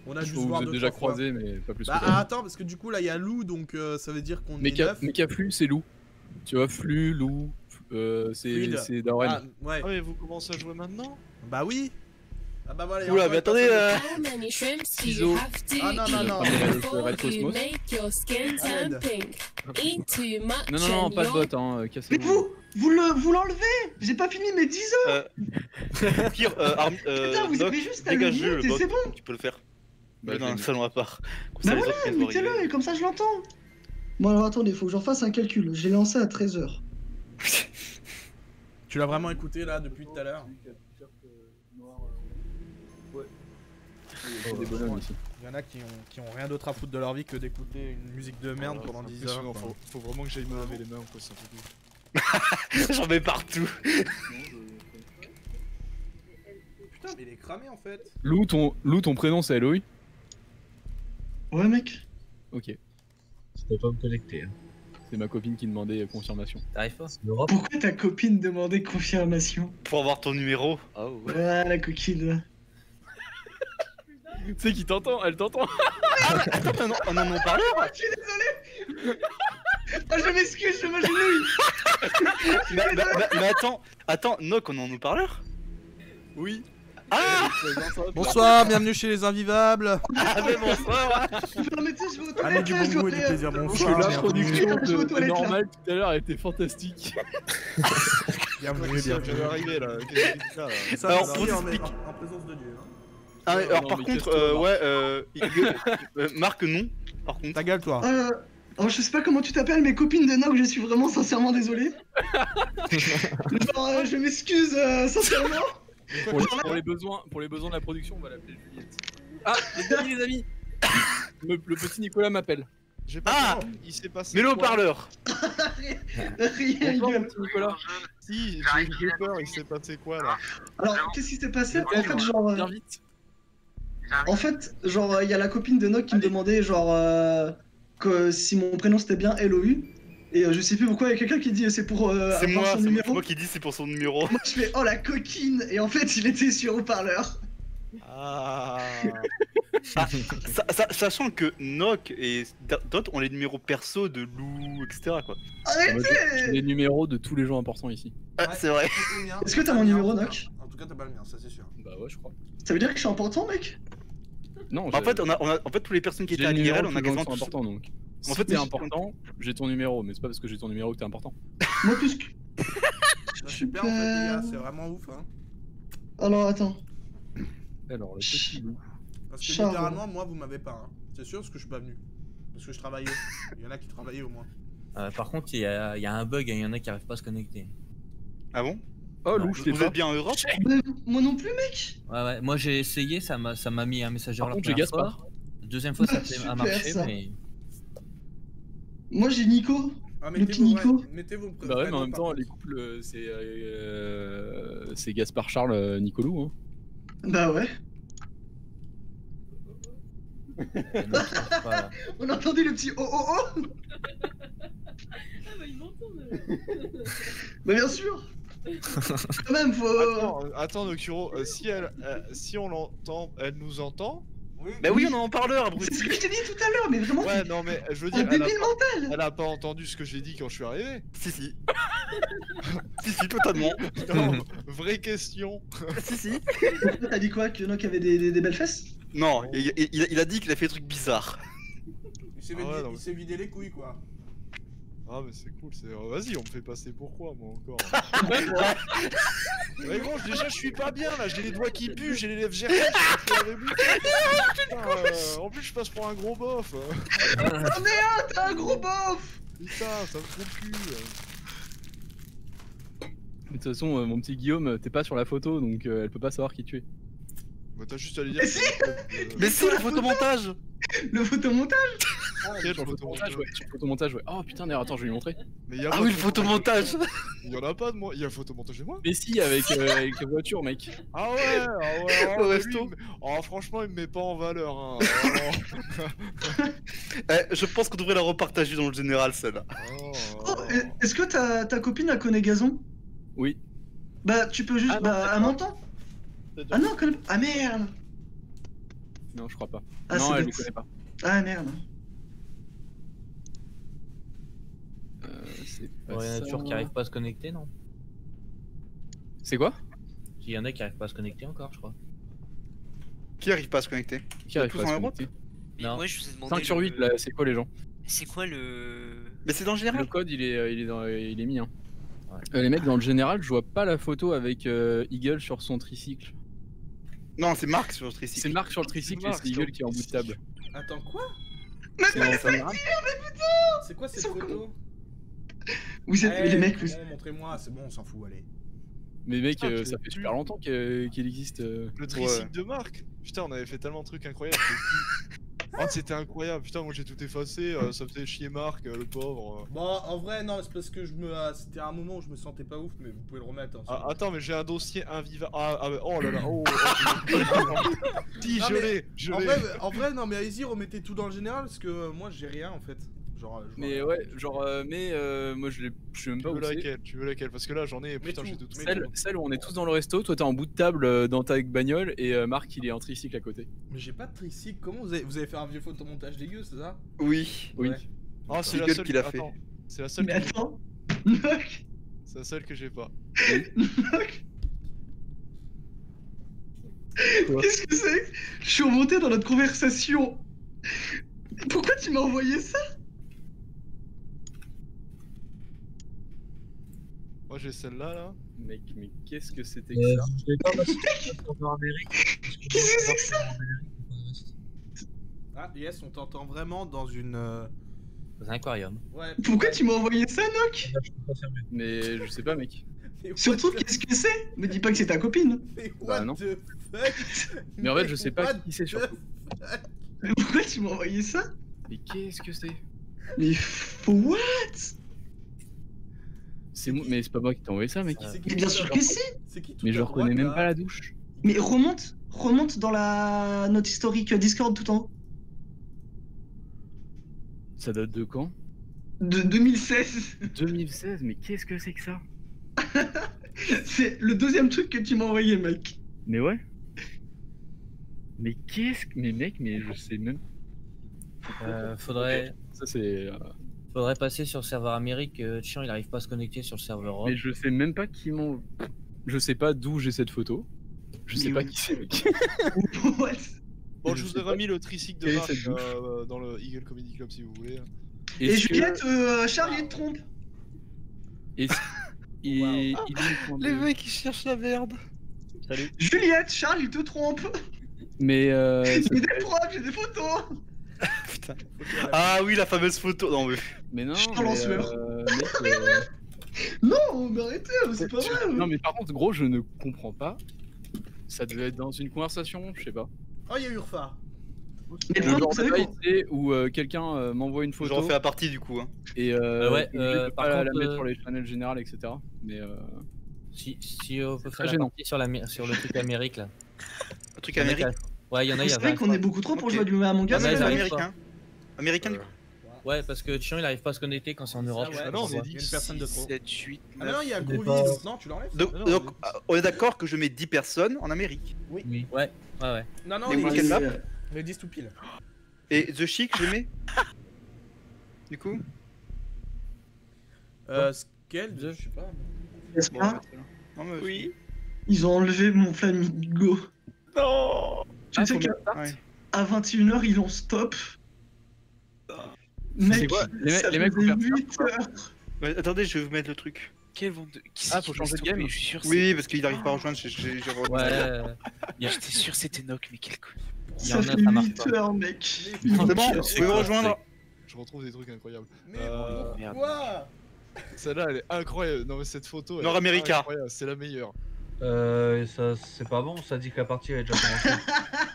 On a Je juste vous voir êtes 2-3 déjà fois. croisés, mais pas plus que Bah ça. attends, parce que du coup là il y a Lou, donc ça veut dire qu'on est 9. Mecha Flux, c'est Lou. Tu vois, Flux, Lou, Fluide. c'est Darren. Ah ouais. Ah mais vous commencez à jouer maintenant? Bah oui. Ah bah voilà. Oula, mais attendez, Iso. Ah non non non. Red Cosmos. Non, Non, pas de bot, hein, Mais cassez-vous. vous l'enlevez. J'ai pas fini mes 10 heures. Pire, Putain, vous Doc, avez juste à le dégage-le mute le et bot, c'est bon. tu peux le faire. Bah, Dans un je salon à part. Comme Bah ça, les voilà, autres viennent mettez-le arriver. et comme ça je l'entends. Bon alors attendez, faut que j'en fasse un calcul. J'ai lancé à 13h. Tu l'as vraiment écouté là depuis tout à l'heure? des bonhommes ici. Il y en a qui ont rien d'autre à foutre de leur vie que d'écouter une musique de merde pendant 10 heures. Impressionnant, quoi. faut vraiment que j'aille me laver les mains quoi, ça fait plus. J'en mets partout. Putain, mais il est cramé en fait. Lou, ton prénom c'est Eloï? Ouais mec. Ok. Je peux pas me connecter. Hein. C'est ma copine qui demandait confirmation. T'arrives pas? L'Europe. Pourquoi ta copine demandait confirmation? Pour avoir ton numéro. Ah ouais. Ouais la coquine. Tu sais qui t'entend, elle t'entend. Attends, on en parle. Je suis désolé. Ah je m'excuse, je m'agenouille. Mais attends, Noc, on en nous parleur? Oui. Ah Bonsoir, bienvenue chez les Invivables. Ah mais bonsoir. Non mais tu sais, je vais aux Allez toilettes du là, bon je goût dois et du aller, plaisir, Parce bonsoir. que l'introduction Je vais aux de toilettes, là. Normal tout à l'heure était fantastique. Bienvenue, Ça bienvenue. vient d'arriver là, qu'est-ce que c'est là Ça, Alors, c'est on en explique. en présence de Dieu. Hein. Ah, Ouais, alors non, par mais contre, casse-toi, Marc non. Par contre. Ta gueule, toi. Alors je sais pas comment tu t'appelles, mais copine de Nog, je suis vraiment sincèrement désolé. Genre, je m'excuse sincèrement. Pour les besoins de la production, on va l'appeler Juliette. Ah, les amis. Le petit Nicolas m'appelle. J'ai pas Ah compris, il s'est passé Mets-le au quoi? parleur. Rien, Bonsoir, mon gueule. petit Nicolas. Si, j'ai peur, il s'est passé quoi là? Alors, qu'est-ce qui s'est passé? En fait, genre, Viens vite. il y a la copine de Nog qui me demandait, genre, que si mon prénom c'était bien LOU. Et je sais plus pourquoi, il y a quelqu'un qui dit c'est pour C'est avoir son moi numéro. qui dis c'est pour son numéro. Moi je fais oh la coquine. Et en fait, il était sur haut-parleur. Ah. Sachant que Noc et Dot ont les numéros perso de Lou, etc. quoi. Moi, j'ai Arrêtez. les numéros de tous les gens importants ici. Ah, c'est vrai. Est-ce que t'as mon numéro, Noc? En tout cas, t'as pas le mien, ça c'est sûr. Bah ouais, je crois. Ça veut dire que je suis important, mec? Non, En fait, on a toutes les personnes qui j'ai étaient à le numéro l'IRL, de on tous a les gens quasiment qui sont tous. importants donc. En Si fait, t'es oui. important, j'ai ton numéro, mais c'est pas parce que j'ai ton numéro que t'es important. Moi plus que. Bah, super en fait, les gars, c'est vraiment ouf. Hein. Alors attends. Alors, le petit loup. Parce que Charles. littéralement, moi, vous m'avez pas. Hein. C'est sûr, parce que je suis pas venu. Parce que je travaillais. Il y en a qui travaillaient au moins. Par contre, il y a un bug, il y en a qui arrivent pas à se connecter. Ah bon? Oh, loup, je t'ai Vous pas. êtes bien en Europe? Moi non plus, mec. Ouais, moi j'ai essayé, ça m'a mis un message Par erreur la contre, j'ai première Gaspard. fois. Deuxième fois, ça Super, a marché, ça. mais. Moi j'ai Nico. Ah, Le petit Nico. Mettez vos Bah ouais, mais en même temps, les couples, c'est Gaspard Charles Nicolou. Hein. Bah ouais. Voilà. On a entendu le petit oh oh oh. Ah bah ils m'entendent. Bah bien sûr. Quand même, faut. Attends, Nokuro, si on l'entend, elle nous entend? Bah oui, on est en parleur, C'est abruti. ce que je t'ai dit tout à l'heure, mais vraiment. Ouais, non mais je veux Un dire, elle débile mental. a pas entendu ce que j'ai dit quand je suis arrivé. Si, si. Si, totalement. Non, vraie question. Si. T'as dit quoi? Que Noc avait des belles fesses? Non, il a dit qu'il a fait des trucs bizarres. Il s'est Ah ouais, non, il s'est vidé les couilles, quoi. Ah mais c'est cool, vas-y, on me fait passer pour quoi moi encore? Mais gros, déjà je suis pas bien là, j'ai les doigts qui puent, j'ai les lèvres gercées, je suis en train de bouffer. En plus je passe pour un gros bof. T'as un gros bof. Putain, ça me fout le cul. De toute façon, mon petit Guillaume, t'es pas sur la photo, donc elle peut pas savoir qui tu es. Bah t'as juste à lui dire. Mais si. Mais si, le photomontage. Le photomontage. Quel Sur le photomontage, ouais. Sur le photomontage, ouais. Oh putain, d'ailleurs, attends, je vais lui montrer. Mais y a Ah pas oui, de le photomontage. Il y en a pas de moi, il y a le photomontage de moi. Mais si, avec la voiture, mec. Ah ouais, Au oh, resto. Franchement il me met pas en valeur hein. Je pense qu'on devrait la repartager dans le général, celle-là. Oh, est-ce que ta copine a connaît Gazon? Oui. Bah tu peux juste. Ah non, Bah d'accord. elle m'entend. Ah non, ah merde. Non, je crois pas. Ah, non, c'est elle les bête. connaît pas. Ah merde. C'est pas Il y en a ça. toujours qui arrivent pas à se connecter, non? C'est quoi? Il y en a qui arrivent pas à se connecter encore, je crois. Qui arrive pas à se connecter? Qui arrive tous pas à se en Europe connecter? Mais Non. moi je vous ai demandé. 5 sur 8 là, c'est quoi les gens? C'est quoi le. Mais c'est dans le général. Le code il est mis. Hein. Ouais. Les mecs, dans le général, je vois pas la photo avec Eagle sur son tricycle. Non, c'est Marc sur le tricycle. C'est Marc sur le tricycle et Marc c'est sur Eagle le qui est en bout de table. Attends, quoi? C'est dans le général. C'est quoi cette Ils sont photo? Vous êtes les mecs, vous... bon, montrez-moi, c'est bon, on s'en fout, allez. Mais mec, Putain, ça j'ai fait plus. super longtemps qu'il existe. Le tricycle de Marc. Putain, on avait fait tellement de trucs incroyables. Oh, c'était incroyable. Putain, moi j'ai tout effacé. Ça faisait chier Marc, le pauvre. Bon, en vrai, non, c'est parce que c'était un moment où je me sentais pas ouf, mais vous pouvez le remettre. Hein, Ah, attends, mais j'ai un dossier invivable. Oh là là. Si, Non, je mais l'ai. Je en l'ai. vrai, non, mais allez-y, remettez tout dans le général parce que moi j'ai rien en fait. Genre, je Mais vois rien. ouais, genre, moi je sais même Tu pas veux où c'est. laquelle? Tu veux laquelle? Parce que là j'en ai. Putain, tout, j'ai tout. mais Celle où on est tous dans le resto, toi t'es en bout de table dans ta bagnole et Marc il est en tricycle à côté. Mais j'ai pas de tricycle, comment vous avez fait un vieux photomontage dégueu, c'est ça? Oui. Oui. Ouais. Ah, c'est Eagle la seule qui l'a fait. Attends, c'est la seule. Mais que- attends. Noc. C'est la seule que j'ai pas. Noc. Qu'est-ce que c'est? Je suis remonté dans notre conversation. Pourquoi tu m'as envoyé ça? Moi j'ai celle-là là. Mec, mais qu'est-ce que c'était que ça? Je l'ai pas parce que c'est en Amérique. Qu'est-ce que c'est que ça? Ah, yes, on t'entend vraiment dans une. Dans un aquarium. Ouais. Pourquoi tu m'as envoyé ça, Noc? Je peux pas fermer. Mais je sais pas, mec. Mais what Surtout, the- qu'est-ce que c'est? Me dis pas que c'est ta copine. Mais Bah, what non. the fuck? Mais en fait, je sais pas what qui c'est the surtout. Mais pourquoi tu m'as envoyé ça? Mais qu'est-ce que c'est? Mais what? Mais c'est pas moi qui t'ai envoyé ça, mec. C'est qui Mais bien sûr que si. C'est qui tout Mais à je droite, reconnais même là pas la douche. Mais remonte dans la note historique Discord tout en haut. Ça date de quand? De 2016. 2016, mais qu'est-ce que c'est que ça? C'est le deuxième truc que tu m'as envoyé, mec. Mais ouais. Mais qu'est-ce que. Mais mec, mais je sais même. Faudrait Ça c'est. passer sur le serveur Amérique. Chiant, il arrive pas à se connecter sur le serveur Europe. Mais je sais même pas qui m'en. Je sais pas d'où j'ai cette photo. Je sais Mais pas oui. qui c'est, mec. What? Bon, Je je vous sais ai pas. remis le tricycle de Quelle est Marc cette douche dans le Eagle Comedy Club si vous voulez. Et Est-ce que- Juliette, Charlie te trompe. est-ce- il est uniquement Les de- mecs ils cherchent la merde. Salut. Juliette, Charlie te trompe. Mais J'ai des preuves, j'ai des photos. Putain. Ah oui, la fameuse photo. Non, mais. mais non. Je te mais, lance l'heure. mec, Non, mais arrêtez, c'est pas vrai. Non mais par contre, gros, je ne comprends pas. Ça devait être dans une conversation, je sais pas. Oh, il y a Urfa. Mais Le par genre contre, vous de savez bail, quoi? c'est où quelqu'un m'envoie une Je photo refais la partie du coup. Hein. et ouais, je peux par pas la contre, mettre sur les channels générales, etc. Mais Si on peut très faire la gênant. partie sur le truc Amérique là. Un truc Il y en a américain. qui- Ouais, il y en a, Vous il y savez avait. qu'on est beaucoup trop pour Ok. jouer du Among Ah, Us. mais Ouais, ils c'est arrivent américain. Américain du coup. Ouais, parce que Chiant il arrive pas à se connecter quand c'est en Europe. ouais. je sais Ah pas non, on pourquoi. est Il y a une personne de trop. 7, 8, Ah, mais non, il y a Il est Groovy. pas- Non, tu l'enlèves. Donc, non, donc, mais- on est d'accord que je mets 10 personnes en Amérique. Oui, ouais. Non, non, Et il Weekend est Map le 10 tout pile. Et The Chic, je mets. Du coup. Scale, je sais pas. N'est-ce Bon, pas? bah, c'est là. Non, mais Oui. Ils ont enlevé mon Flamingo. Non. Tu sais faut qu'à Ouais. 21h, ils l'ont stop. Mec, quoi Les ça mecs faisait vont faire 8 heures. Ouais, attendez, je vais vous mettre le truc. Quel vent de. Qui Ah, c'est faut qui m'a changer de stoppé game. Je suis sûr. Oui, parce qu'il arrive pas à rejoindre. J'ai Ouais. J'étais sûr c'était Noc, mais quel con. Il y Ça en a, fait ça marche 8 pas. heures, mec. C'est bon, vous pouvez me rejoindre. Je retrouve des trucs incroyables. Mais Merde. pourquoi? Celle-là, elle est incroyable. Non, mais cette photo. elle est Nord-América. incroyable, c'est la meilleure. Ça, c'est pas bon, ça dit que la partie a déjà commencé.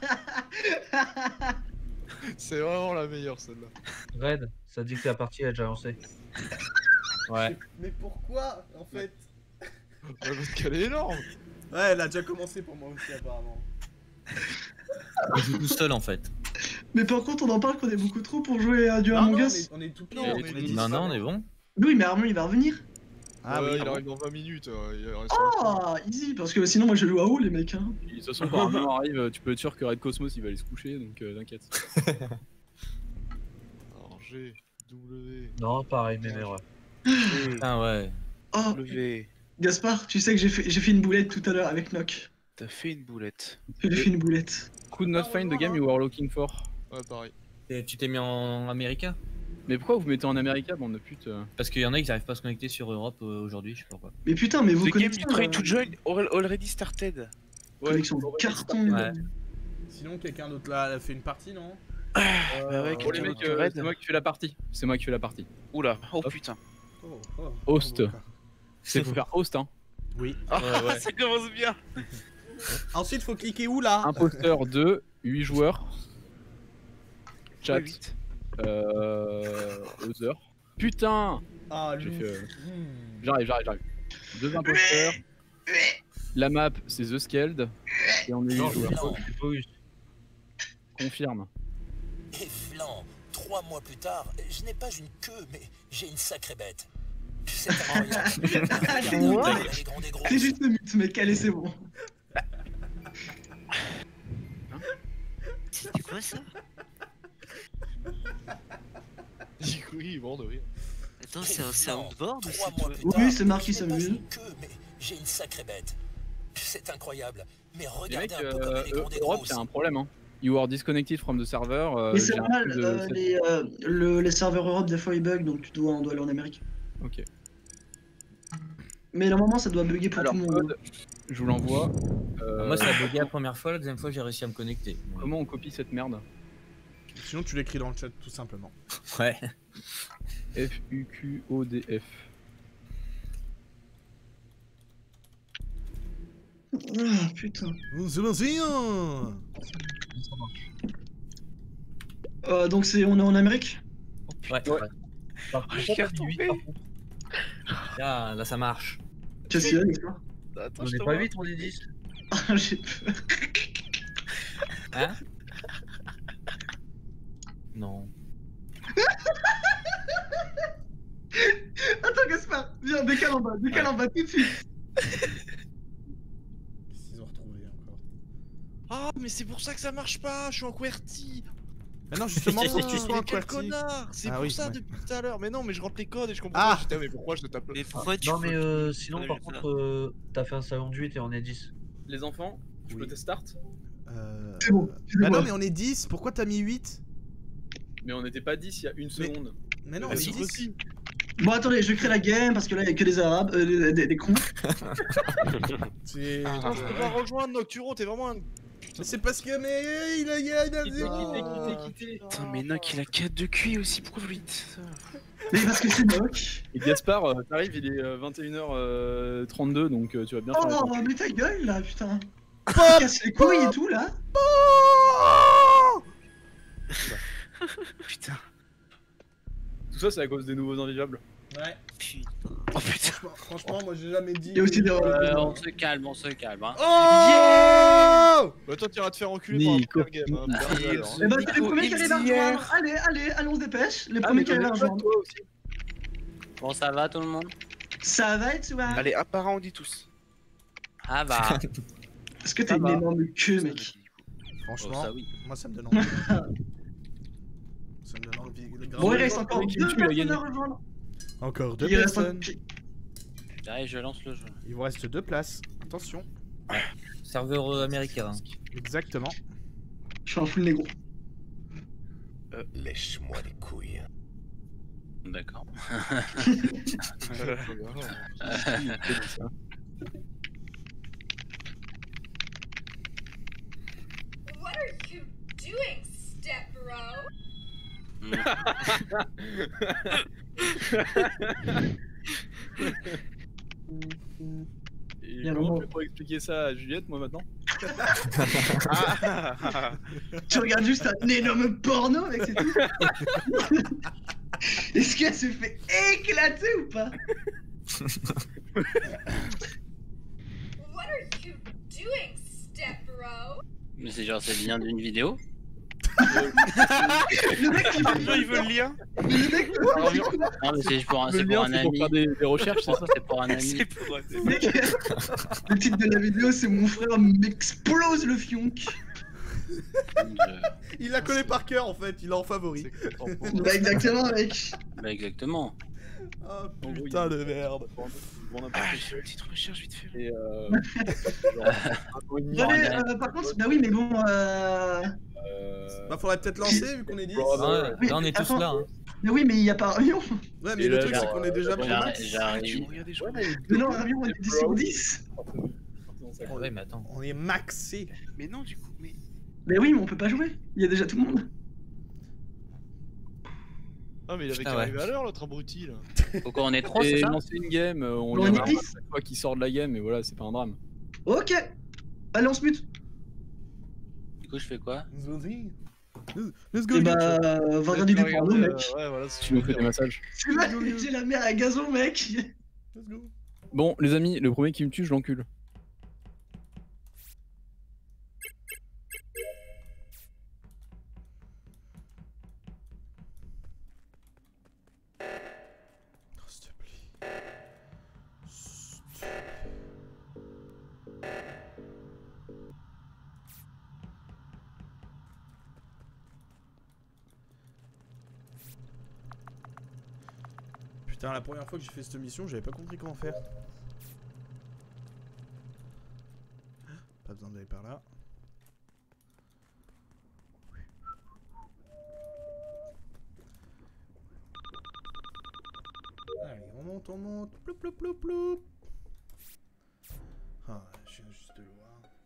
C'est vraiment la meilleure celle-là. Red, ça dit que la partie a déjà lancé. Ouais. Mais pourquoi, en fait? Ouais, parce qu'elle est énorme. Ouais, elle a déjà commencé pour moi aussi, apparemment. On joue tout seul en fait. Mais par contre, on en parle qu'on est beaucoup trop pour jouer à du Non, Among non, Us. on est tout pile. Non, on on est est tous- 10. Non, non, on est bon. Oui, mais Armand, il va revenir. Ah Ouais, oui. il arrive dans 20 minutes. Il reste Oh, easy, parce que sinon moi je joue à où les mecs hein. De toute façon, quand un moment arrive, tu peux être sûr que Red Cosmos il va aller se coucher, donc t'inquiète. Alors G, W. Non, pareil, même erreur. Ah ouais. Oh, W. Gaspard, tu sais que j'ai fait une boulette tout à l'heure avec Nock. T'as fait une boulette. J'ai fait une boulette. Could not find the game you were looking for. Ouais, pareil. Et tu t'es mis en américain? Mais pourquoi vous mettez en America, bande de pute Parce qu'il y en a qui n'arrivent pas à se connecter sur Europe aujourd'hui, je sais pas pourquoi. Mais putain, mais vous The game connaissez you try to join already started. connexion de carton. Ouais. Sinon, quelqu'un d'autre là a fait une partie, non? Bah ouais, Pour les quelqu'un mecs, d'autre raid. c'est moi qui fais la partie. C'est moi qui fais la partie. Oula, oh Hop. putain. Host. d'accord. C'est faut faire host, hein. Oui. Ah, ouais. ça commence bien. Ensuite, faut cliquer où là? Imposteur 2, 8 joueurs. Chat. Ouais, 8. Other. Putain. Ah, J'ai lui. fait, J'arrive. 2 imposteurs. La map, c'est The Skeld. Et on est 8 joueurs. Confirme. Et flan, 3 mois plus tard, je n'ai pas une queue, mais j'ai une sacrée bête. C'est incroyable. Les grands des gros. C'est juste le mythe, mec, allez, c'est bon. C'était quoi ça? Oui, bon de rire. Attends, c'est un board ou 3 c'est mois toi? plus tard, Oui, c'est Marc qui je n'ai pas s'amuse. une queue, mais j'ai une sacrée bête. C'est incroyable. Mais Les regardez mecs, un peu comme les grands des Europe, gros. il y a un problème, hein. You are disconnected from the server. Mais c'est j'ai un normal, truc de- les serveurs Europe des fois ils bug donc on doit aller en Amérique. Ok. Mais normalement ça doit bugger pour Alors, tout le monde. code, je vous l'envoie. Moi, ça a bugué la première fois, la deuxième fois, j'ai réussi à me connecter. Comment on copie cette merde? Sinon, tu l'écris dans le chat, tout simplement. Ouais. FUQODF. Ah putain. C'est parti, hein. Donc on est en Amérique. Ouais. Ouais. Je suis retombé. Là, ça marche. Qu'est-ce qu'il y a les gars? Attends, On je est te pas vois. 8, on est 10. Ah, j'ai peur. Hein? Non. Attends Gaspard, viens, décale en bas tout de suite. Qu'est-ce qu'ils ont retrouvé encore? Ah, mais c'est pour ça que ça marche pas. Je suis en QWERTY. Mais non, justement, faut que tu sois un Quel QWERTY. connard. C'est Ah pour oui, ça ouais. depuis tout à l'heure. Mais non, mais je rentre les codes et je comprends Ah. pas. J'étais, mais pourquoi je te tape Mais pourquoi tu Non, mais fais- sinon, Ouais, par ça. contre, t'as fait un salon de 8 et on est 10. Les enfants, je Oui. peux te start? C'est bon. Bah non, mais on est 10, pourquoi t'as mis 8? Mais on n'était pas 10 il y a une Mais- seconde. Mais non, on Mais est si, 10. aussi. Bon attendez, je vais créer la game parce que là il y a que des arabes, des cons. C'est. Putain, je peux pas rejoindre Nocturo. T'es vraiment un. Mais c'est parce que. Mais il a Quittez. Putain, mais Nock, il a 4 de QI aussi, pourquoi vous lui dites ça? Mais parce que c'est Nock. Et Gaspard, t'arrives, il est 21h32, donc tu vas bien faire Oh la mais ta gueule là putain. Casse les couilles et tout là. Putain. Tout ça, c'est à cause des nouveaux invivables. Ouais. Putain. Oh putain. Franchement, moi j'ai jamais dit. Il y a aussi des On se calme, hein. Oh! Bah, toi, t'iras te faire enculer par un Nico. super game. Hein. Perdu, alors, hein. Eh ben c'est les Nico, premiers qui arrivent à hier. rejoindre. Allez, on se dépêche. Les Ah, premiers mais qui arrivent à rejoindre. toi aussi. Bon, ça va tout le monde? Ça va et tu vois. Allez, apparent, on dit tous. Ah bah. Est-ce que t'as une énorme queue mec? Franchement, ça oui. moi ça me donne envie. Ça me donne envie. Bon il reste encore Qui deux tue, il a personnes gagné. à rejoindre. Encore 2 Il reste personnes. Allez, je lance le jeu. Il vous reste 2 places. Attention. Serveur américain. Exactement. Je suis un full négro. Lèche-moi les couilles. D'accord. What are you doing, step bro? Et Bien comment le tu fais pour expliquer ça à Juliette, moi, maintenant? Tu regardes juste un énorme porno mec c'est tout. Est-ce qu'elle se fait éclater ou pas? What are you doing, step bro? Mais c'est genre, c'est le lien d'une vidéo? Le mec qui Ah, il veut le lien. Le mec, Non, mais c'est pour un, Le c'est lien, pour un c'est pour ami. faire des recherches, c'est ça? C'est pour un ami. C'est pour un. le mec, le titre de la vidéo, c'est mon frère m'explose le fionk. Il l'a collé par cœur en fait, il est en favori. Bah exactement, mec. Bah, exactement. Ah En gros, putain il- de merde. Bon, n'importe Ah, quoi. j'ai une petite recherche vite fait. Et genre, un peu et demi, Non, mais, Ouais. par contre, bah oui, mais bon. Bah faudrait peut-être lancer vu qu'on est 10. Bon, Ouais, bah, Ouais, Oui, là, on est tous attends. là. Hein. Mais oui, mais il y a pas Armion. mais Et le là, truc genre, c'est qu'on est déjà pro max. J'ai Tu arrivé. me regardes, je Mais non, Armion, on est 10 sur 10. Ouais, mais attends. On est maxé. Mais non, du coup, mais. Mais oui, mais on peut pas jouer. Il y a déjà tout le monde. Ah, mais il avait Putain, qu'à ouais. arriver à l'heure, l'autre abruti là. Donc on est 3, c'est Et ça? lancer une game, on On lui est en a 10. à chaque fois qu'il sort de la game, et voilà, c'est pas un drame. Ok. Allez, on se mute. Du coup, je fais quoi? Let's go. Et bah, va regarder des pornos, mec. Ouais, voilà, si Tu nous fais des massages. Tu vas j'ai la mère à gazon, mec. Let's go. Bon, les amis, le premier qui me tue, je l'encule. Oh, s'il te plaît. Putain, la première fois que j'ai fait cette mission, j'avais pas compris comment faire. Pas besoin d'aller par là. Allez, on monte, on monte. Ploup, ploup, ploup, ploup. Ah, je viens juste de le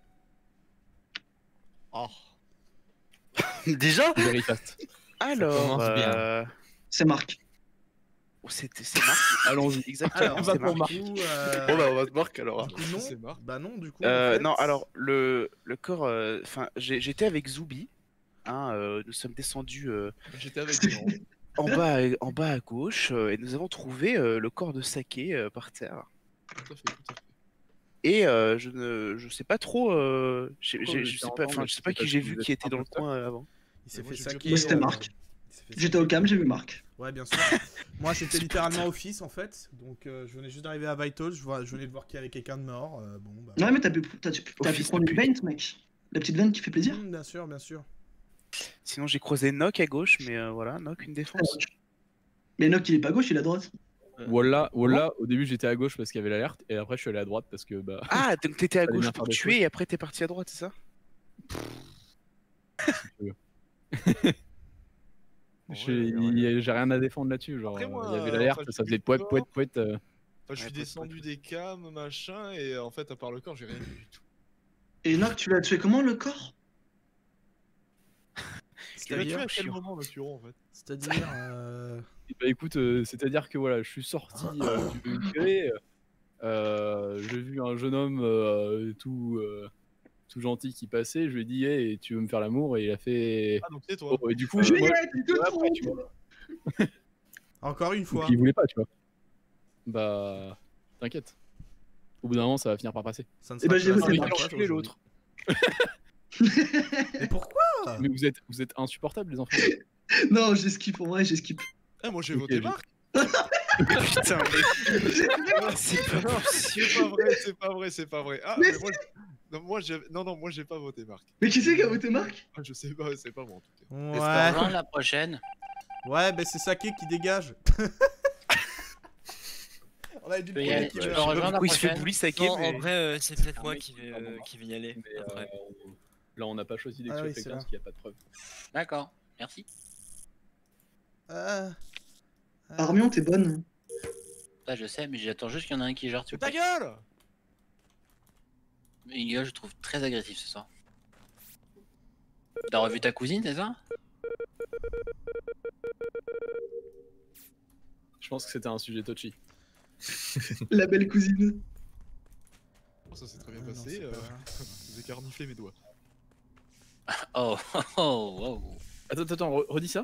voir. Oh. Déjà Very fast. Alors. commence bien. C'est Marc. Oh, c'est Marc. Allons-y. Exactement. Alors, va c'est pour Marc. Du coup, Bon bah on va se marquer alors. du coup, non. C'est Marc. Bah non, du coup. en fait- Non, alors, le corps. Enfin, j'étais avec Zoubi. Hein, nous sommes descendus J'étais avec lui. en bas à gauche et nous avons trouvé le corps de Saké par terre. Tout à fait, tout à fait. Et je sais pas trop. Je sais pas, enfin, je sais pas qui j'ai vu qui était dans le coin avant. Il s'est Moi, fait j'ai saquer. vu- Moi, c'était Marc. il s'est fait J'étais saquer. au cam, j'ai vu Marc. Ouais, bien sûr. Moi, j'étais littéralement office en fait. Donc, je venais juste d'arriver à Vital. Je venais de voir qu'il y avait quelqu'un de mort. Bon, bah. Ouais, mais t'as pu Office prendre de une pute. veinte, mec. La petite veine qui fait plaisir. Bien sûr, bien sûr. Sinon, j'ai croisé Nock à gauche, mais voilà, Nock, une défense. Mais Noc, il est pas gauche, il est à droite. Voilà, au début j'étais à gauche parce qu'il y avait l'alerte, et après je suis allé à droite parce que bah. Ah, donc t'étais à Fallait gauche bien pour faire des tuer et après t'es parti à droite, c'est ça? J'ai rien à défendre là-dessus, genre Après, moi, il y avait l'alerte, enfin, ça je faisait suis poète d'accord. poète poète. Enfin, je Ouais, suis pas de descendu pote. des cams, machin, et en fait, à part le corps, j'ai rien vu du tout. Et Noc, tu l'as tué comment, le corps? Tu l'as tué C'est-à-dire, à quel moment, le turon, en fait? c'est-à-dire, Bah écoute, c'est-à-dire que voilà, je suis sorti du bunker, j'ai vu un jeune homme tout gentil qui passait, je lui ai dit hey, tu veux me faire l'amour, et il a fait Ah, donc c'est toi. oh, et du coup moi, Juliette, tu te après, tu trompes. vois, encore une fois. donc il voulait pas, tu vois. Bah t'inquiète. Au bout d'un moment ça va finir par passer. Ça ne Eh ben, sera j'ai pas voté la Marc. fois Enculé, aujourd'hui. l'autre. Mais pourquoi? Mais vous êtes insupportables les enfants. Non, j'ai skip, en vrai, j'ai skip. Ah, moi, j'ai Ok, voté j'ai- Marc. Putain, mais. C'est pas vrai, c'est pas vrai, c'est pas vrai. Ah, Mais mais moi, non, moi, j'ai pas voté Marc. Mais qui c'est qui a voté Marc? Ah, je sais pas, c'est pas moi en tout cas. Ouais. Rejoindre la prochaine. Ouais, bah c'est Saké qui dégage. On avait dit le peux y premier aller, qui tu meurt. peux rejoindre la Pourquoi il se fait prochaine. bully Saké, Non, en mais. vrai, c'est peut-être Ah moi oui, qui pardon. vais y aller. Mais, après. là on n'a pas choisi Ah oui, d'exclure c'est quelqu'un là. parce qu'il n'y a pas de preuve. D'accord, merci. Armion, t'es bonne. Ça je sais, mais j'attends juste qu'il y en a un qui gère, tu Mais ta gueule! Mais gars, je trouve très agressif ce soir. T'as revu ta cousine, c'est ça? Je pense que c'était un sujet touchy. La belle cousine. Oh, ça s'est très bien Ah non, passé. c'est pas- J'ai carniflé mes doigts. Oh, oh, oh, wow. Attends, redis ça.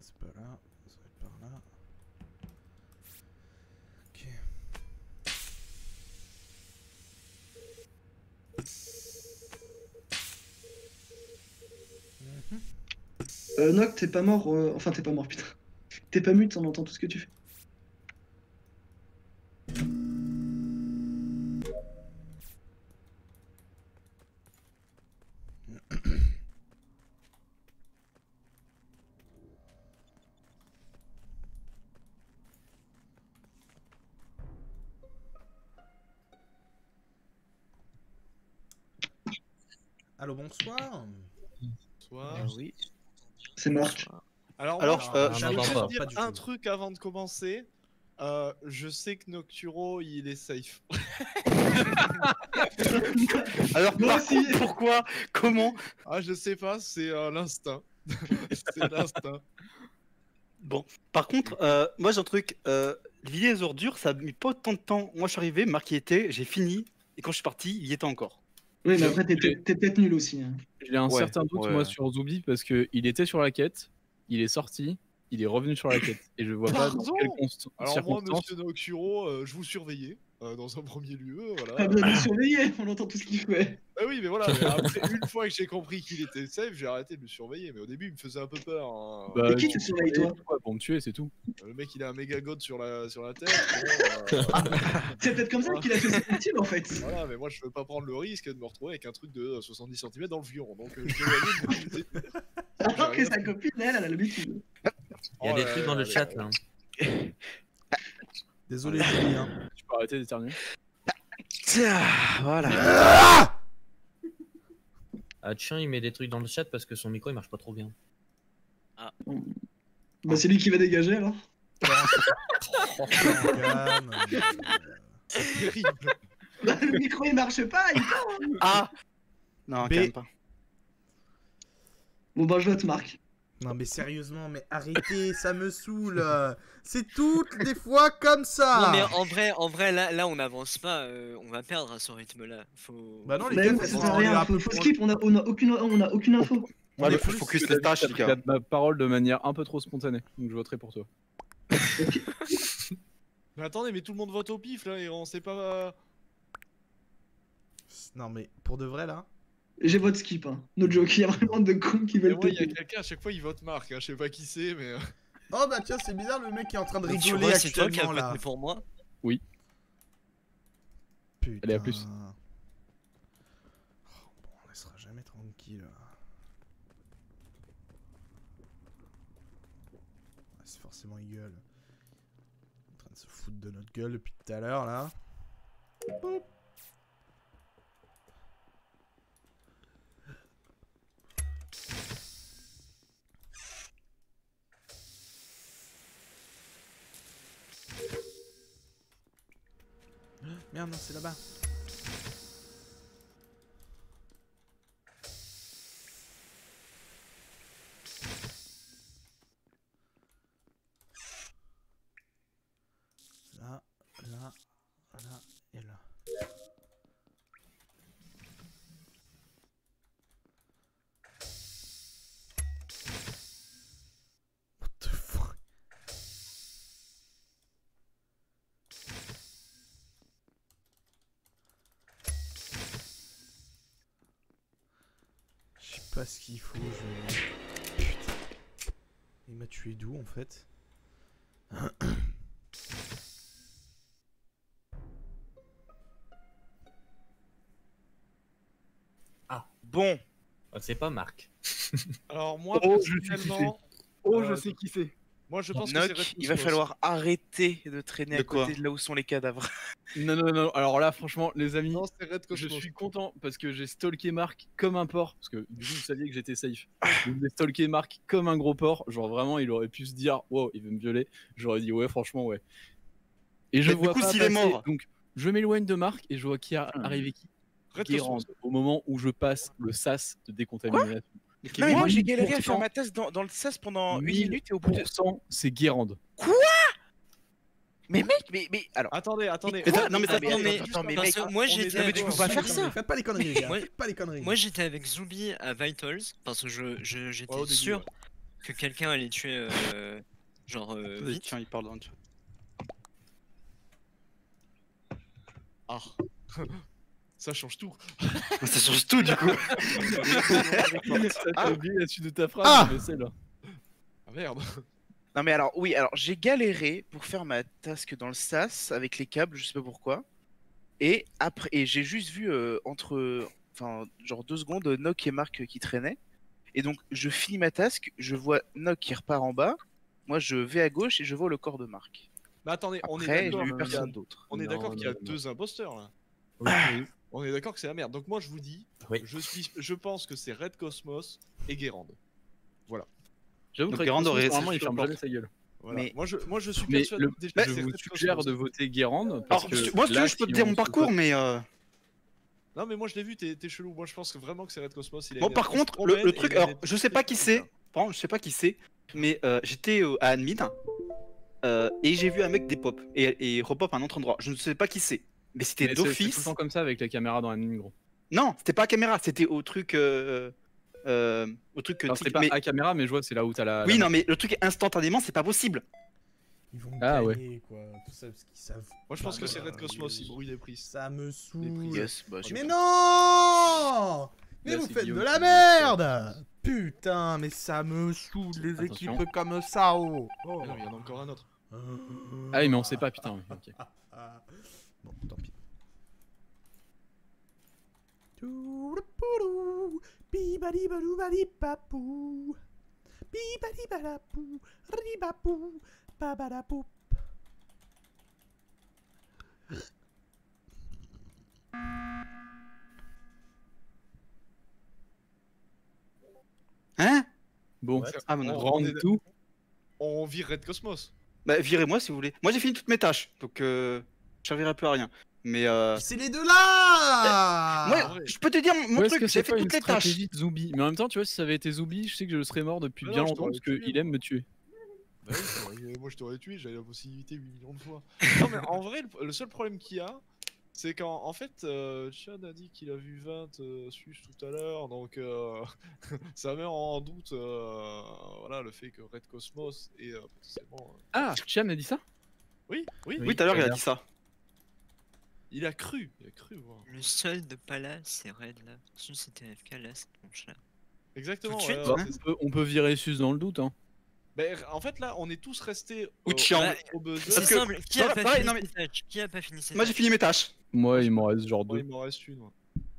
c'est pas là. Ça va être par là. Ok. Noc, t'es pas mort. Enfin, t'es pas mort, putain. T'es pas mute, on entend tout ce que tu fais. Allô, bonsoir. Bonsoir. Oui. C'est Marc. Alors, Alors, moi, je je n'entends veux pas. juste dire Pas du un tout. truc avant de commencer. Je sais que Nocturo, il est safe. Alors, Moi par aussi. contre, pourquoi? Comment? Ah, je sais pas, c'est l'instinct. C'est l'instinct. Bon, par contre, moi j'ai un truc. Lier les ordures, ça a mis pas autant de temps. Moi je suis arrivé, Marc y était, j'ai fini, et quand je suis parti, il y était encore. Oui, mais après, t'es peut-être nul aussi. Hein. J'ai un Ouais, certain doute, ouais. moi, sur Zoubi, parce qu'il était sur la quête, il est sorti, il est revenu sur la quête. Et je vois pas dans Pardon quelles Alors moi, circonstances. monsieur Nocturo, je vous surveillais dans un premier lieu, Pas voilà. besoin de le surveiller, on entend tout ce qu'il fait. Ah oui, mais voilà, mais après, une fois que j'ai compris qu'il était safe, j'ai arrêté de le surveiller. Mais au début, il me faisait un peu peur. Hein. Bah, Et qui te surveille, toi? Pour me tuer, c'est tout. Le mec, il a un méga god sur la tête. Bon, C'est peut-être comme ça qu'il a fait ses victimes, en fait. voilà, mais moi, je veux pas prendre le risque de me retrouver avec un truc de 70 cm dans le vion. Donc, je vais aller Alors que sa copine, elle a l'habitude. Il y a des trucs dans le chat là. Désolé, Julie. Hein. Tu peux arrêter d'éternuer. Tiens, voilà. Ah, Chien il met des trucs dans le chat parce que son micro il marche pas trop bien. Bah, c'est lui qui va dégager, alors. Calme. C'est terrible. Bah, le micro, il marche pas, il part. Ah non, B. quand même pas. Bon, bah, je vote Marc. Non mais sérieusement, mais arrêtez, ça me saoule. C'est toutes les fois comme ça. Non mais en vrai là on n'avance pas, on va perdre à ce rythme-là. Faut... Bah non, les Bah, gars, oui, faut ça qu'on sert à est rien, là faut pour- skip, on a aucune info. On Ouais, est faut plus focus que les tâches, les Tu gars. as ma parole de manière un peu trop spontanée, donc je voterai pour toi. Mais attendez, mais tout le monde vote au pif là et on sait pas. Non mais pour de vrai là. J'ai vote skip, hein. No joke, il y a vraiment de cons qui Mais veulent moi, il y a péter. quelqu'un à chaque fois il vote Marc, hein. Je sais pas qui c'est, mais. Oh bah tiens, c'est bizarre, le mec qui est en train de Mais tu rigoler vois, c'est toi qui as actuellement là. voté pour moi. Putain. Allez, à plus. Oh, bon, on laissera jamais tranquille. Ah, c'est forcément il gueule. En train de se foutre de notre gueule depuis tout à l'heure là. Boop. Merde, non, c'est là-bas. Là, là, là et là. What the fuck? Je sais pas ce qu'il faut, je... Putain. Il m'a tué d'où en fait? Bon. Ah, c'est pas Marc. Alors moi, Oh, je sais qui personnellement, Oh, Euh, je sais qui c'est. moi je pense que c'est Noc, Red il va Cosmos. falloir arrêter de traîner De à côté quoi de là où sont les cadavres. Non, non, non, alors là, franchement, les amis, Non, c'est Red je Cosmos. suis content parce que j'ai stalké Marc comme un porc. Parce que du coup, vous saviez que j'étais safe. J'ai stalké Marc comme un gros porc. Genre, vraiment, il aurait pu se dire, wow, il veut me violer. J'aurais dit, ouais, franchement, ouais. Et je Mais du vois coup, pas s'il est passer, mort. donc, je m'éloigne de Marc et je vois qui arrive qui. Red Guérande, Cosmos. au moment où je passe le sas de décontamination. Non, mais moi j'ai 1000%, galéré à faire ma thèse dans le sas pendant une minute et au bout de. 1000%, c'est Guérande. Mais mec, mais alors. Attendez. Non, mais Attends, mais- attends, mais parce mec, que moi on est j'étais d'accord, mais tu peux pas faire ça. Faites pas les conneries, les gars. Moi- Faites pas les conneries. Moi j'étais avec Zoubi à Vitals parce que j'étais Ouais, au début, sûr ouais. que quelqu'un allait tuer genre vite. Tiens, il parle dans le chat. Ah. Ça change tout. Ça change tout du coup. T'as oublié la suite de ta phrase, Ah mais c'est là. Ah merde. Non mais alors, oui, alors j'ai galéré pour faire ma task dans le sas avec les câbles, je sais pas pourquoi. Et après, et j'ai juste vu entre, enfin, genre 2 secondes, Nock et Marc qui traînaient. Et donc, je finis ma task, je vois Nock qui repart en bas. Moi, je vais à gauche et je vois le corps de Marc. Mais attendez, on est Après, d'accord j'ai eu qu'il y a- personne d'autre. on est Non, d'accord qu'il y a non, non. 2 imposteurs là. Oui. On est d'accord que c'est la merde. Donc moi je vous dis, Oui. je pense que c'est Red Cosmos et Guérande. J'avoue Donc, que Guérande aurait normalement, il réussi ferme sur la jamais sa gueule. Voilà. Mais- Moi je suis Mais persuadé déjà que je c'est vous Red suggère Cosmos. de voter Guérande. Parce Alors, que moi, si tu là, veux, je peux te si dire on mon se parcours, vote- mais. Non mais moi je l'ai vu, t'es chelou. Moi je pense que vraiment que c'est Red Cosmos. Il a Bon, une par réponse contre, romaine le et truc. il a Alors, des- je sais pas qui c'est. Pardon, je sais pas qui c'est. Mais j'étais à admin. Et j'ai vu un mec des pop. Et repop à un autre endroit. Je ne sais pas qui c'est. Mais c'était Mais c'est tout le d'office. temps comme ça avec la caméra dans la mine, gros. Non, c'était pas à caméra, c'était au truc. Au truc. Alors, c'est pas mais- à caméra, mais je vois, c'est là où t'as la. Oui, la- non, mais le truc instantanément, c'est pas possible. Ils vont Ah, gagner, quoi. Tout ça parce qu'ils savent. Moi je pense que c'est Ah, Red Cosmos, oui. il brouille les prix. Ça me saoule. Yes, bah, Mais super. non Mais Là, vous c'est faites Guillaume de la qui- merde. Putain, mais ça me saoule les Attention. équipes comme ça. Oh. Ah non, il y en a encore un autre. Ah oui, mais on sait pas, putain. Ok. Ah. Bon, tant pis. Bibadibadou-badibapou. Bibadibadapou. Ribapou. Babadapou. Hein? Bon, Ah, bon, On- non. on rende est- tout. On vire Red Cosmos. Bah, virez-moi si vous voulez. Moi, j'ai fini toutes mes tâches, donc je servirai plus à rien. Mais C'est les deux là. moi, en vrai. je peux te dire mon Ouais, est-ce truc, que j'ai c'est fait pas une toutes les tâches. stratégie de zombie? Mais en même temps, tu vois, si ça avait été zombie, je sais que je serais mort depuis Mais bien non, je longtemps parce t'aurais tué, qu'il aime me tuer. Bah oui, moi je t'aurais tué, j'avais la possibilité 8 millions de fois. Non mais en vrai, le seul problème qu'il y a, c'est qu'en fait, Chad a dit qu'il a vu 20 Suisse tout à l'heure, donc ça met en doute voilà, le fait que Red Cosmos est potentiellement... Ah, Chiam a dit ça? Oui, oui, Oui, tout à l'heure, il a dit ça. il a cru voir. Le seul de pas là, c'est Red là. Si c'était AFK là, c'est mon chat. Exactement, Tout de ouais, suite, ouais, Bah, c'est ça. on peut virer Sus dans le doute, hein. Mais en fait là, on est tous restés Ou Chiang. au buzzer. C'est que- simple, qui a non, pas pareil, fini non, mais- ses tâches? Qui a pas fini ses Moi, j'ai tâches? fini mes tâches. Moi, il m'en reste genre Moi, deux. il m'en reste une. Ouais.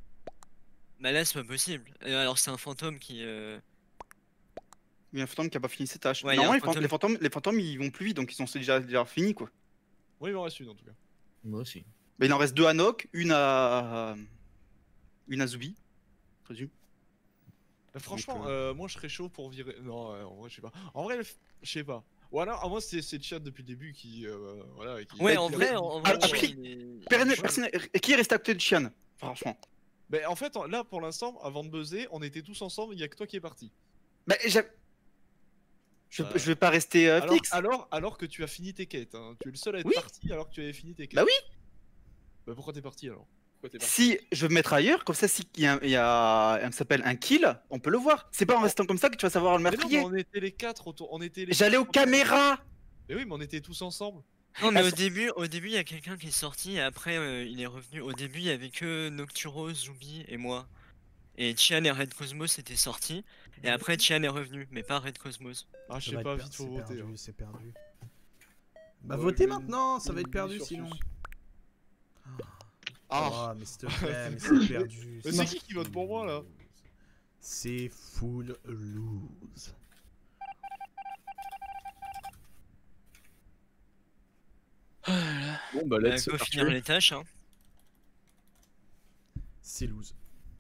Bah là, c'est pas possible. Alors, c'est un fantôme qui. Il y a un fantôme qui a pas fini ses tâches. Ouais, il y a Normalement, un fantôme. les fantômes, ils vont plus vite, donc ils sont déjà finis, quoi. Moi, il m'en reste une en tout cas. Moi aussi. Bah, il en reste 2 à Nock, une à Zubi, je présume. Franchement, Donc, moi je serais chaud pour virer. Non, en vrai, je sais pas. En vrai, je sais pas. Ou alors, à moi, c'est Chad depuis le début qui. Voilà, qui... Ouais, qui- en vrai, en vrai. après, il est- Personne... Et qui est resté à côté de Chian? Franchement. Mais en fait, là pour l'instant, avant de buzzer, on était tous ensemble, il y a que toi qui est parti. Bah, je vais pas rester fixe. Alors que tu as fini tes quêtes. Hein. Tu es le seul à être Oui. parti alors que tu avais fini tes quêtes. Bah oui. Bah pourquoi t'es parti alors? Pourquoi t'es parti? Si je vais me mettre ailleurs, comme ça, s'il y a ça s'appelle un kill, on peut le voir. C'est pas en restant comme ça que tu vas savoir le Mais non, mais meurtrier. on était les 4 autour. On était les J'allais aux 4 caméras. Mais oui, mais on était tous ensemble. Non, mais Ah, au début, il y a quelqu'un qui est sorti et après, il est revenu. Au début, il y avait que Nocturo, Zubi et moi. Et Chian et Red Cosmos étaient sortis. Et après, Chian est revenu, mais pas Red Cosmos. Ah, je Ça sais va pas, être vite faut c'est voter. perdu, hein. c'est perdu. Bah Ouais, votez je- maintenant, ça va je être perdu sur sinon. Sus. Ah, Oh, mais s'il te plaît, mais c'est perdu. Mais c'est qui vote pour moi, là? C'est full lose. Bon, bah, Bah, let's go faire finir tuer. les tâches, hein. C'est lose.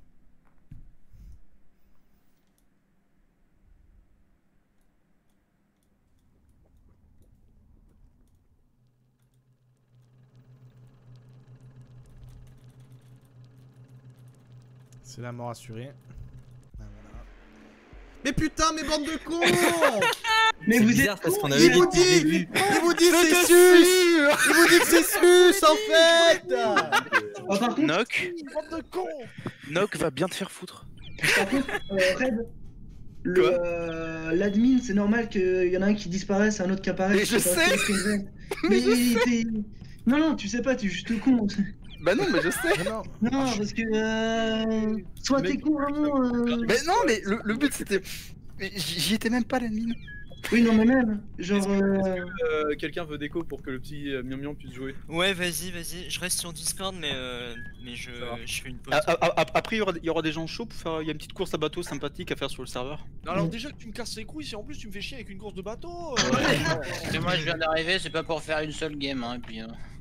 C'est la mort assurée. Ah, voilà. Mais putain, mes bandes de cons! Mais C'est vous bizarre êtes parce cons, qu'on Il avait vous dit au début. dit c'est sus! Il vous dit que c'est sus en fait! Ah, par contre, Nock, Bande de cons! Nock va bien te faire foutre. par contre, Red, L'admin, c'est normal qu'il y en a un qui disparaisse, un autre qui apparaît. Mais je sais. Non, tu sais pas, tu es juste con. Bah non, mais je sais. Non, parce que. Soit t'es con vraiment. Mais non, mais le but c'était. J'y étais même pas l'admin. Oui, non, mais même. Genre. Quelqu'un veut déco pour que le petit Miam Miam puisse jouer. Ouais, vas-y, je reste sur Discord, mais je fais une pause. Après, il y aura des gens chauds pour faire. Il y a une petite course à bateau sympathique à faire sur le serveur. Non, alors déjà que tu me casses les couilles, si en plus tu me fais chier avec une course de bateau. Et moi je viens d'arriver, c'est pas pour faire une seule game, hein, et puis.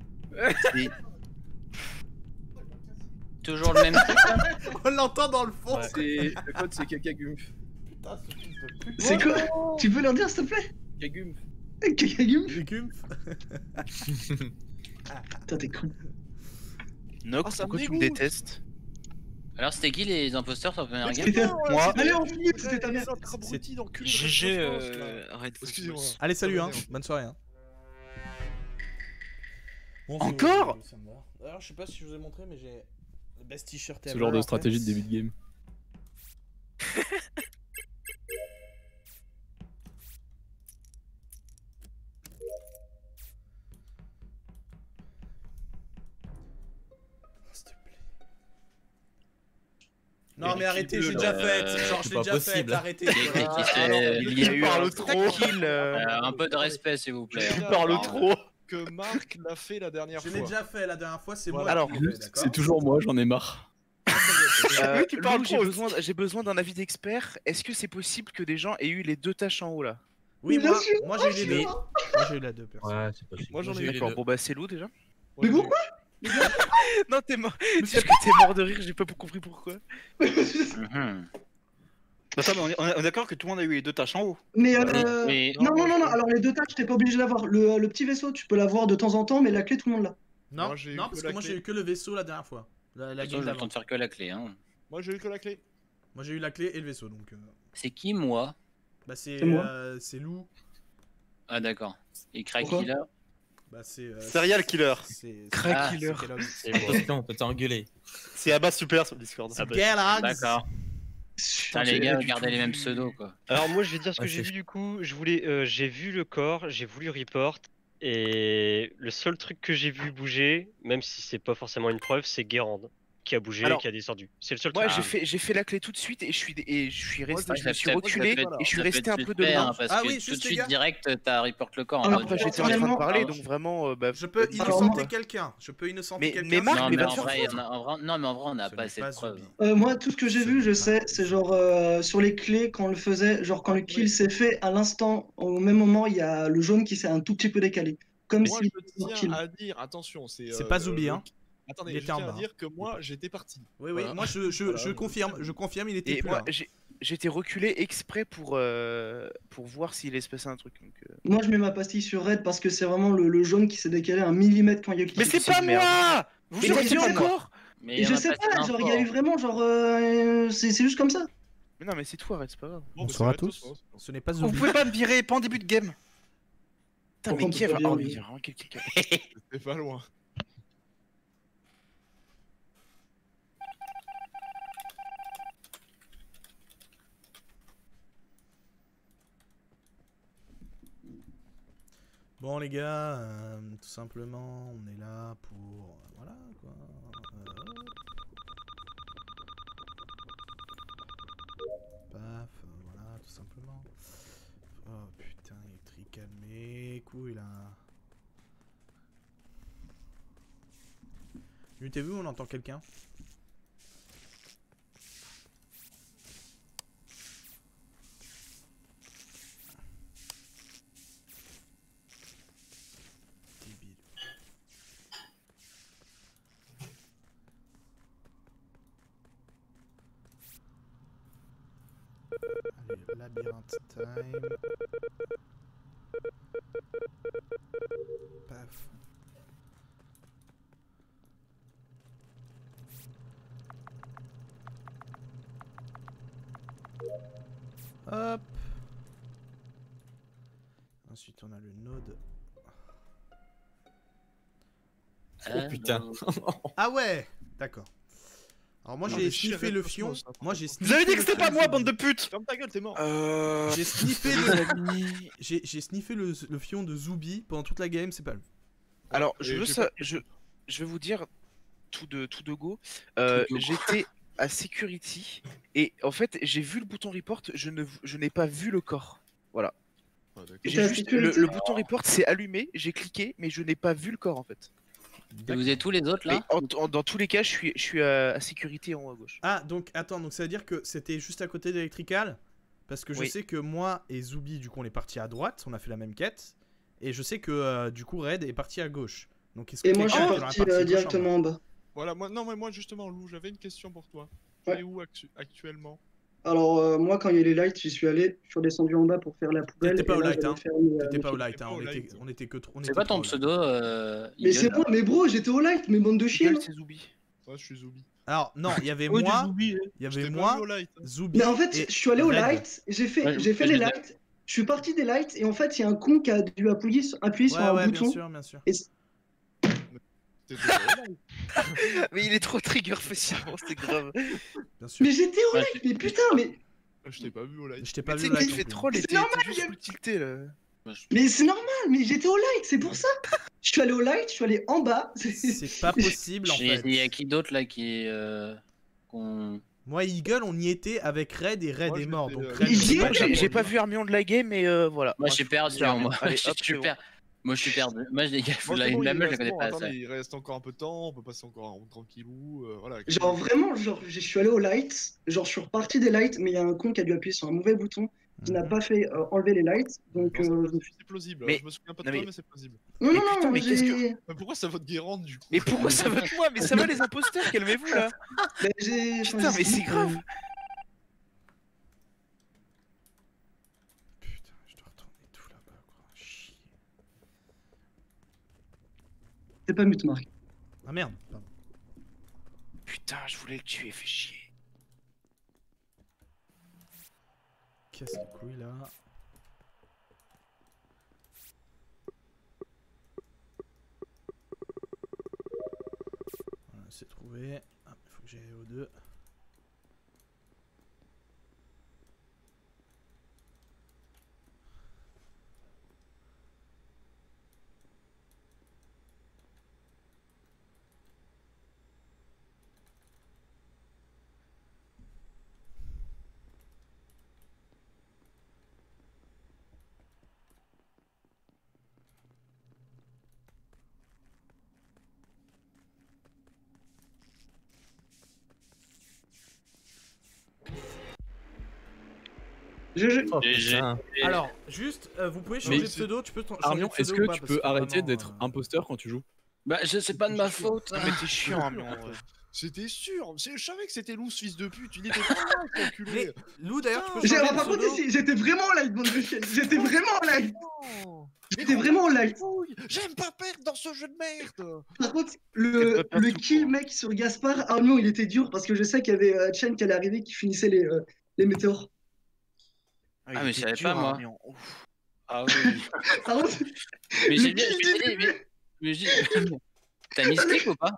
Toujours le même truc. On l'entend dans le fond. Le code c'est Kakagumf. Putain, ce fils de pute. C'est quoi? Tu peux leur dire s'il te plaît? Kakagumf. Kakagumf? Putain, t'es con. Nox, pourquoi tu me détestes? Alors c'était qui les imposteurs sur la première game? C'était moi. Allez, on finit, finit, c'était ta mère. GG, arrête. Excusez-moi. Allez, salut, hein. Bonne soirée. Hein. Bon, Encore? ça me va. Alors, je sais pas si je vous ai montré, mais j'ai le best t-shirt Ce genre de stratégie de début de game. Non mais arrêtez, j'ai déjà fait. Genre je l'ai déjà fait, arrêtez. Il y a eu parle trop. Un peu de respect s'il vous plaît. Tu parles trop. Que Marc l'a fait la dernière Je fois. l'ai déjà fait la dernière fois, c'est moi. Alors, qui l'ai fait, d'accord. C'est toujours moi, j'en ai marre. Tu parles Lou, trop. j'ai besoin d'un avis d'expert. Est-ce que c'est possible que des gens aient eu les deux tâches en haut là? Oui, Bien sûr, moi j'ai eu les deux. Moi j'ai eu la deux personnes. Ouais, c'est possible. Moi j'en ai eu. D'accord, bon bah c'est Lou déjà. Mais pourquoi? Non, t'es mort. Dis que t'es mort de rire, j'ai pas compris pourquoi. Attends, mais on est d'accord que tout le monde a eu les deux tâches en haut. Mais Mais- non, alors les deux tâches, t'es pas obligé d'avoir. Le petit vaisseau, tu peux l'avoir de temps en temps, mais la clé, tout le monde l'a. Non, Moi, j'ai eu non que parce la que moi clé. j'ai eu que le vaisseau la dernière fois. La De toute façon, game j'ai le temps d'avant. de faire que la clé. Hein. Moi j'ai eu que la clé. Moi j'ai eu la clé et le vaisseau donc. C'est qui moi? Bah c'est C'est moi. c'est Lou. Ah d'accord. Et Craig Pourquoi Killer? Bah c'est. Serial Killer. C'est. Ah, c'est Kellogg. C'est bon, on peut t'engueuler. C'est Abba Super sur Discord. C'est Kellogg's. D'accord. Putain, les gars, regardez les mêmes pseudos quoi. Alors moi je vais dire ce que Ouais, j'ai c'est- vu du coup, j'ai vu le corps, j'ai voulu report, et le seul truc que j'ai vu bouger, même si c'est pas forcément une preuve, c'est Guérand qui a bougé, Alors, qui a descendu. C'est le seul Moi truc. j'ai fait la clé tout de suite et je suis resté, Moi, je me suis peut-être- reculé peut-être- et je suis Ça peut resté être un peu suspect, de hein, loin. parce Ah que oui, tout juste, de les suite gars. direct t'as report le corps. en Alors, mode, Après j'étais en train de personnellement- parler donc vraiment bah, Je peux dis-le innocenter quoi. quelqu'un. Je peux innocenter Mais quelqu'un. Marc, Non mais mais va en te faire vrai, foutre. non mais en vrai on n'a Ce pas n'est assez de pas preuves. Zubi. Moi, tout ce que j'ai vu, je sais, c'est genre sur les clés, quand on le faisait, genre quand le kill s'est fait, à l'instant, au même moment, il y a le jaune qui s'est un tout petit peu décalé. Comme Moi si. je tiens à dire, attention, C'est pas Zubi, hein. Attendez, Il je était en tiens à bas. dire que moi j'étais parti. Oui, Voilà. moi je confirme, il était Et plus moi là. j'étais reculé exprès pour voir s'il allait se passer un truc. Donc, Moi, je mets ma pastille sur Red parce que c'est vraiment le jaune qui s'est décalé un millimètre quand il y a eu le Mais kill. c'est pas merde. moi. Vous Mais jurez t'as que dit c'est pas moi. encore. Mais Et je on a sais pas pas, assez genre il y a eu d'infos. vraiment, genre c'est juste comme ça. Mais non mais c'est toi, arrête, c'est pas grave. Bon, Bonsoir à bah, c'est tous. Retos, Ce n'est pas Vous Zubi. pouvez pas me virer, pas en début de game. Putain Pourquoi mais on qui peut pas a dire oh, oui. mais il y a vraiment quelqu'un qui a- C'était pas loin. Bon les gars, tout simplement, on est là pour voilà quoi. Paf, voilà, tout simplement. Oh putain, électrique calmé, couille là. Mutez-vous, on entend quelqu'un. Débile. Allez, labyrinthe time. Paf. Hop. Ensuite, on a le node. Oh putain. Ah ouais, d'accord. Alors moi Non, j'ai mais chier, sniffé le arrête, fion. ça. Moi j'ai Vous avez dit que sniffé c'était pas le moi, fion. bande de putes. Ferme ta gueule, t'es mort. J'ai sniffé j'ai sniffé le fion de Zubi pendant toute la game, c'est pas lui. Alors, Et je vais vous dire tout de go. J'étais à security et en fait, j'ai vu le bouton report, je n'ai pas vu le corps. Voilà. Ah, d'accord. T'étais à J'ai juste security le bouton report s'est allumé, j'ai cliqué, mais je n'ai pas vu le corps en fait. Et vous êtes tous les autres là? Mais dans tous les cas, je suis à sécurité en haut à gauche. Ah donc attends, donc ça veut dire que c'était juste à côté d'Electrical? Parce que je Oui. sais que moi et Zubi du coup on est partis à droite, on a fait la même quête. Et je sais que du coup Red est parti à gauche. Donc est-ce que Et moi je suis quelqu'un est dans la parti partie gauche en directement en bas. Voilà, non, mais moi justement, Lou, j'avais une question pour toi. Ouais. Tu es où actuellement? Alors moi quand il y a les lights, j'y suis allé, je suis redescendu en bas pour faire la poubelle. T'étais pas et au là, light, j'allais hein. faire mes- T'étais mes pas au trucs. light, hein. On était que C'est quoi ton pseudo Mais c'est Eagle, moi, mais bro, j'étais au light, mais bande de chiens. Eagle, c'est Zubi. Ouais, je suis Zubi. Alors non, il y avait Ouais, du moi, Zubi, hein. il y Je avait t'ai pas moi, vu au light, hein. Zubi. Mais en fait, et je suis allé au Red. light, j'ai fait Ouais, les je lights, je suis parti des lights et en fait il y a un con qui a dû appuyer sur un Ouais, bouton. bien sûr. Et T'étais au light. Mais il est trop trigger facilement, c'est grave. Bien sûr. mais j'étais au Ouais, light, mais putain, mais Je t'ai pas vu au light. Je t'ai pas Mais vu tu au sais light. qu'il fait non plus. troll et C'est t'es normal, juste full tilté là. c'est normal, mais j'étais au light, c'est pour ça. Je suis allé au light, je suis allé en bas. C'est pas possible en fait. Il y a qui d'autre là qui qu'on- Moi et Eagle, on y était avec Red et Red Moi, est mort. j'étais, Donc euh, Red. Mais c'est j'y pas étais. le J'ai pas bon. vu Hermione de la game, mais voilà. Moi je suis perdu, Hermione. moi. Allez, Je hop, suis c'est bon. perdu. Moi je suis perdu. Moi les gars, Bon, la c'est bon, meuf il je la reste- connais bon, pas attendez, assez. il reste encore un peu de temps, on peut passer encore tranquillou. Voilà. Genre vraiment, genre je suis allé au light, genre je suis reparti des lights, mais il y a un con qui a dû appuyer sur un mauvais bouton qui n'a Mhm. pas fait enlever les lights, donc Non, je me suis. c'est plausible. Mais- Je me souviens pas de non, toi, mais- mais c'est plausible. Non, Mais non, putain, non, mais qu'est-ce j'ai. Mais pourquoi ça vote Guérande du coup? Mais pourquoi ça va moi? Mais ça va les imposteurs, calmez-vous là. Mais j'ai. Putain, mais c'est grave. Putain, je dois retourner tout là-bas quoi. Chier. C'est pas mute, Marc. Ah merde. Pardon. Putain, je voulais le tuer, fait chier. Casse les couilles là. Voilà, c'est trouvé. Ah, il faut que j'aille aux deux. GG. Oh, GG. putain. Alors, juste, vous pouvez changer de pseudo. Tu peux changer de Armion, pseudo est-ce ou que pas, tu parce peux arrêter vraiment, d'être imposteur quand tu joues? Bah c'est pas de ma faute. Mais t'es chiant, Armion. C'était sûr, je savais que c'était Lou ce fils de pute, il était pas là, ce enculé. Mais Lou d'ailleurs, tu peux J'ai changer de par contre pseudo. ici, j'étais vraiment en light, bande de chiens. J'étais vraiment en light. Oh, J'étais vraiment en light. j'aime pas perdre dans ce jeu de merde. Par contre, Elle le peut perdre tout kill le temps. mec sur Gaspard, ah non, il était dur parce que je sais qu'il y avait Chen qui allait arriver qui finissait les météores. Ah, mais je savais pas, moi. Ah oui. Par contre, Mais le j'ai bien. kill du début. Mais t'as mystique ou pas?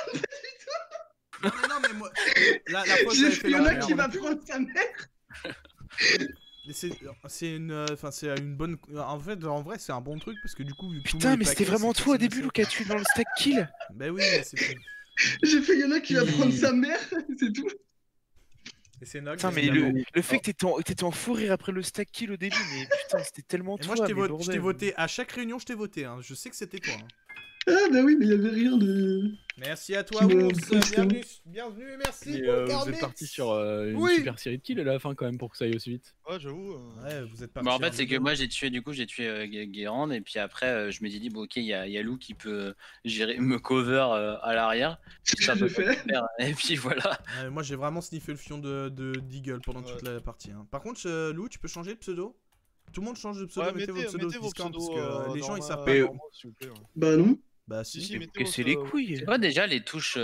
Non, mais moi, la fois que J'ai j'avais fait fait il y en a l'enfer. qui va prendre sa mère. Mais c'est une bonne. En fait, en vrai, c'est un bon truc parce que du coup, vu que tout le Putain, monde mais est c'était paquet, vraiment c'est toi au facile début, à Lou, qui a tué dans le stack kill. Bah oui, mais c'est. J'ai fait il y en a qui va prendre sa mère, c'est tout. Et c'est Nog. Putain, mais le fait que t'étais en fou rire après le stack kill au début, mais putain, c'était tellement Et toi. moi, je mais t'ai bordel. voté. À chaque réunion, je t'ai voté. Hein. Je sais que c'était toi. Hein. Ah bah oui, mais il y avait rien de. Merci à toi, Qui me Ours. booste. Bienvenue et merci. Et, pour vous Carmix. êtes parti sur une Oui. super série de kills à la fin quand même pour que ça aille aussi vite. Ouais, j'avoue. Ouais, vous êtes parti. Bah en fait c'est que moi j'ai tué Guérande et puis après je me dis bon ok il y a Lou qui peut gérer me cover à l'arrière. Ça peut fait. pas faire, et puis voilà. Moi, j'ai vraiment sniffé le fion de Deagle pendant toute la partie. Hein. Par contre, Lou, tu peux changer de pseudo? Tout le monde change de pseudo. Ouais, mettez vos pseudos mettez vos Discord parce pseudos, que les gens ils normal- savent pas. normaux, s'il vous plaît, ouais. Bah non. Bah Si, si. si, mettez Que vos c'est les pseudos. couilles. C'est quoi déjà les touches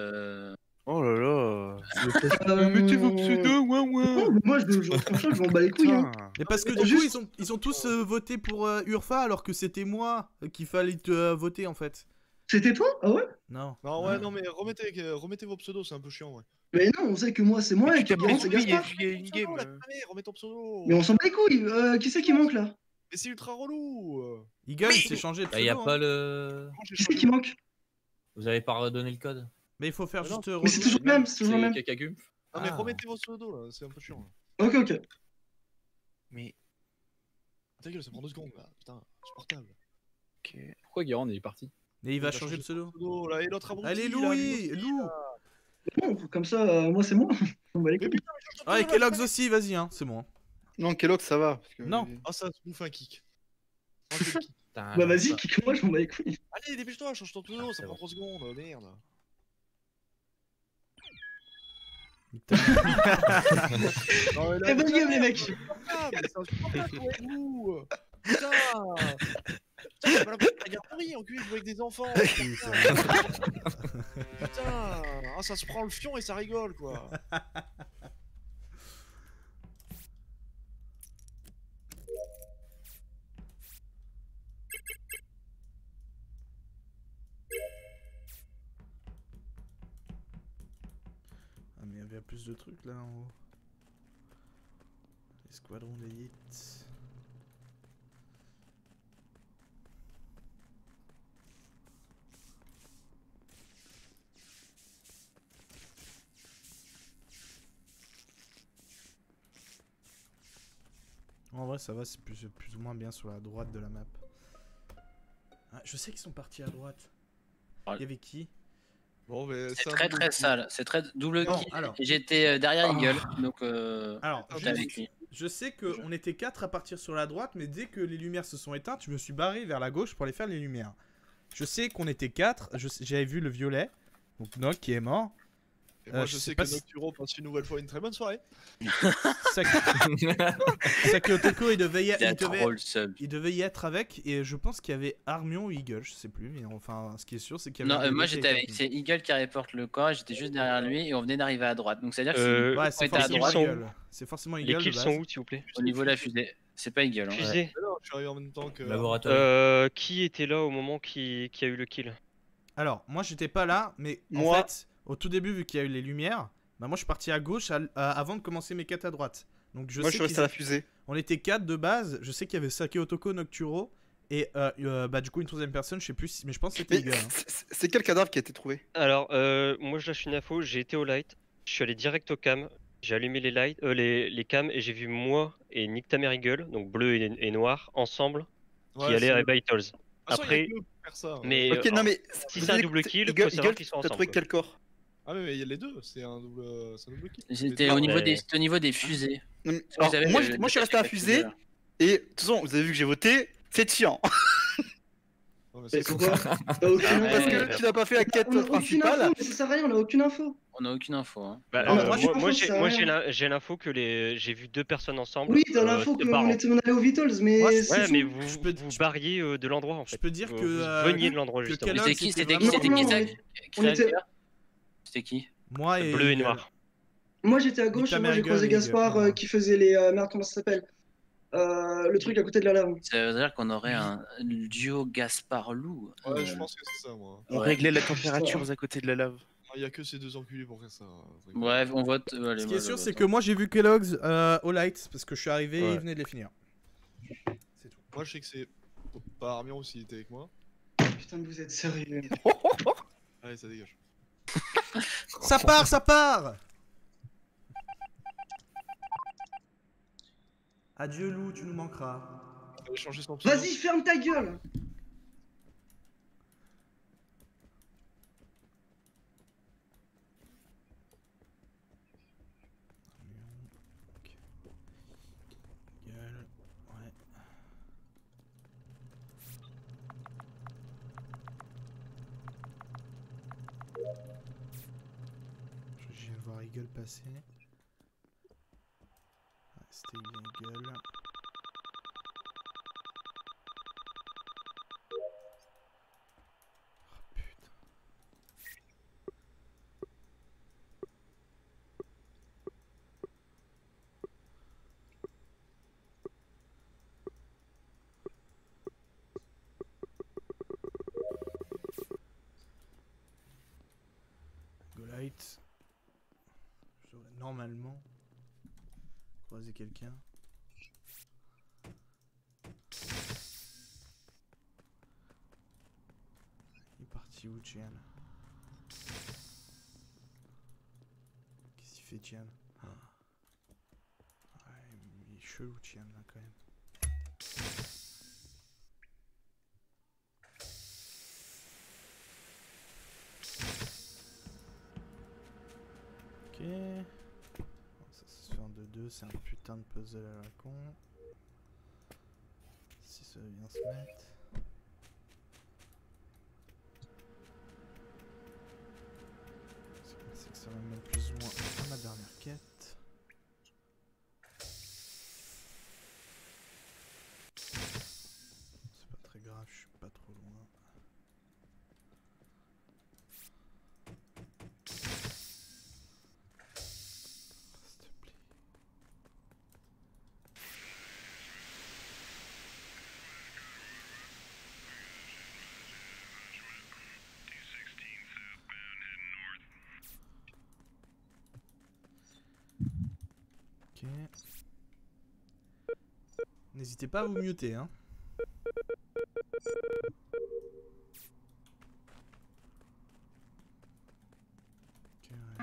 Oh là là. Mettez vos pseudos, ouin ouin. Oh, moi, franchement, je m'en bats les couilles. Hein. Mais parce que du coup, ils ont tous voté pour Urfa alors que c'était moi qu'il fallait voter en fait. C'était toi? Ah ouais? Non. Non, ouais, non, mais remettez vos pseudos, c'est un peu chiant, ouais. Mais non, on sait que moi c'est moi et que Guérand c'est Gaspard. Remets ton pseudo. Mais on s'en bat les couilles, qui c'est qui manque là? Mais c'est ultra relou. Eagle, il s'est changé de Bah, y a pseudo. pas hein. le. Qui c'est qui manque? Vous avez pas redonné le code? Mais il faut faire juste. Mais c'est toujours le même, c'est toujours le même. Kakagum. Non, mais Ah. remettez vos pseudos là, c'est un peu chiant. Ok, ok. Mais. Ta gueule, ça prend 2 secondes là, putain, insupportable. Ok. Pourquoi Guérand est parti? Et il va changer de pseudo. Là, et l'autre abruti. Allez, là, Louis, lui aussi, Lou. là. Bon, comme ça, moi c'est moi. On va les couilles. Ah, et Kellogg's aussi, vas-y, hein, c'est bon. Non, Kellogg, ça va. Parce que... Non. Ah, ça se bouffe un kick. Bah vas-y, kick-moi, je m'en bats les couilles. Allez, dépêche-toi, change ton pseudo, ça prend 3 secondes, merde. Eh, bonne game, les mecs. Putain, c'est pas la peine de la garderie, enculé, je joue avec des enfants. Putain, ah, ça se prend le fion et ça rigole, quoi. Ah, mais il y avait plus de trucs là en haut. Escadron d'élite. En vrai, ça va, c'est plus ou moins bien sur la droite de la map. Ah, je sais qu'ils sont partis à droite. Il y avait qui? Bon, mais C'est très très sale, c'est très double Non, kill. alors. J'étais derrière Eagle, donc Alors, j'étais avec lui. je sais qu'on était 4 à partir sur la droite, mais dès que les lumières se sont éteintes, je me suis barré vers la gauche pour aller faire les lumières. Je sais qu'on était 4, j'avais vu le violet, donc Nock qui est mort. Et moi, je sais pas que Nocturo passe une nouvelle fois une très bonne soirée. Saki Otoko, il devait y être avec, et je pense qu'il y avait Armion ou Eagle, je sais plus, mais enfin, ce qui est sûr, c'est qu'il y avait. Non, moi j'étais avec, c'est Eagle qui reporte le corps, j'étais juste derrière lui et on venait d'arriver à droite. Donc c'est-à-dire que ouais, si on était à droite, c'est forcément Les Eagle. kills de base. sont où, s'il vous plaît? au niveau de la fusée, c'est pas Eagle. Hein. Fusée. Non, je suis arrivé en même temps que. Laboratoire. Qui était là au moment qui a eu le kill? Alors, moi j'étais pas là, mais en fait, au tout début, vu qu'il y a eu les lumières, bah moi je suis parti à gauche avant de commencer mes quêtes à droite. Donc Moi, je suis resté à la fusée. On était 4 de base, je sais qu'il y avait Saki Otoko, Nocturo, et bah du coup une troisième personne, je sais plus, mais je pense que c'était Eagle. C'est quel cadavre qui a été trouvé? Alors, moi je lâche une info, j'ai été au light, je suis allé direct au cam, j'ai allumé les lights, les cams et j'ai vu moi et Nick Tamer Eagle, donc bleu et noir, ensemble, qui Ouais, allaient à c'est- Vitals. De toute façon, il y a Après, que eux pour faire ça, ouais. mais Ok, non, mais si vous c'est un avez- double kill, il Eagle- faut savoir Eagle, qu'ils sont t'as ensemble. trouvé quoi. quel corps? Ah, mais il y a les deux, c'est un double kill. C'était Les au deux. niveau mais- des, c'était au niveau des fusées. Non, mais- Parce que vous alors, avez moi, le- moi, je suis resté à la fusée, et de toute façon, vous avez vu que j'ai voté, c'est chiant. Non, mais Mais c'est pourquoi? T'as aucune Ah, info. Parce ouais. que tu n'as pas fait la quête On a aucune principale. info, mais ça sert à rien, on a aucune info. On a aucune info. Hein. Bah, Non, mais moi, j'ai pas fait ça, j'ai l'info que j'ai vu deux personnes ensemble. Oui, t'as l'info se qu'on barrant. on allait au Vitals, mais Moi, c'est Ouais, tout. mais vous Je peux- vous barriez de l'endroit en fait. Je peux dire Vous que, veniez de l'endroit que justement. Kellogg, C'était qui c'était C'était qui vraiment- C'était qui ça Non, qui on l'a était- fait C'était qui Moi et Bleu et Eagle. noir. Moi j'étais à gauche Nick et moi j'ai Tamer croisé Eagle, Gaspard Eagle. qui faisait les. Merde, comment ça s'appelle? Le truc à côté de la lave. Ça veut dire qu'on aurait un duo Gaspard-Loup. Ouais, je pense que c'est ça, moi. On réglait la température à côté de la lave. Il y a que ces deux enculés pour faire ça. Bref, on vote. Allez, Ce qui moi, est je sûr, vote, c'est hein. que moi j'ai vu Kellogg's au light parce que je suis arrivé et Ouais. il venait de les finir. C'est tout. Moi, je sais que c'est. Pas Armion aussi, il était avec moi. Putain, vous êtes sérieux. Allez, ça dégage. Ça part, ça part. Adieu Lou, tu nous manqueras. Allez, changer son pseudo. Vas-y, ferme ta gueule. Gueule, ouais. Je viens de voir Eagle passer. Ouais, c'était Eagle. Oh, putain. normalement croiser quelqu'un. Il est parti où, Tian? Qu'est-ce qu'il fait, Tian? Il est chelou, Tian, là, quand même. Ok. Bon, ça se fait en 2-2, c'est un putain de puzzle à la con. Si ça vient se mettre. C'est que ça m'amène plus ou moins à ma dernière quête. C'est pas très grave, je suis pas trop loin. S'il te plaît. Ok. N'hésitez pas à vous muter, hein. Ok, ouais.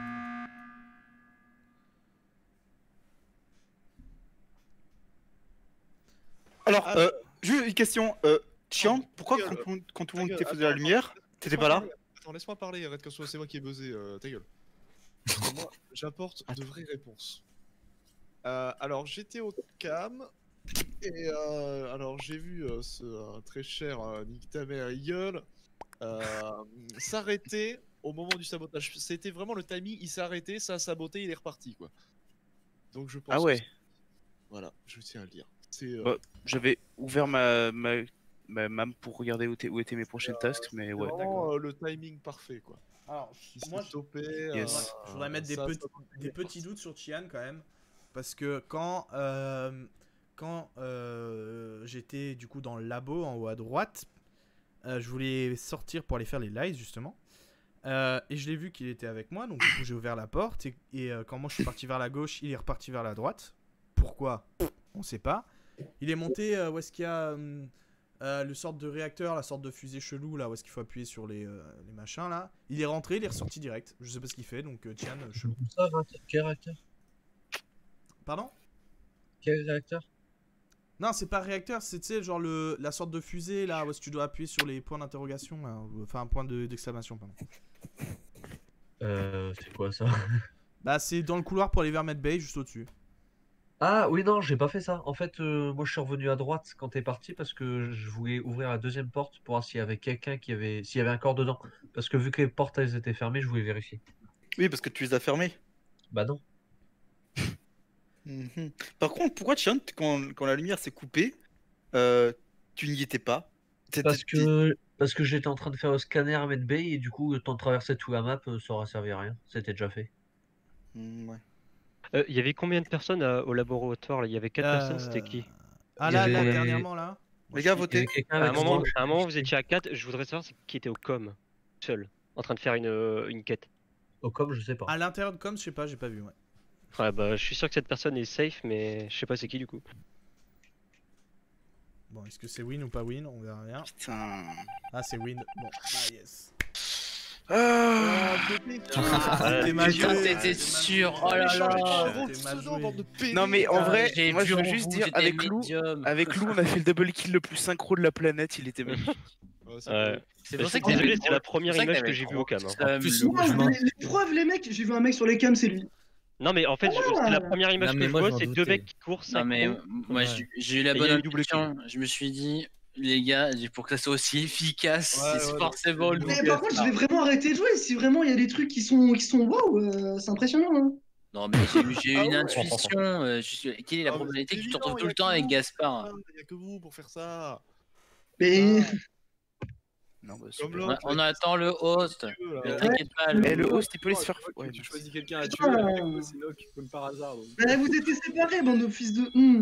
Alors, juste une question. Chiant, pourquoi quand tout le monde faisait la lumière, t'étais pas là? Attends, laisse-moi parler, arrête que c'est moi qui ai buzzé, ta gueule. Moi, j'apporte de vraies réponses. Alors, j'étais au cam, et alors j'ai vu ce très cher Nick ta mère gueule s'arrêter au moment du sabotage. C'était vraiment le timing, il s'est arrêté, ça a saboté, il est reparti, quoi. Donc je pense Ah ouais. Voilà, je tiens à le dire. C'est Bah, j'avais ouvert ma map pour regarder où étaient mes prochaines tasks, mais ouais. vraiment le timing parfait, quoi. Alors, Il moi, s'est stoppé. je voudrais mettre des petits doutes sur Tian quand même. Parce que quand j'étais du coup dans le labo en haut à droite, je voulais sortir pour aller faire les lives justement. Et je l'ai vu qu'il était avec moi, donc du coup j'ai ouvert la porte. Et quand moi je suis parti vers la gauche, il est reparti vers la droite. Pourquoi? On sait pas. Il est monté où est-ce qu'il y a le sorte de réacteur, la sorte de fusée chelou là, où est-ce qu'il faut appuyer sur les machins là. Il est rentré, il est ressorti direct. Je sais pas ce qu'il fait, donc Tian, chelou. Ça, quel réacteur? Pardon? Quel réacteur? Non, c'est pas réacteur, c'est tu sais, genre la sorte de fusée là où est-ce que tu dois appuyer sur les points d'interrogation là, enfin un point d'exclamation, pardon. C'est quoi ça? Bah, c'est dans le couloir pour aller vers Med Bay, juste au-dessus. Ah oui, non, j'ai pas fait ça. En fait, moi je suis revenu à droite quand t'es parti parce que je voulais ouvrir la deuxième porte pour voir s'il y avait quelqu'un s'il y avait un corps dedans. Parce que vu que les portes elles étaient fermées, je voulais vérifier. Oui, parce que tu les as fermés. Bah non. Par contre, pourquoi Chiant, quand la lumière s'est coupée, tu n'y étais pas? Parce que j'étais en train de faire le scanner à Med Bay et du coup, le temps de traverser toute la map, ça aurait servi à rien. C'était déjà fait. Ouais. Il y avait combien de personnes au laboratoire là? Il y avait 4 personnes, c'était qui? Ah là, là, dernièrement là. Les gars, votez. À un moment, vous étiez à 4, je voudrais savoir qui était au com, seul, en train de faire une quête. Au com, je sais pas. À l'intérieur de com, je sais pas, j'ai pas vu, ouais. Ouais, bah, je suis sûr que cette personne est safe, mais je sais pas c'est qui du coup. Bon, est-ce que c'est win ou pas win? On verra rien. Putain. Ah, c'est win. Bon, ah yes. T'es mal joué. T'étais sûr. Oh là là. Non mais en vrai, j'ai moi vu je veux en juste vous, dire, j'étais avec Lou, on a fait le double kill le plus synchro de la planète, il était magnifique. Ouais. C'est pour ça que désolé, c'est la première image que j'ai vue au cam. En plus, les preuves, les mecs, j'ai vu un mec sur les cams, c'est lui. Non mais en fait, c'est la première image Non, que mais je moi, vois, je m'en c'est deux doutais. mecs qui courent. Non mais moi j'ai eu la Et il y bonne a eu double intuition. Je me suis dit, les gars, pour que ça soit aussi efficace, c'est forcément le Mais par contre, je vais vraiment arrêter de jouer si vraiment il y a des trucs qui sont waouh, c'est impressionnant. Hein. Non mais j'ai eu une intuition. Quelle est la probabilité que tu te retrouves tout le temps avec Gaspard? Il y a que vous pour faire ça. Mais. Non, bah, On attend le host. T'inquiète pas. Le host, il peut les se faire. Ouais, tu choisis quelqu'un à tuer, Putain. c'est Noc, comme par hasard. Donc. Mais vous étiez séparés, bande de fils de.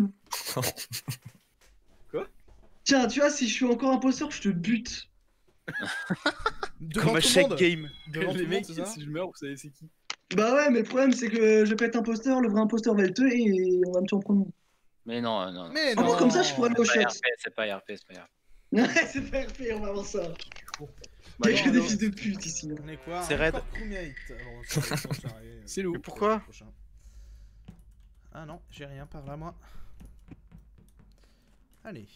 Quoi? Tiens, tu vois, si je suis encore imposteur, je te bute. Devant Comme à tout le chaque monde. game. Devant tout Les le mecs, monde, c'est ça? si je meurs, vous savez c'est qui? Bah ouais, mais le problème c'est que je peux être imposteur, le vrai imposteur va être eux et on va me tuer en premier. Mais non, non. Mais En plus, comme ça, je pourrais aller au C'est pas shot. RP, c'est pas RP, c'est pas RP. Ouais, c'est pas RP, on va voir ça. Bah, Il y a que non, des non. fils de pute ici. Là. On est quoi? C'est raid. Encore crewmate. Alors, ça va être charré, C'est loup. Mais pourquoi? prochain. Ah non, j'ai rien par là, moi. Allez.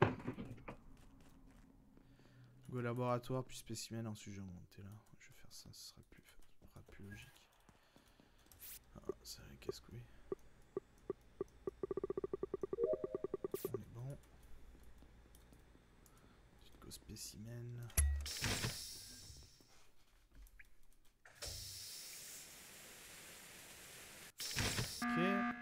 Go laboratoire, puis spécimen, ensuite je vais monter là. Je vais faire ça, ce sera plus logique. Ah, c'est un casse-couille. On est bon. Ensuite, go spécimen. Ok.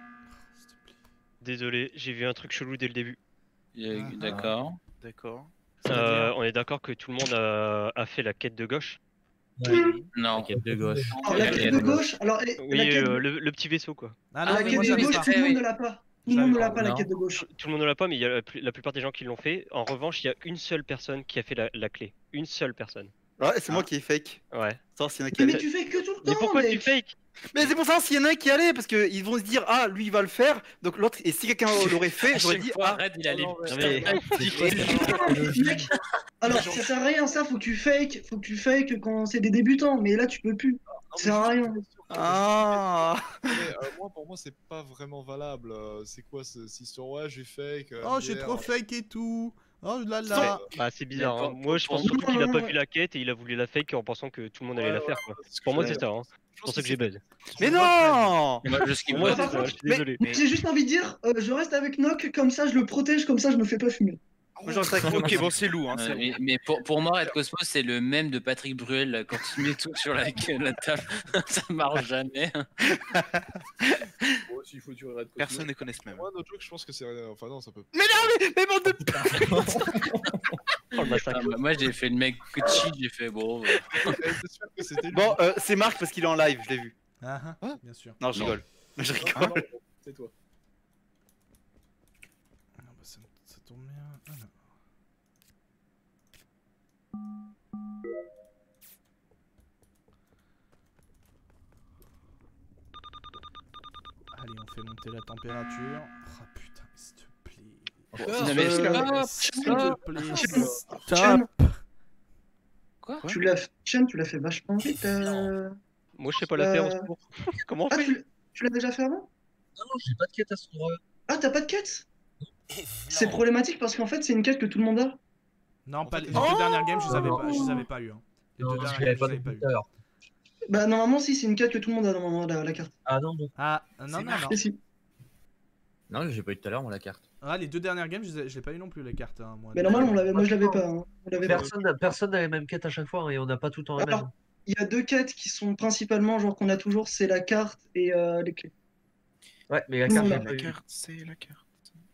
Désolé, j'ai vu un truc chelou dès le début. D'accord. D'accord. On est d'accord que tout le monde a fait la quête de gauche. Non. La quête de gauche. Alors, la quête de gauche, alors, la Oui, quête le petit vaisseau quoi. Ah la quête de gauche, tout le monde ne l'a pas. Tout le monde ne l'a pas, la quête de gauche. Tout le monde ne l'a pas, mais il y a la plupart des gens qui l'ont fait. En revanche, il y a une seule personne qui a fait la clé. Une seule personne. Ouais, c'est moi qui ai fake. Ouais. Sans s'il y en a qui Mais allaient. tu fais que tout le temps, Mais pourquoi mec. tu fake? Mais c'est pour ça s'il y en a un qui allait, parce qu'ils vont se dire, ah, lui il va le faire, donc l'autre, et si quelqu'un l'aurait fait, j'aurais dit, ah, Red, il allait. Mec, alors ça sert à rien, ça, faut que tu fake quand c'est des débutants, mais là tu peux plus. Ça sert à rien. ah. Moi, pour moi, c'est pas vraiment valable. C'est quoi cette histoire? Ouais, j'ai fake. Oh, j'ai MDR. trop fake et tout. Oh là là. Bah, c'est bizarre. Mais Hein. Moi, je pense surtout Non, qu'il a non, pas non. vu la quête et il a voulu la fake en pensant que tout le monde allait la faire. Quoi. Pour moi, c'est ça. Hein. C'est pour ça que j'ai buzz. Mais non. Moi, je skip Pour moi, pas. c'est ça. Je suis désolé. Mais j'ai juste envie de dire, je reste avec Nock, comme ça je le protège, comme ça je me fais pas fumer. Moi, j'en sais que- Ok, bon, c'est loup. Hein, c'est Mais, loup. mais pour moi, Red Cosmos, c'est le même de Patrick Bruel là, quand il met tout sur la table. Ça marche jamais. Bon, s'il faut tuer Red Cosmos. Personne ne connaît ce même. Moi, notre joke, je pense que c'est. Enfin, non, ça peut. Mais non, mais bande de. Oh, le massacre. Ah, bah, moi, j'ai fait le mec cheat, j'ai fait bon. C'est sûr que c'était lui. Bon, c'est Marc parce qu'il est en live, je l'ai vu. Ah, bien sûr. Non, je rigole. Je Ah, rigole. non, c'est toi. Ah, bah, ça tombe bien. Ah, non. Allez, on fait monter la température. Oh putain, s'il te plaît. Non, mais S'il te plaît, Chen, stop. Quoi? Chen, tu l'as fait vachement vite. Moi, je sais pas la faire au secours. Comment on Ah, fait? tu l'as déjà fait avant? Non, j'ai pas de quête à ce endroit. Ah, t'as pas de quête? C'est problématique parce qu'en fait, c'est une quête que tout le monde a. Non, pas les Oh deux dernières games, je les avais non. pas, je les avais pas eu. Hein. Les Non, deux parce dernières qu'il y games, avait je pas les avais de pas eu. tout à l'heure. Bah, normalement, si, c'est une quête que tout le monde a normalement, la carte. Ah non, non. Ah, non, non. Et si. Non, j'ai pas eu tout à l'heure, moi, la carte. Ah, les deux dernières games, je l'ai pas eu non plus, la carte. Hein, moi. Mais normalement, moi je l'avais pas. Hein. On l'avait pas. Personne n'a les mêmes quêtes à chaque fois hein, et on n'a pas tout le temps les mêmes. Alors, il y a deux quêtes qui sont principalement, genre qu'on a toujours, c'est la carte et les clés. Ouais, mais la Non, carte, non. j'ai pas La eu. carte, c'est la carte.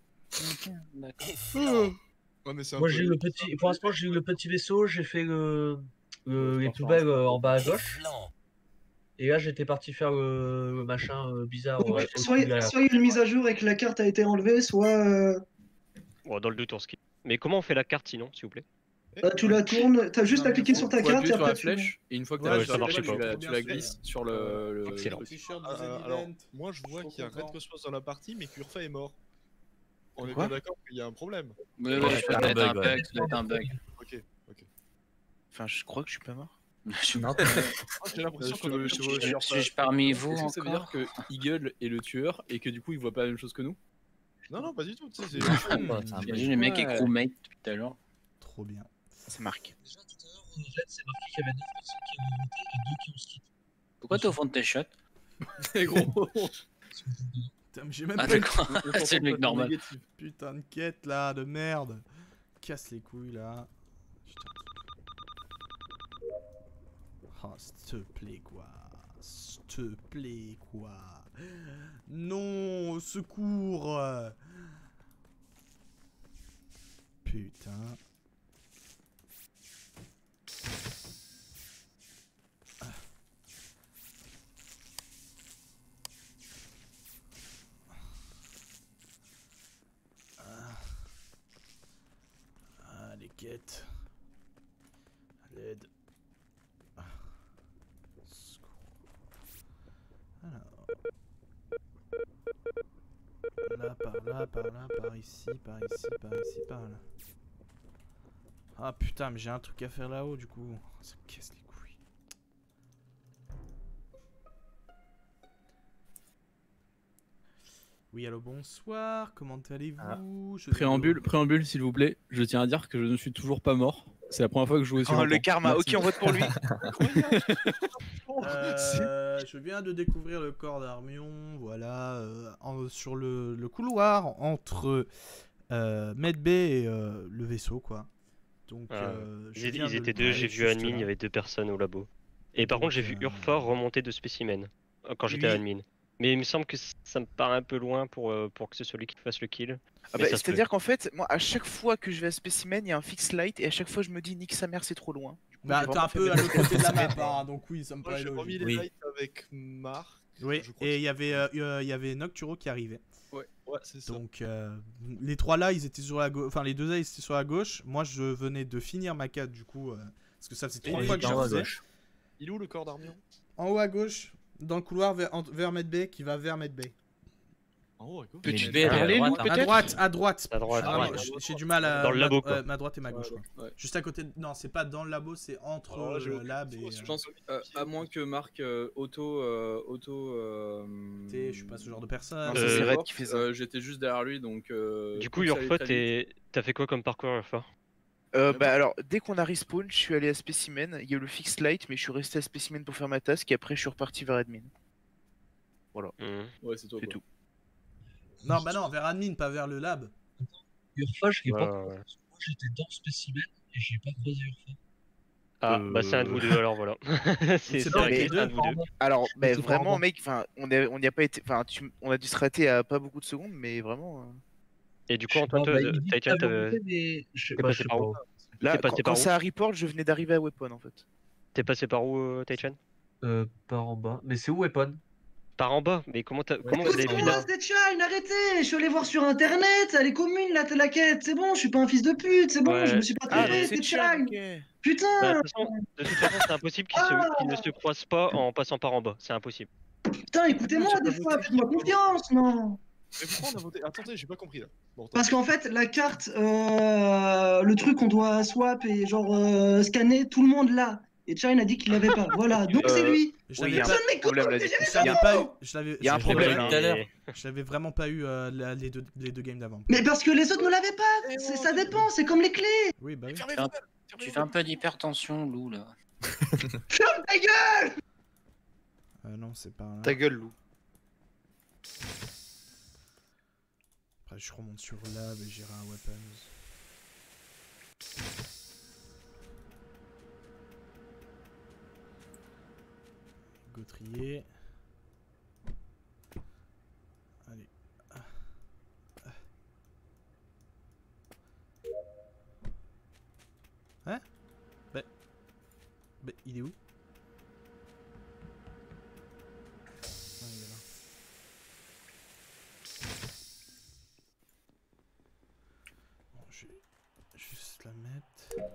Ouais, mais c'est un Moi peu- j'ai eu le petit. Pour l'instant j'ai eu le petit vaisseau, j'ai fait les parfait. poubelles en bas à gauche. Flan. Et là j'étais parti faire le machin bizarre. Donc, au soit il y derrière. a une mise à jour et que la carte a été enlevée, soit Bon, dans le doute, on skip. Mais comment on fait la carte sinon, s'il vous plaît? tu la tournes, t'as juste Non, à cliquer sur ta Faut carte appuyer et sur la après tu... flèche, et une fois que Ouais, t'as ça la marchait flèche, pas. tu la glisses sur le. Excellent. T-shirt du Alors, Zen Event. moi, je vois Trop qu'il y a content. Red Cosmos dans la partie, mais qu'Urfa est mort. On est Quoi bien d'accord qu'il y a un problème. Ouais, Ouais, ouais, ça doit être un ouais. bug, ça doit être un bug. Ok, ok. Enfin, je crois que je suis pas mort. Je suis Non, J'ai l'impression Je qu'on a suis parmi vous Est-ce que ça veut dire encore. que Eagle est le tueur et que du coup il voit pas la même chose que nous? Non, non, pas du tout. Tu sais, c'est... J'imagine le mec est crewmate depuis tout à l'heure. Trop bien. C'est marqué. Déjà tout à l'heure, Red c'est marqué qu'il y avait 9 personnes qui avaient voté et 2 qui ont skip. Pourquoi t'es au fond de tes shots? C'est gros. Putain, mais j'ai même Ah pas eu d'accord, c'est le mec normal. Négatif. putain de quête là, de merde. Casse les couilles là. Putain. Oh, s'il te plaît quoi. S'il te plaît quoi. Non, au secours. Putain. Ah, les quêtes. À l'aide. Secours. là, par là, par ici, par ici, par ici, par là. Ah putain, mais j'ai un truc à faire là-haut du coup. Ça me casse les couilles. Oui, allô, bonsoir. Comment allez-vous? Préambule, s'il vous plaît. Je tiens à dire que je ne suis toujours pas mort. C'est la première fois que je joue aussi. Oh, le longtemps. karma, Merci. ok, on vote pour lui. Je viens de découvrir le corps d'Armion, voilà, sur le couloir entre Medbay et le vaisseau, quoi. Donc, Ils étaient deux, j'ai vu admin, il y avait 2 personnes au labo. Et par contre, j'ai vu Urfa remonter de spécimen quand j'étais Oui. admin. Mais il me semble que ça me paraît un peu loin pour que ce soit lui qui fasse le kill. Ah Mais bah, ça se peut. c'est-à-dire qu'en fait, moi, à chaque fois que je vais à Specimen, il y a un fix light et à chaque fois je me dis nique sa mère, c'est trop loin. Du coup, Bah, j'ai t'es vraiment un fait peu mes à l'autre côté de la Specimen. map, hein, donc oui, ça me Moi paraît j'ai remis logique. les lights avec Marc. Oui, je crois et il y avait Nocturo qui arrivait. Ouais, c'est ça. Donc, les trois là, ils étaient sur la gauche. Enfin, les deux là, ils étaient sur la gauche. Moi, je venais de finir ma quête, du coup, parce que ça faisait 3 fois que je faisais. Il est où le corps d'Armion? En haut à gauche, dans le couloir vers Medbay, qui va vers Medbay. En haut à gauche. Petite baie à parler, droite, Lou, hein. peut-être À droite. À droite, Ah, droite. moi, j'ai du mal à. Dans le labo, quoi. ma droite et ma gauche, quoi. Ouais. Juste à côté. Non, c'est pas dans le labo, c'est entre Alors là, j'ai le aucune lab et. info, Je pense, à moins que Marc Je suis pas ce genre de personne. Non, ça, c'est Red qui fait ça. J'étais juste derrière lui, donc. Du coup, comme ça allait Urfa, très vite. t'as fait quoi comme parcours, Urfa? Bah alors, dès qu'on a respawn, je suis allé à Specimen. Il y a eu le fix light, mais je suis resté à Specimen pour faire ma task et après je suis reparti vers admin. Voilà. Ouais, c'est toi. C'est quoi. tout. Non, bah non, vers admin, pas vers le lab. Urfa, je l'ai Ouais, pas. ouais. Moi, j'étais dans Specimen et j'ai pas croisé Urfa. Ah, bah c'est un de vous deux alors, voilà. C'est c'est pas un les de deux. vous deux. Alors, bah, C'est vraiment, pardon. mec, enfin, on n'y a pas été. Enfin, on a dû se rater à pas beaucoup de secondes, mais vraiment. Et du coup, Antoine, Titan, Je sais t'es pas, passé je sais par pas. où? Là, T'es passé quand par où? ça a report, je venais d'arriver à Weapon en fait. T'es passé par où, Taichan? Par en bas. Mais c'est où Weapon? Par en bas? Mais comment vous avez C'est pu bon, c'était Chine, arrêtez! Je suis allé voir sur internet, elle est commune la quête, c'est bon, je suis pas un fils de pute, c'est bon, Ouais. je me suis pas Ah, trompé, donc c'est c'est Chan, Chine! ok. Bah, Putain! de toute façon, c'est impossible qu'ils ne se croisent pas en passant par en bas. C'est impossible. Putain, écoutez-moi J'ai des pas fois, voté. faites-moi confiance, non? Mais pourquoi on a voté? Attendez, j'ai pas compris là. Bon, attends. Parce qu'en fait, la carte, le truc qu'on doit swap et genre scanner, tout le monde l'a. Et Chine a dit qu'il l'avait pas. Voilà, donc c'est lui. Je Oui, il l'avais y a un pas. Personne m'écoute, problème là. mais j'ai Je l'avais pas eu. Je l'avais. Il y a un je problème l'avais- là. tout à l'heure. Je l'avais vraiment pas eu les deux games d'avant. Mais parce que les autres ne l'avaient pas. Eh oh, Ça dépend, c'est comme les clés. Oui, bah oui. Fermez Tu vos fais un- gueules, fermez Tu vos fais un gueules. peu d'hypertension, Lou, là. Ferme ta gueule. Non, c'est pas là. Ta gueule, Lou. Après, je remonte sur lab et j'irai à weapons. Gautrier. Allez. Hein? Bah, il est où? Ah, il est là. Bon, je vais juste la mettre.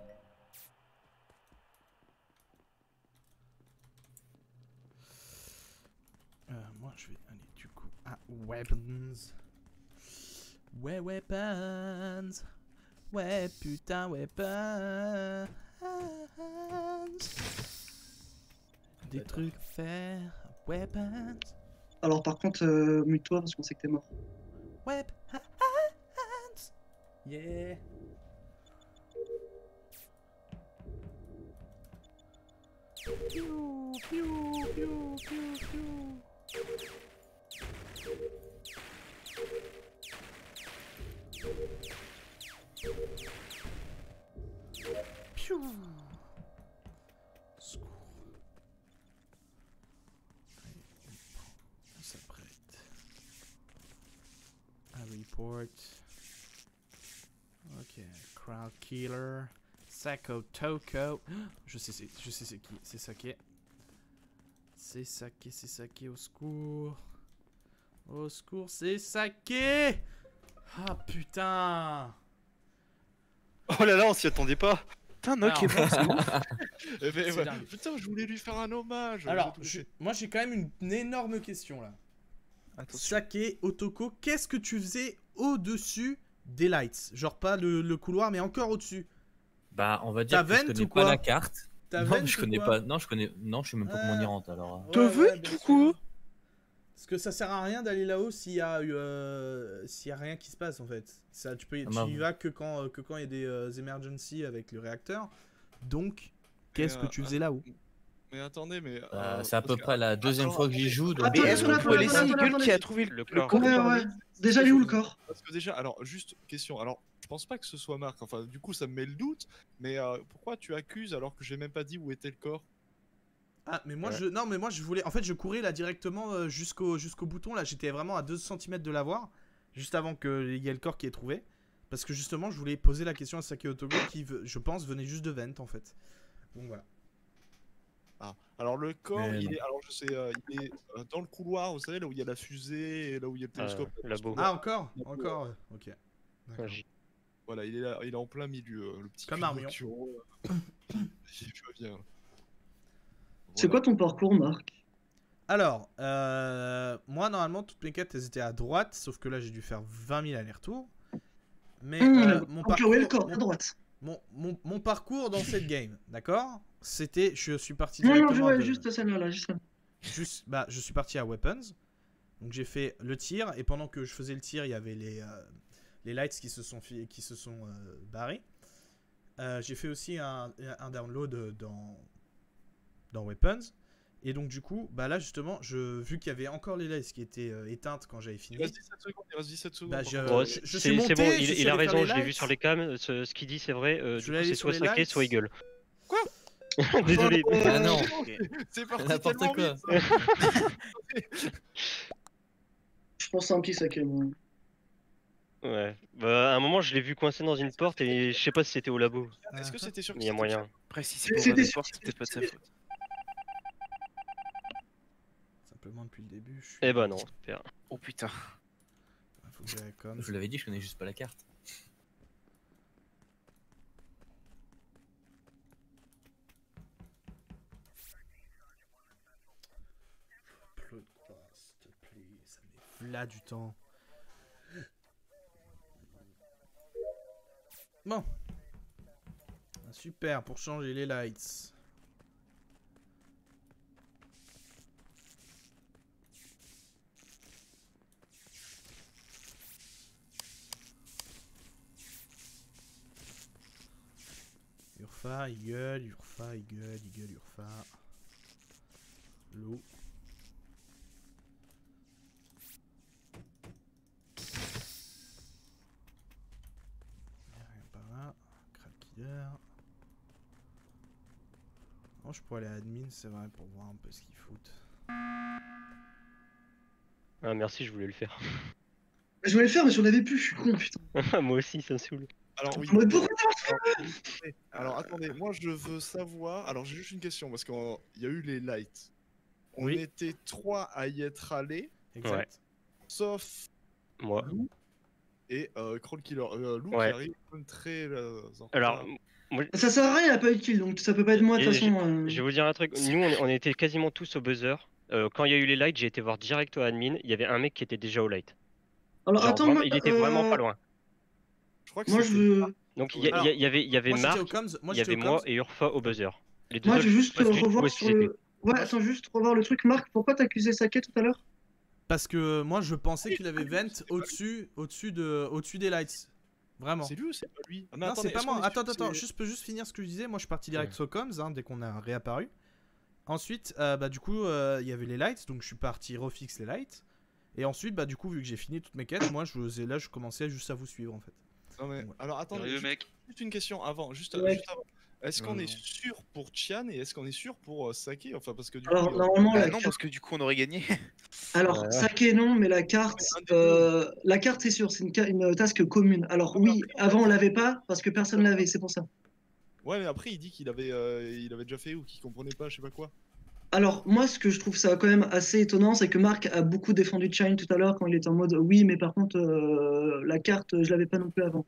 Moi, je vais aller du coup à weapons. Ouais, weapons. Ouais, putain, weapons. Des trucs à faire. Weapons. Alors par contre, mute-toi parce qu'on sait que t'es mort. Weapons. Yeah. Pew, pew, pew, pew, pew. Pew. Secours. Allez, on s'apprête. Un report. Ok, crowd killer. Sako Toko. Je sais c'est qui. C'est Sake. C'est Sake, au secours. Au secours, c'est Sake. Ah putain. Oh là là, on s'y attendait pas. Putain, Nock est bon, c'est ouf. C'est dingue. Putain, je voulais lui faire un hommage. Alors, moi j'ai quand même une énorme question là. Attention. Sake, Otoko, qu'est-ce que tu faisais au-dessus des lights. Genre pas le couloir, mais encore au-dessus. Bah, on va dire T'as que je vent connais ou pas quoi? la carte. T'as Non, vent je ou connais quoi? pas. Non, je sais même pas comment on y rentre alors. Ouais, ouais, bien sûr. Parce que ça sert à rien d'aller là-haut s'il y a rien qui se passe en fait. Ça, tu y vas que quand il y a des emergency avec le réacteur. Donc, qu'est-ce que tu faisais là-haut? Mais attendez, mais. C'est à peu près la deuxième fois que j'y joue. Donc, Mais est-ce qu'on peut laisser Eagle qui a trouvé le corps? Ouais. Déjà, il est où le corps? Parce que déjà, alors, juste question. Alors, je pense pas que ce soit Marc. Enfin, du coup, ça me met le doute. Mais pourquoi tu accuses alors que j'ai même pas dit où était le corps? Ah, mais moi, je voulais. En fait, je courais là directement jusqu'au bouton. Là, j'étais vraiment à 2 cm de l'avoir. Juste avant qu'il y ait le corps qui est trouvé. Parce que justement, je voulais poser la question à Saki Otogo qui, je pense, venait juste de Vent en fait. Donc voilà. Ah, alors le corps, Mais il non. est, alors je sais, il est dans le couloir, vous savez, là où il y a la fusée et là où il y a le télescope. labo. Ah, encore. Ok. D'accord. Voilà, il est là, il est en plein milieu, le petit. Comme cul Armion. nocturne. J'y vois bien. C'est quoi ton parcours, Marc? Alors, moi, normalement, toutes mes quêtes, elles étaient à droite. Sauf que là, j'ai dû faire 20 000 allers-retours. Mais mon donc, parcours, le corps, à droite. mon parcours dans cette game, d'accord? C'était, je suis parti Non, directement je vois de- juste celle-là, juste celle-là. je suis parti à Weapons. Donc j'ai fait le tir et pendant que je faisais le tir, il y avait les lights qui se sont barrés. J'ai fait aussi un download dans Weapons. Et donc du coup, bah là justement, vu qu'il y avait encore les lights qui étaient éteintes quand j'avais fini. Il reste 17 secondes, il reste 17 secondes. Bah, Bon, je suis monté, c'est bon, je suis il a allé faire raison, les je l'ai vu lights. sur les cams. Ce qu'il dit, c'est vrai. Du coup, allé c'est sur soit les Saké, lights. soit Eagle. Quoi? Désolé. Ah non. C'est parti N'importe tellement quoi. vite, ça. Je pense à un petit saké, moi. Ouais. Bah, à un moment, je l'ai vu coincé dans une porte et je sais pas si c'était au labo. Est-ce que c'était sûr que Il y a c'était moyen. Après, si c'est pour C'était des sûr, portes, c'est peut-être pas de sa faute. Simplement depuis le début. Je suis... Eh bah non, super. Oh putain. Faut que j'aille comme. Je vous l'avais dit, je connais juste pas la carte. Upload class, s'il te plaît, ça met là du temps. Bon. Super, pour changer les lights. Urfa, Eagle, Urfa, Eagle, Eagle, Urfa. L'eau. Rien par là. Crackiller. Non, je pourrais aller à admin, c'est vrai, pour voir un peu ce qu'ils foutent. Ah, merci, je voulais le faire. Je voulais le faire, mais j'en avais plus, je suis con, putain. Moi aussi, ça me saoule. Alors oui. Mais pourquoi Alors attendez, moi je veux savoir. Alors j'ai juste une question parce qu'il y a eu les lights. On Oui. était 3 à y être allés. Exact. Ouais. Sauf Moi. Lou et Crawl Killer. Lou Ouais. qui arrive quand même très. En Alors, retard. moi, Ça sert à rien, il a pas eu de kill, donc ça peut pas être moi de toute Et façon. je vais vous dire un truc. Nous, on était quasiment tous au buzzer. Quand il y a eu les lights, j'ai été voir direct au admin. Il y avait un mec qui était déjà au light. Alors Genre, attends, vraiment, moi, il était vraiment pas loin. Je crois que moi c'était- je veux. Donc il Alors, y avait moi, j'étais Marc, au comms, moi, il y j'étais avait au moi comms. et Urfa au buzzer. Les deux Moi seuls je veux juste qui savent où revoir est-ce sur qu'ils étaient. le. Ouais, attends, juste revoir le truc. Marc, pourquoi t'as accusé Saké tout à l'heure? Parce que moi, je pensais qu'il avait vent au-dessus des lights. Vraiment. C'est lui ou c'est pas lui? Ah, mais Non, attendez, c'est pas est-ce qu'on moi. est Attends, sûr que attends, c'est- je peux juste finir ce que je disais. Moi, je suis parti direct au comms dès qu'on a réapparu. Ensuite, bah, du coup, il y avait les lights, donc je suis parti refix les lights. Et ensuite, bah, du coup, vu que j'ai fini toutes mes quêtes, moi, je commençais juste à vous suivre en fait. Non mais alors attendez, Sérieux, mec. juste une question avant, juste Ouais. avant. Est-ce qu'on Non, est non. sûr pour Chian et est-ce qu'on est sûr pour Saké? Enfin parce que du Alors coup, normalement, Bah la non, carte. parce que du coup, on aurait gagné. Alors, Saké non, mais la carte, c'est sûr, c'est une task commune. Alors oui, avant on l'avait pas parce que personne l'avait, c'est pour ça. ouais mais après il dit qu'il avait déjà fait ou qu'il comprenait pas, je sais pas quoi. Alors moi, ce que je trouve ça quand même assez étonnant, c'est que Marc a beaucoup défendu Chine tout à l'heure quand il était en mode oui, mais par contre la carte, je l'avais pas non plus avant.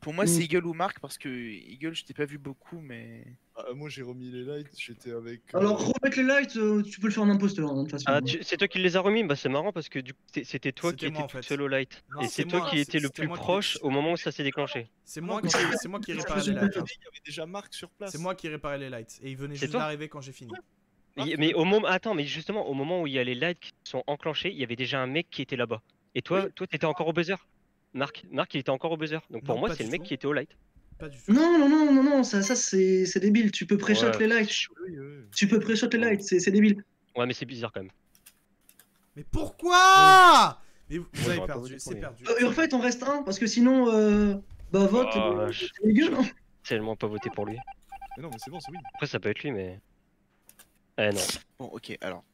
Pour moi, c'est Eagle ou Marc parce que Eagle, je t'ai pas vu beaucoup, mais. Moi, j'ai remis les lights, j'étais avec. Alors, remettre les lights, tu peux le faire en imposteur, hein, de toute façon. Ah, c'est toi qui les as remis? Bah c'est marrant parce que du coup c'était toi qui C'était moi, étais en tout fait. seul au light. Non, Et c'est c'est toi moi, qui étais le c'était plus moi qui- proche au moment où ça s'est déclenché. C'est moi qui réparais les lights. hein. Il y avait déjà Marc sur place. C'est moi qui réparais les lights. Et il venait C'est juste toi d'arriver quand j'ai fini. Mais au moment, attends, mais justement au moment où il y a les lights qui sont enclenchés, il y avait déjà un mec qui était là-bas. Et toi t'étais encore au buzzer. Marc, il était encore au buzzer. Donc pour Non, moi pas c'est du le mec tout. qui était au light. Pas du tout. Non, ça c'est débile. Tu peux pré-shot Ouais. les lights. Tu peux pré-shot les lights, c'est débile. Ouais mais c'est bizarre quand même. Mais pourquoi? Mais vous Moi, avez j'aurais pas perdu, voté pour c'est lui. perdu. Et en fait, on reste un, parce que sinon, bah vote, Ah, c'est dégueu, hein. Tellement pas voté pour lui. Mais non, mais c'est bon, c'est oui. Après ça peut être lui mais. Eh non. Bon, ok, alors.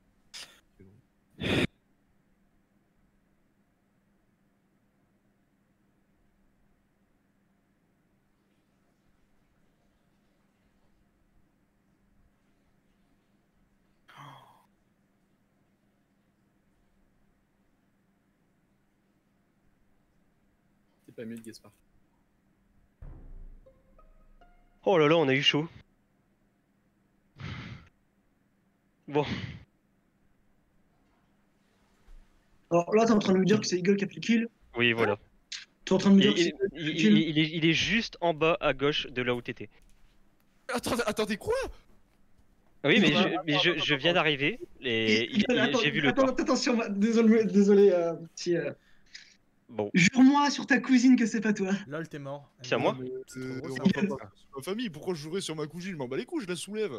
C'est pas mieux de Gaspard. Oh là là, on a eu chaud. Bon. Alors là, t'es en train de me dire que c'est Eagle qui a pris le kill. Oui, voilà. T'es en train de me dire que Il, c'est Eagle qui a pris le il- kill. il est juste en bas à gauche de là où t'étais. Attendez, quoi? Oui, mais, Attends, je viens d'arriver et j'ai vu le Attends, corps. attention, désolé, petit. Bon. Jure-moi sur ta cousine que c'est pas toi. Lol, t'es mort. C'est à moi? On va pas ma famille, pourquoi je jouerais sur ma cousine? Je m'en bats les couilles, je la soulève.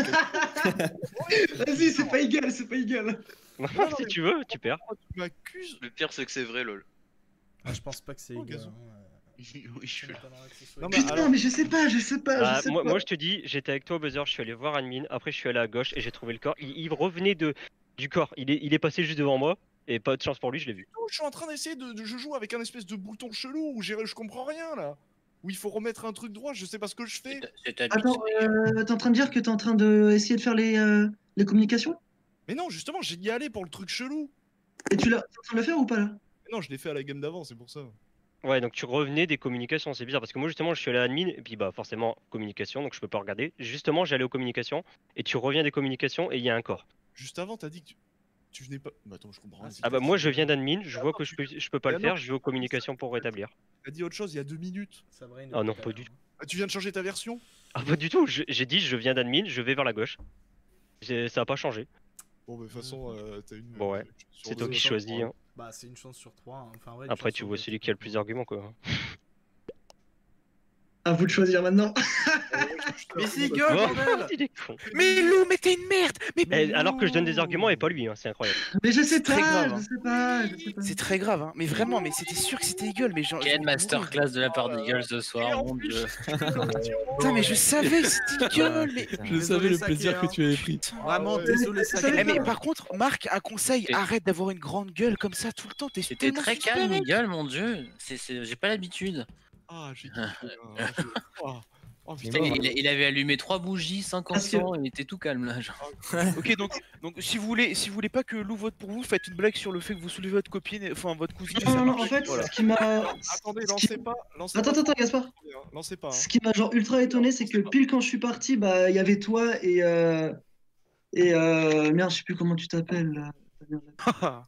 Vas-y, c'est pas Eagle, c'est pas Eagle. Si tu veux, tu perds. Tu m'accuses? Le pire, c'est que c'est vrai, lol. Ah, je pense pas que c'est Oh, Eagle, gazon. hein. Oui, je suis là. Non, Putain, mais je sais pas. Ah, moi je te dis, j'étais avec toi au buzzer, je suis allé voir admin, après je suis allé à gauche et j'ai trouvé le corps. Il revenait du corps, il est passé juste devant moi et pas de chance pour lui, je l'ai vu. Je suis en train d'essayer je joue avec un espèce de bouton chelou où je comprends rien là. Où il faut remettre un truc droit, je sais pas ce que je fais. Attends, t'es en train de dire que t'es en train de essayer de faire les communications? Mais non, justement, j'ai y allé pour le truc chelou. Et t'es en train de le faire ou pas là? Mais non, je l'ai fait à la game d'avant, c'est pour ça. Ouais, donc tu revenais des communications, c'est bizarre parce que moi justement je suis allé à admin et puis bah forcément communication donc je peux pas regarder. Justement j'allais aux communications et tu reviens des communications et il y a un corps. Juste avant, t'as dit que tu venais pas. Mais attends, je comprends rien. Ah bah moi je viens d'admin, je vois que je peux pas le faire, je vais aux communications pour rétablir. T'as dit autre chose il y a 2 minutes. Ah non, pas du tout. Ah, tu viens de changer ta version? Ah pas du tout, j'ai dit je viens d'admin, je vais vers la gauche. Ça a pas changé. Bon, bah, de toute façon, t'as une. Bon ouais, c'est toi qui choisis. Hein. Bah, c'est une chance sur 3. Enfin, ouais, Après tu vois celui qui a le plus d'arguments quoi. À vous de choisir maintenant. Mais c'est Eagle, Oh, bordel! il est con. Mais Lou, mais t'es une merde! Mais Alors que je donne des arguments et pas lui, hein, c'est incroyable. Mais je sais C'est très pas, grave, hein. je sais pas. C'est très grave, hein. Mais vraiment, mais c'était sûr que c'était Eagle, mais genre. Quelle masterclass de la part d'Eagle ce soir, mon dieu. Putain, mais je savais que c'était Eagle, mais. Je savais le plaisir que tu avais pris. Vraiment, désolé, ça. Eh, mais par contre, Marc, un conseil, arrête d'avoir une grande gueule comme ça tout le temps. T'es C'était tellement très suspect, calme, mec. Eagle, mon dieu. J'ai pas l'habitude. Ah, j'ai dit. Oh Putain, il avait allumé 3 bougies, 5 encens, il était tout calme là. Genre. Ok, donc si vous voulez pas que Lou vote pour vous, faites une blague sur le fait que vous soulevez votre copine, enfin votre cousine. et ça Non, en marche. fait, Voilà. ce qui m'a. Attendez, lancez pas. Attends, Gaspard. Lancez pas. Ce qui m'a genre ultra étonné, c'est que pile quand je suis parti, bah il y avait toi et merde, je sais plus comment tu t'appelles. Là.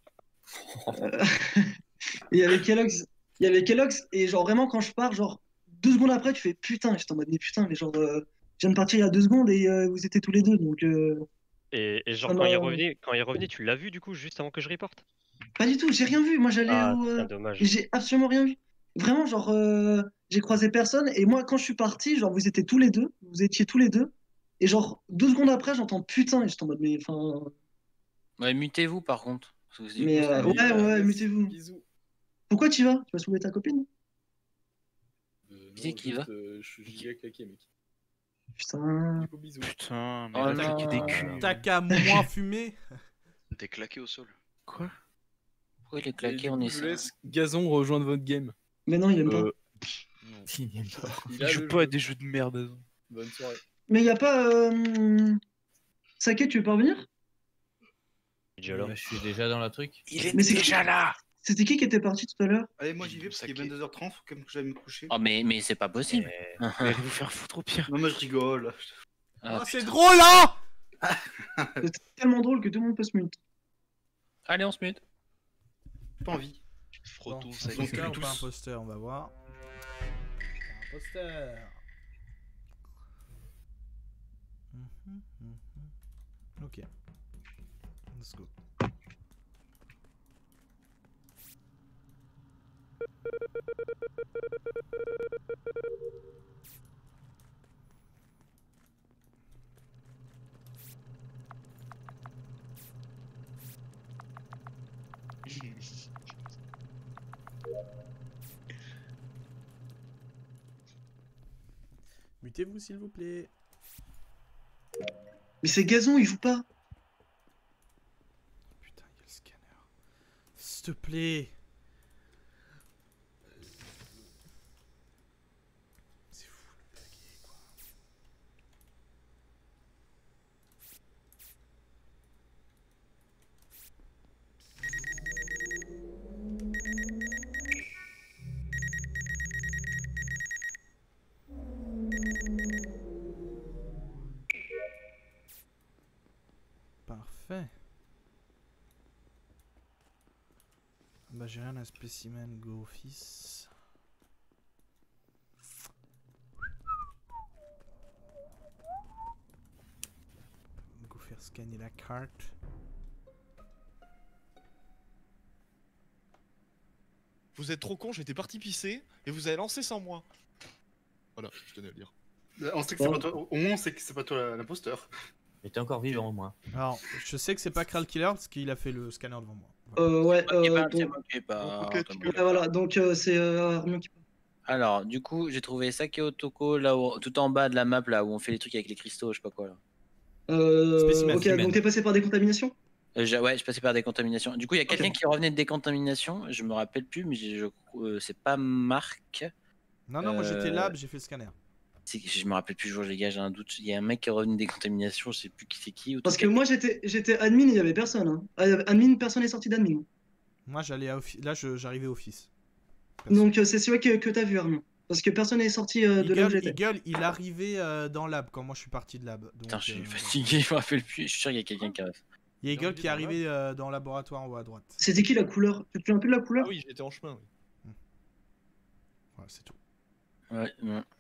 Il y avait Kellogg's et genre vraiment quand je pars, genre 2 secondes après, tu fais putain, j'étais en mode mais putain, mais genre je viens de partir il y a 2 secondes et vous étiez tous les deux donc. Et genre Ah quand non. il est revenu, tu l'as vu du coup juste avant que je reporte? Pas du tout, j'ai rien vu. Moi j'allais Ah, au. putain, dommage. J'ai absolument rien vu. Vraiment, genre j'ai croisé personne et moi quand je suis parti, genre vous étiez tous les deux, et genre 2 secondes après, j'entends putain et j'étais en mode mais enfin. Ouais, mutez-vous par contre. Parce que du Mais coup, ça- ouais, mutez-vous. Pourquoi tu vas? Tu vas soulever ta copine? Qui c'est qui va Je suis giga claqué, mec. Putain. Bisous. Putain, mais Oh là, non. t'as des culs. T'as qu'à moins fumer. T'es claqué au sol. Quoi? Pourquoi il est Et claqué du on coup, est je laisse Gazon rejoindre votre game. Mais non, il aime pas. Il aime pas. Il joue pas à des jeux de merde. Bonne soirée. Mais y a pas. Saké, tu veux pas revenir? Je suis déjà dans la truc. Il est Mais c'est déjà là. C'était qui était parti tout à l'heure? Allez, moi j'y vais parce qu'il est 22h30, faut quand même que j'aille me coucher. Oh, mais c'est pas possible. Allez vous faire foutre au pire. Non, moi je rigole. Oh, c'est drôle là. C'est tellement drôle que tout le monde peut se mute. Allez, on se mute. Pas envie. Frottons, Bon, ça imposteur ou tous. pas imposteur, on va voir. Imposteur. Ok. Let's go. Mutez-vous s'il vous plaît. Mais c'est Gazon, il joue pas. Putain, il y a le scanner. S'il te plaît. C'est fou le blaguer quoi. Parfait. Bah j'ai rien à spécimen go office. Go faire scanner la carte. Vous êtes trop con, j'étais parti pisser et vous avez lancé sans moi. Voilà, je tenais à le dire. On sait que c'est pas toi, au moins on sait que c'est pas toi l'imposteur. J'étais encore vivant, moi. Alors, je sais que c'est pas Kral Killer parce qu'il a fait le scanner devant moi. Ouais, C'est donc... moi qui ai pas. Ouais, voilà, donc c'est Armand qui parle. Alors, du coup, j'ai trouvé Sakeo Toko là tout en bas de la map, là où on fait les trucs avec les cristaux, je sais pas quoi là. Ok, donc t'es passé par décontamination? Ouais, je passais par décontamination. Du coup, il y a quelqu'un qui revenait de décontamination, je me rappelle plus, mais c'est pas Marc. Non, non, moi j'étais lab, j'ai fait le scanner. Je me rappelle plus le jour, les gars, j'ai un doute. Il y a un mec qui est revenu de décontamination, je sais plus qui c'est qui. Parce que moi j'étais admin, il y avait personne. Hein. Admin, personne n'est sorti d'admin. Moi j'allais à office. Là j'arrivais à office. Donc c'est celui que t'as vu, Armand. Parce que personne n'est sorti de là où j'étais. Il arrivait dans lab quand moi je suis parti de lab. Donc, putain, je suis fatigué, je me rappelle plus. Je suis sûr qu'il y a quelqu'un qui arrive. Il y a Eagle qui est arrivé dans le laboratoire en haut à droite. C'était qui la couleur? Tu te souviens un peu de la couleur? Ah oui, j'étais en chemin. Oui. Voilà, c'est tout. Ouais.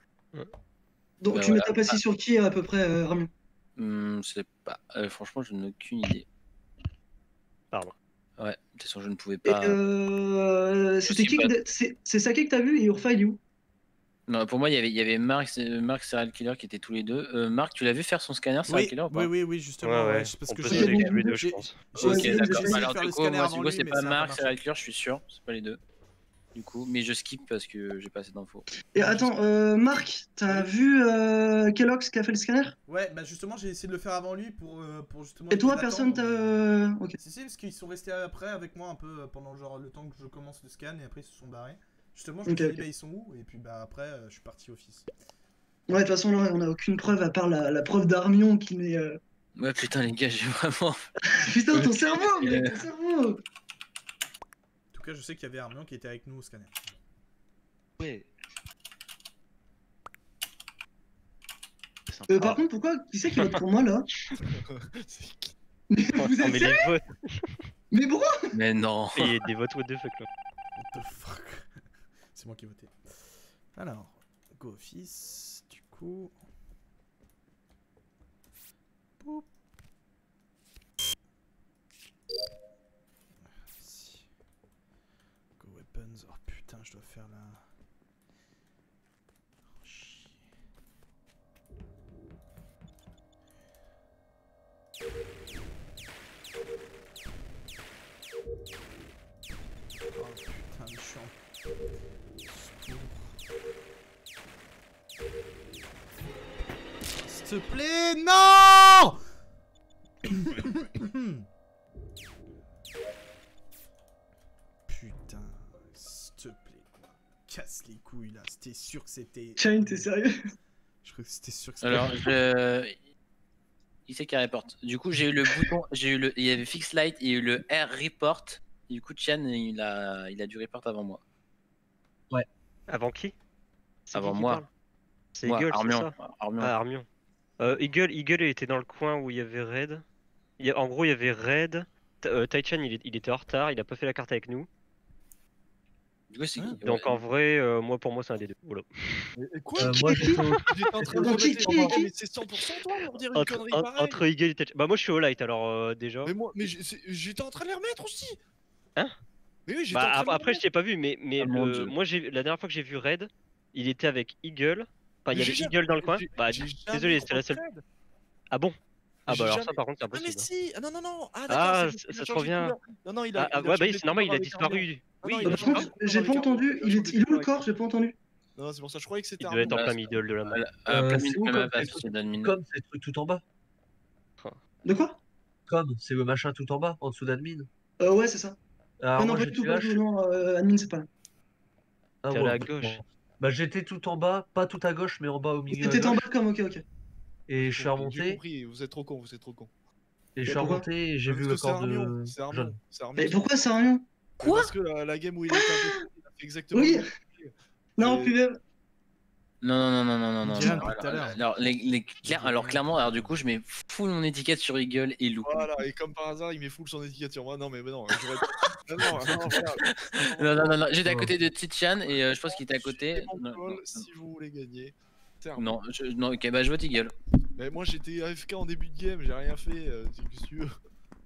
Donc Bah, tu mets ta passie sur qui à peu près, Armand? C'est pas. Franchement, je n'ai aucune idée. Pardon. Ouais, de toute façon, je ne pouvais pas. C'était qui c'est Sake que t'as vu et Urfa il est où? Non, pour moi, il y avait Marc Serial Killer qui étaient tous les deux. Marc, tu l'as vu faire son scanner Serial Killer ou pas? Oui, justement. Ouais. Parce que On peut se les tous les deux, je pense. Ok, d'accord. J'ai Alors, faire du le coup, scanner moi, avant tu vois, lui, c'est mais pas ça a pas Marc marché. Serial Killer, je suis sûr. C'est pas les deux. Du coup, mais je skip parce que j'ai pas assez d'infos. Et attends, Marc, t'as vu Kellogg's qui a fait le scanner? Ouais, bah justement, j'ai essayé de le faire avant lui pour justement. Et toi, les personne attendre. t'a. Ok. Si, parce qu'ils sont restés après avec moi un peu pendant genre le temps que je commence le scan et après ils se sont barrés. Justement, je me suis dit, bah ils sont où? Et puis bah après, je suis parti office. Ouais, de toute façon, là, on a aucune preuve à part la preuve d'Armion qui n'est. Ouais, putain, les gars, j'ai vraiment. Putain, ton cerveau, mec, ton cerveau! En tout cas, je sais qu'il y avait Armion qui était avec nous au scanner. Ouais. Par contre, pourquoi? Qui c'est qui vote pour moi là? Mais vous êtes mais les sérieux? votes. Mais pourquoi? Mais non. Il y a des votes what the fuck là. What the fuck? C'est moi qui ai voté. Alors, go office, du coup. Boop. Si. Go weapons. Oh putain, je dois faire la. Oh, chier. Oh putain, je suis en... S'il te plaît, non! Putain, s'il te plaît, quoi. Casse les couilles là, c'était sûr que c'était... Tiens, t'es sérieux? Je crois que c'était sûr que c'était... Alors, il sait qu'il reporte. Du coup, j'ai eu le bouton, il y avait Fix Light, il y a eu le R report, du coup, Tian, il a du report avant moi. Avant qui? C'est Avant qui qui moi. parle? C'est Moi, Eagle, c'est Armion. ça? Armion. Ah, Armion. Eagle, il était dans le coin où il y avait Red. En gros, il y avait Red. Taichan, il était en retard, il a pas fait la carte avec nous. Du coup, c'est qui? Donc en vrai, pour moi, c'est un des deux. Voilà. Et quoi? moi, j'étais au- J'étais en train de Qui- remettre qui- les qui- mais c'est 100% toi pour dire une connerie pareille. Entre Eagle et Taichan. Bah, moi, je suis au light alors déjà. Mais j'étais en train de les remettre aussi. Hein? Mais oui, j'étais Bah, en train de les après, je t'ai pas vu, mais Ah, mon Dieu. moi, la dernière fois que j'ai vu Red, il était avec Eagle. Enfin, il y Mais avait j'ai Eagle dans le coin. j'ai- Bah, j'ai désolé, jamais c'était la seule. croisé Red. Ah bon? Ah, J'ai bah, alors jamais- ça, par contre, c'est Ah mais impossible. si. Ah non non non. Ah Ah, d'accord. c'est parce qu'il ça a se changé de revient. couleur. Non non, il a. Ah, il a ouais, bah changé oui, de c'est normal, il couleur a avec disparu. Armion. Oui, Non, il il a a Par contre, changé de couleur j'ai avec pas Armion. entendu. Il a changé de Il est où couleur le avec corps? J'ai pas entendu. Non, c'est pour ça, je croyais que c'était Il doit être en Armion. plein middle de la map. Plein c'est où milieu, comme même c'est c'est d'admin. comme c'est le truc tout en bas. De quoi? Comme c'est le machin tout en bas, en dessous d'admin. Ouais, c'est ça. Alors non, moi pas du tout, j'étais pas là. du tout. Non, admin, c'est pas là. Ah, T'es à ouais, la ok, gauche. bon. Bah j'étais tout en bas, pas tout à gauche, mais en bas au milieu à T'étais en gauche. bas comme, ok. Et je suis J'ai remonté, compris, vous êtes trop con, vous êtes trop con. et je suis pourquoi? remonté et j'ai vu Parce le que c'est corps Armion, de c'est Armion, jaune. c'est Armion. Mais pourquoi c'est un lion? Quoi? Parce que la game où il était un peu, il a fait exactement. Oui. le même truc. Non, Et- plus même. Non. Dylan, depuis tout à l'heure. Alors, clairement, alors du coup, je mets full mon étiquette sur Eagle et Lou. Voilà, et comme par hasard, il met full son étiquette sur moi. Non, mais non, j'aurais pas. Non, voilà. Non, j'étais à côté de Tichan et je pense qu'il était à côté. Suivez mon Non, call non, si vous voulez gagner. non, non, ok, bah je vote Eagle. Mais moi j'étais AFK en début de game, j'ai rien fait. Qu'est-ce que tu veux?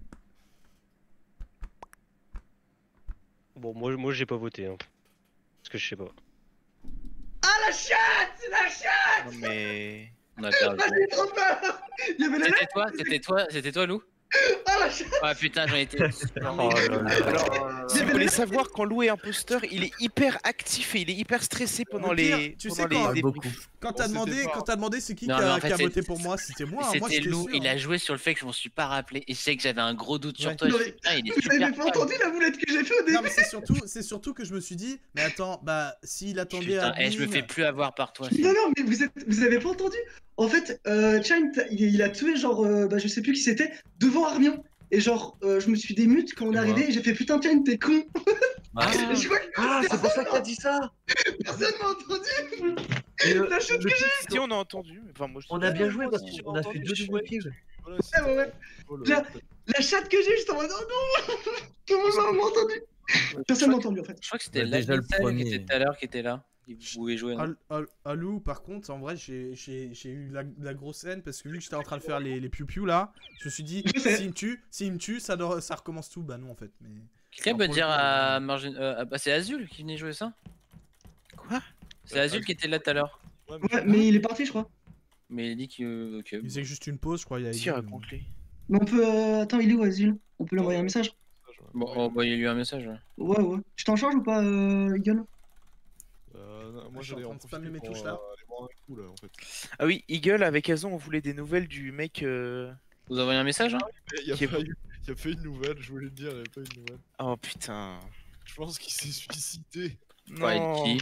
Bon, moi j'ai pas voté. Hein. Parce que je sais pas. Ah, la chatte! C'est la chatte! Non, mais. On a perdu. Ah, j'ai trop peur! Il y avait les C'était toi, Lou? Ah, la chatte! Ah putain, j'en étais. Alors, si vous voulez savoir, quand Lou est imposteur, il est hyper actif et il est hyper stressé pendant Le pire, les. tu pendant sais les quand- débriefs. Quand t'as demandé c'est qui Non, qui mais a, en fait, qui a c'est- voté pour moi, c'était moi. Moi C'était j'étais Lou, sûr. il a joué sur le fait que je m'en suis pas rappelé et je sais que j'avais un gros doute sur Ouais. toi. Non, Je fais, mais- putain, il est Vous super avez pas fort. entendu la boulette que j'ai fait au Non début? mais c'est surtout que je me suis dit, mais attends, bah s'il attendait Putain, à je me fais plus avoir par toi. Non, non, mais vous avez pas entendu? En fait, Chain, il a tué, genre, bah, je sais plus qui c'était, devant Armion. Et genre, je me suis démute quand on est arrivé et j'ai fait putain, Chain, t'es con. Je crois que c'est pour ça que t'as dit ça. personne m'a entendu. Et, La chute que j'ai. Si on a entendu. Enfin, moi, je on a bien joué moi parce aussi, j'ai qu'on a fait entendu, 2 je double suis- kills. Voilà, Ouais, ouais, ouais. Oh, le- La chatte que j'ai, j'étais en mode oh non. Comment ça m'a entendu? Personne m'a entendu en fait. Je crois que c'était Bah, déjà, le l'Albital qui premier. était tout à l'heure qui était là. Il pouvait jouer. non Alou, par contre, en vrai, j'ai eu la grosse haine parce que vu que j'étais en train de faire les piou-piou là, je me suis dit, Je sais. s'il me tue, ça recommence tout. Bah non, en fait. Mais... Quelqu'un Alors, peut pour dire le coup, à Margin. Bah, c'est Azul qui venait jouer ça? Quoi? C'est Azul qui était là tout à l'heure. Ouais, mais il est parti, je crois. Mais il dit que. Ok. Il faisait juste une pause, je crois. Il a Si, raconte-les. Mais on peut. Attends, il est où, Azul? On peut lui envoyer un message? Bon, envoyez-lui un message. Ouais. Ouais, ouais. Tu t'en charges ou pas, Eagle? Non, moi Je suis en j'allais train en de spammer mes profiter pour touches, là. aller boire un coup là en fait. Ah oui, Eagle, avec Azon, on voulait des nouvelles du mec. Vous envoyez un message? Hein Il y a Qui est- pas eu. Il y a pas eu une nouvelle, je voulais te dire, il y a pas eu une nouvelle. Oh putain. Je pense qu'il s'est suicidé. Ouais, Non. qui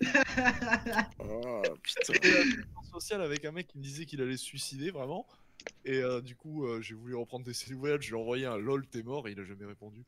Oh putain. J'étais à une séance sociale avec un mec qui me disait qu'il allait se suicider vraiment. Et du coup, j'ai voulu reprendre ses nouvelles, je lui ai envoyé un lol, t'es mort, et il a jamais répondu.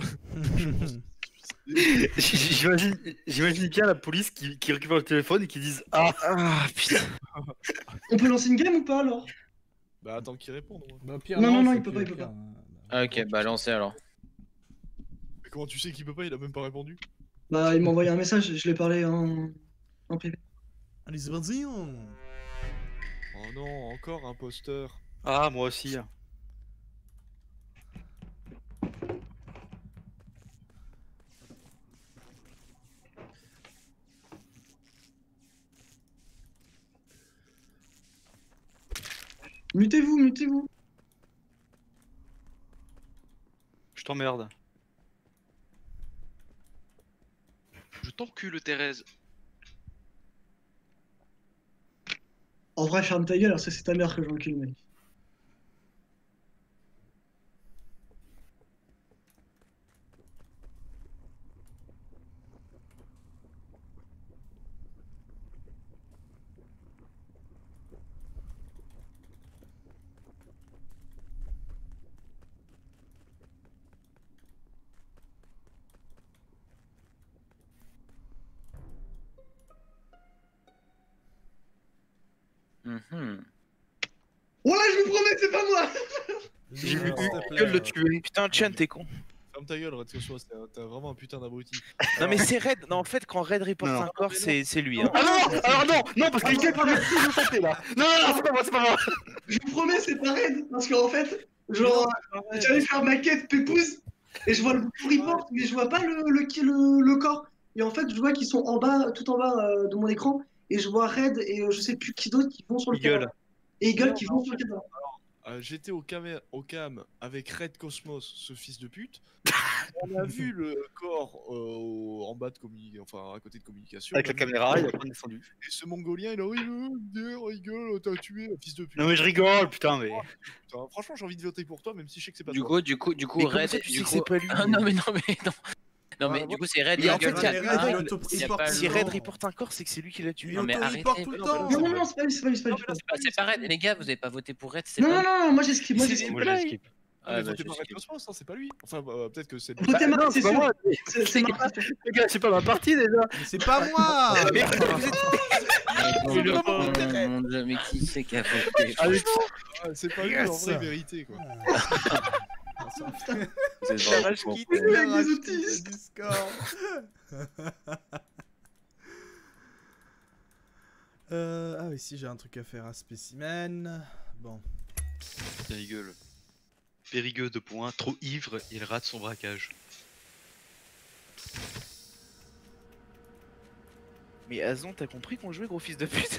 J'imagine bien la police qui récupère le téléphone et qui disent Ah, Ah putain. On peut lancer une game ou pas alors? Bah attends qu'il réponde. Moi. Bah, pire, Non, c'est il peut que- pas, il peut pire, pas. Ah, ok, bah lancez alors. Mais comment tu sais qu'il peut pas, il a même pas répondu. Bah, il m'a envoyé un message, je l'ai parlé en privé. Allez, c'est parti. Oh non, encore un poster. Ah, moi aussi. Mutez-vous, mutez-vous. Je t'emmerde. Je t'encule, Thérèse. En vrai, ferme ta gueule, alors ça c'est ta mère que j'encule, mec. Voilà, je vous promets, c'est pas moi. J'ai vu S'il te plaît, gueule le tuer. Putain, Chan, t'es con. Ferme ta gueule, Red Cosmos, t'es vraiment un putain d'abruti. Non, mais c'est Red. Non, en fait, quand Red reporte Non. un corps, c'est lui. Hein. Ah non, alors non, parce qu'il peut me taper là. Non, c'est pas moi. Je vous promets, c'est pas raide. Parce qu'en fait, genre, j'allais faire ma quête pépouze et je vois le report, mais je vois pas le corps. Et en fait, je vois qu'ils sont en bas, tout en bas de mon écran. Et je vois Red et je sais plus qui d'autre qui vont sur le terrain. Et Eagle qui vont sur le terrain. J'étais au cam avec Red Cosmos, ce fils de pute. On a vu le corps en bas de enfin à côté de communication. Avec la caméra, il a pas descendu. Et ce mongolien, il a rigole, t'as tué un fils de pute. Non mais je rigole, putain, mais. Putain, franchement, j'ai envie de voter pour toi, même si je sais que c'est pas Du toi. coup, Mais comment Red. ça, tu sais Du que coup... c'est pas lui Ah non, mais non. Non, mais du coup, c'est Red. Et en fait, Eagle, il y a Red, Red, Red, il y a pas si le- Red reporte un corps, c'est que c'est lui qui l'a tué. Non, mais arrêtez. tout le temps. Non, non, c'est pas lui, c'est pas lui, c'est pas lui. C'est pas Red. Les gars, vous avez pas voté pour Red, c'est Non, pas. non, non, moi j'ai skip, moi j'ai C'est skip. des blagues. skip. Ah, mais bah, votez je pas Red skip. Cosmos, hein, c'est pas lui. Enfin, peut-être que c'est. Votez Marc, c'est pas sûr. moi. C'est Marc. Les gars, c'est pas ma partie déjà. Mais c'est pas moi. Mon Dieu, mais qui c'est qui a voté? C'est pas lui, en vrai, vérité quoi. Vous êtes La vraiment rage con. quitte Les la rage autistes. quitte Discord. Ah oui, si j'ai un truc à faire à spécimen. Bon. Périgueux. Périgueux, 2 points, trop ivre, il rate son braquage. Mais Azon, t'as compris qu'on jouait, gros fils de pute?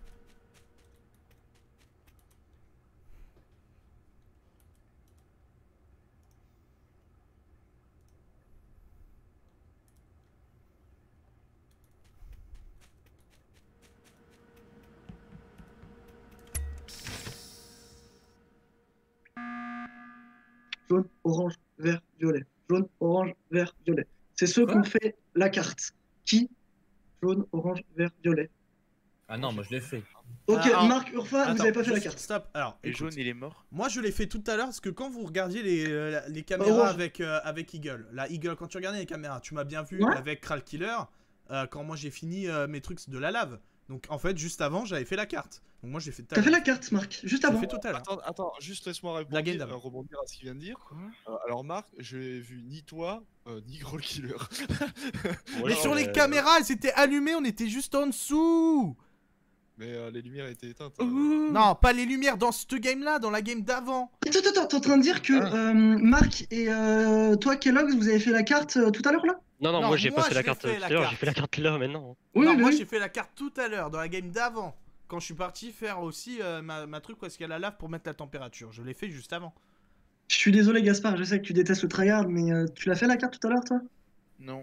Jaune, orange, vert, violet. Jaune, orange, vert, violet. C'est ceux qui ont fait la carte. Qui? Jaune, orange, vert, violet. Ah non, moi je l'ai fait. Ok, Alors, Marc, Urfa, vous attends, avez pas fait la juste carte. Stop. Alors, Et écoute, Jaune, il est mort. moi je l'ai fait tout à l'heure parce que quand vous regardiez les caméras avec Eagle, la Eagle, quand tu regardais les caméras, tu m'as bien vu Ouais. avec Kral Killer quand moi j'ai fini mes trucs de la lave. Donc en fait, juste avant, j'avais fait la carte. Donc moi j'ai fait tout à T'as fait l'heure. la carte, Marc, juste J'ai avant. fait tout à l'heure. Attends, juste laisse-moi La game rebondir à ce qu'il vient de dire. Alors Marc, j'ai vu ni toi, ni Groll Killer. Mais sur les caméras, elles étaient allumées, on était juste en dessous. Mais les lumières étaient éteintes. Non, pas les lumières dans cette game là, dans la game d'avant. Attends, t'es en train de dire que Marc et toi, Kellogg's, vous avez fait la carte tout à l'heure là? Non, non, Non, moi j'ai moi, pas fait la je carte l'ai fait, tout la à l'heure, carte. j'ai fait la carte là maintenant. Oui, Non, oui, moi oui. j'ai fait la carte tout à l'heure dans la game d'avant. Quand je suis parti faire aussi ma truc où est-ce qu'il y a la lave pour mettre la température. Je l'ai fait juste avant. Je suis désolé, Gaspard, je sais que tu détestes le tryhard, mais tu l'as fait la carte tout à l'heure, toi? Non.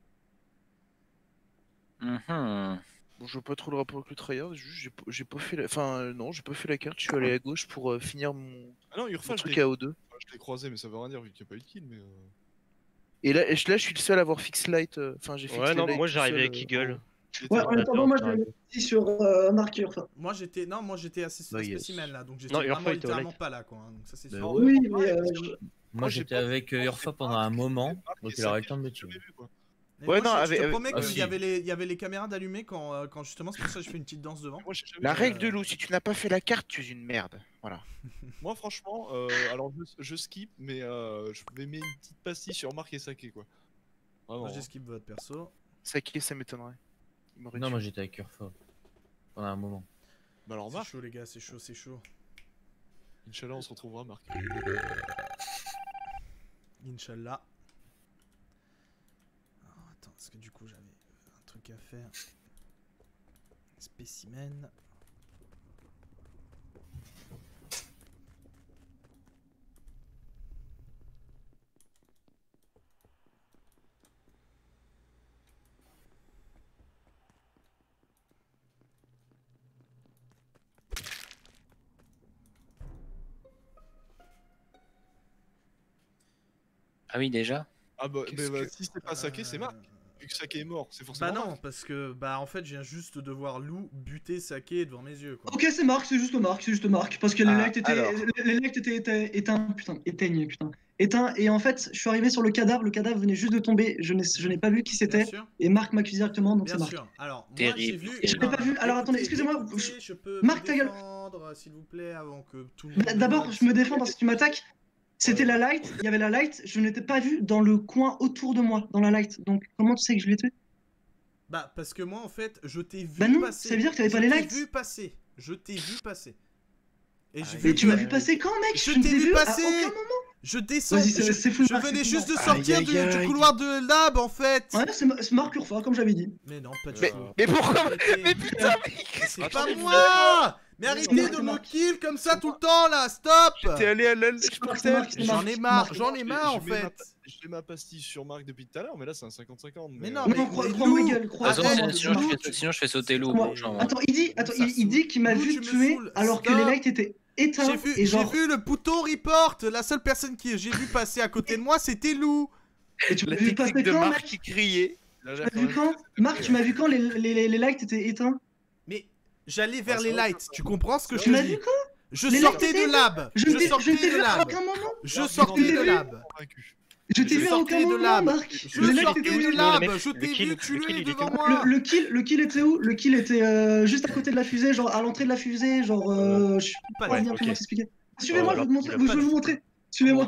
Mhm. Bon, je vois pas trop le rapport avec le tryhard, juste j'ai pas fait la... Enfin, non, j'ai pas fait la carte, je suis allé à gauche pour finir mon, Ah non, Urfa, mon je truc l'ai à O2. je l'ai croisé, mais ça veut rien dire vu qu'il n'y a pas eu de kill. Mais Et là, je suis le seul à avoir fix light. Enfin, j'ai fixé Ouais, non, light moi tout j'arrivais seul, avec Eagle. Ouais, en attendant, moi j'avais dit sur Marc et Urfa. Moi j'étais assez Bah, yes. spécimen là, donc j'étais Non, vraiment Urfa était au littéralement light. pas là quoi. Hein, donc ça c'est Bah sûr. ouais. Oui, mais Moi j'étais avec Urfa pendant un moment, donc il aurait eu le temps de me tuer. Mais Ouais, moi, non, je te avec- promets Ah, qu'il si. y avait les caméras d'allumées quand justement c'est pour ça que je fais une petite danse devant. La règle de loup, si tu n'as pas fait la carte, tu es une merde. Voilà. moi, franchement, alors je skip, mais je vais mettre une petite pastille sur Marc et Saké quoi. Vraiment. Moi j'esquive votre perso. Saki, ça m'étonnerait. Il m'aurait Non, tué. moi j'étais avec Urfa pendant un moment. Bah alors C'est Marc, chaud les gars, c'est chaud, c'est chaud. Inch'Allah, on se retrouvera Marc. Inch'Allah. Alors, attends, parce que du coup j'avais un truc à faire. Spécimen. Ah oui, déjà? Ah bah, Qu'est-ce mais que- si c'est pas Saké, c'est Marc. Vu que Sake est mort, c'est forcément. Bah non, Marc. parce que en fait, je viens juste de voir Lou buter Sake devant mes yeux. Quoi. Ok, c'est Marc, c'est juste Marc. Parce que les lights étaient éteints, putain, éteints. Et en fait, je suis arrivé sur le cadavre venait juste de tomber. Je n'ai pas vu qui c'était. Et Marc m'a accusé directement, donc c'est Marc. Bien sûr. Alors, moi, Terrible. j'ai vu. Je l'ai pas vu. Alors attendez, excusez-moi. Je peux Marc, me ta gueule. défendre, s'il vous plaît, avant que tout le monde. D'abord, je me défends parce que tu m'attaques. C'était la light, il y avait la light, je n'étais pas vu dans le coin autour de moi, dans la light. Donc, comment tu sais que je l'ai tué? Bah, parce que moi, en fait, je t'ai vu Bah non, passer. ça veut dire que t'avais pas les lights. Je t'ai vu passer. Et Mais tu m'as vu passer quand, mec? Je t'ai vu passer. À aucun moment. Je descends. Vas-y, c'est full Je Marc, venais c'est juste de full sortir Marc. du couloir de lab, en fait. Ouais, c'est Marc Urfa, comme j'avais dit. Mais non, pas du Mais- tout. mais pourquoi- mais putain, c'est pas moi. Mais arrêtez de me kill comme ça tout le temps là, stop. T'es allé à l'œil, J'en ai marre en Je mets fait. ma pastille sur Marc depuis tout à l'heure, mais là c'est un 50-50. Mais non, Non, crois-moi, gueule, Sinon, je fais sauter l'eau. Attends, il dit qu'il m'a vu tuer alors que les lights étaient éteints. J'ai vu le pouton report. La seule personne que j'ai vu passer à côté de moi, c'était Lou. Et tu m'as La vu technique passer de quand, Marc Marc? qui criait. Tu m'as vu quand? Marc, tu m'as vu quand les lights étaient éteints? Mais j'allais vers les lights, tu comprends ce que je Tu te m'as dis? vu quand? Je Les sortais lights étaient de lab. Je ne t'ai vu à aucun moment. Je sortais de lab. Je t'ai vu à aucun sortais de moment, lab. Marc. Je Les lights sortais étaient de où? lab. Je t'ai vu tuer devant moi. Le kill était où? Le kill était juste à côté de la fusée, genre à l'entrée de la fusée, genre je sais pas Ouais, bien ok. comment t'expliquer. Suivez-moi, je vais alors, vous montrer. Je vais vous montrer. Suivez-moi.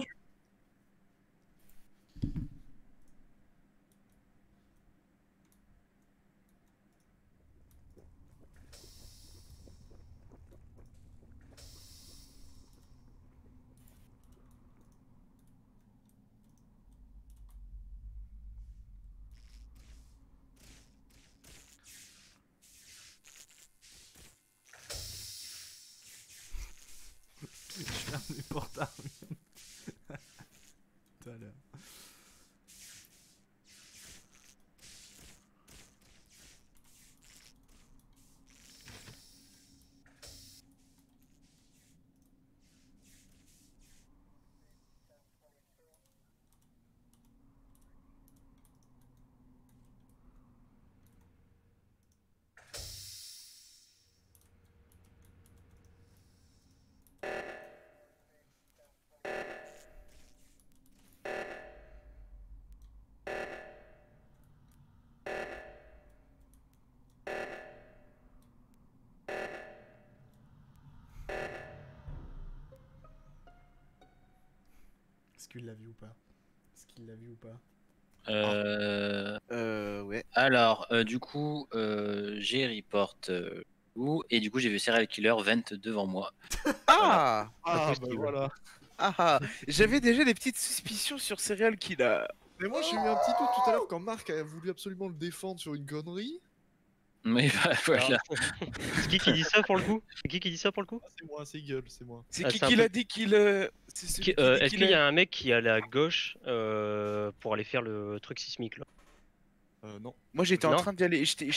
Je ferme les portes à tout à l'heure. Est-ce qu'il l'a vu ou pas? Est-ce qu'il l'a vu ou pas? Ouais. Alors, du coup, j'ai report où et du coup, j'ai vu Serial Killer Vent devant moi. Ah, bah voilà. Ah, j'avais déjà des petites suspicions sur Serial Killer. Mais moi j'ai eu un petit doute tout à l'heure quand Marc a voulu absolument le défendre sur une connerie. Mais voilà. C'est qui dit ça pour le coup? C'est qui dit ça pour le coup? C'est moi, c'est Gueule, c'est moi. C'est Ah, qui c'est un qui peu- l'a dit qu'il. C'est celui qui dit Est-ce qu'il qu'il y a un mec qui est allé à gauche pour aller faire le truc sismique là? Non. Moi j'étais en Non train d'y aller. Je t'ai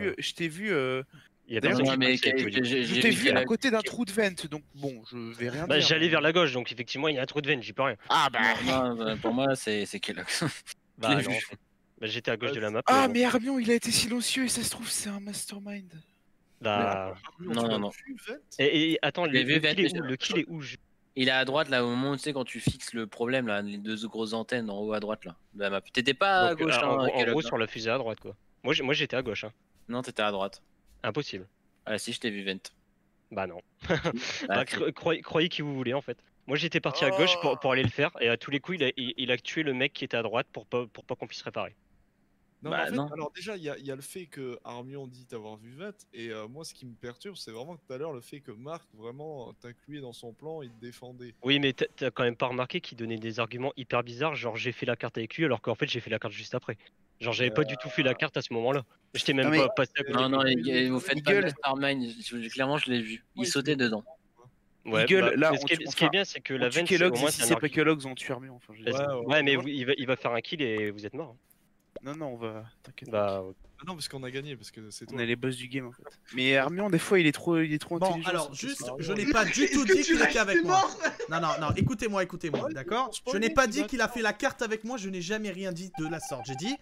vu. Il y a D'ailleurs, personne Non, qui mais passait, tu veux dire. je t'ai vu à côté d'un trou de vente, donc bon, je vais rien Bah dire. j'allais vers la gauche, donc effectivement il y a un trou de veine, j'y peux rien. Ah bah. Non, bah, pour moi, c'est Kellogg's. Bah Je l'ai non. vu. en fait. Bah, j'étais à gauche de la map. Ah bon. mais Hermion, il a été silencieux et ça se trouve c'est un mastermind. Bah. Non. Et attends, Je l'ai vu, le kill est Vent, où? Le kill est où? Il est à droite là au moment où tu sais quand tu fixes le problème là, les deux grosses antennes en haut à droite là de la map. T'étais pas à Donc, gauche en hein, gros Kellogg, sur la fusée à droite quoi. Moi j'étais à gauche. Hein. Non, t'étais à droite. Impossible. Ah si, je t'ai vu Vent. Bah non. Bah, Bah, croyez qui vous voulez en fait. Moi j'étais parti à gauche pour aller le faire et à tous les coups il a tué le mec qui était à droite pour pas qu'on puisse réparer. Non, Bah, mais en fait, non. alors déjà, il y a le fait que Armion dit t'avoir vu Vat, et moi, ce qui me perturbe, c'est vraiment tout à l'heure le fait que Marc vraiment t'incluait dans son plan et te défendait. Oui mais t'as quand même pas remarqué qu'il donnait des arguments hyper bizarres, genre j'ai fait la carte avec lui alors qu'en fait j'ai fait la carte juste après. Genre j'avais pas du tout fait la carte à ce moment-là. J'étais même Non, mais- pas passé à côté. Non, non, de lui. vous faites pas de Mastermind, clairement je l'ai vu. Il sautait dedans. Ouais, Eagle, bah, là, mais ce qui est bien c'est que la tue vente Kellogg's, au moins si c'est c'est un pas argument. Kellogg's, on tue Hermion. Enfin, je veux dire. Ouais, mais il va faire un kill et vous êtes mort. Non, non, on va. T'inquiète. Bah, Ah non, parce qu'on a gagné, parce que c'est toi. On est les boss du game en fait. Mais Hermion, des fois, il est trop Bon, intelligent. alors, c'est- juste, c'est- je n'ai pas du tout dit qu'il était avec moi. Non, non, non, écoutez-moi, d'accord? Je n'ai pas dit qu'il a fait la carte avec moi, je n'ai jamais rien dit de la sorte. J'ai dit,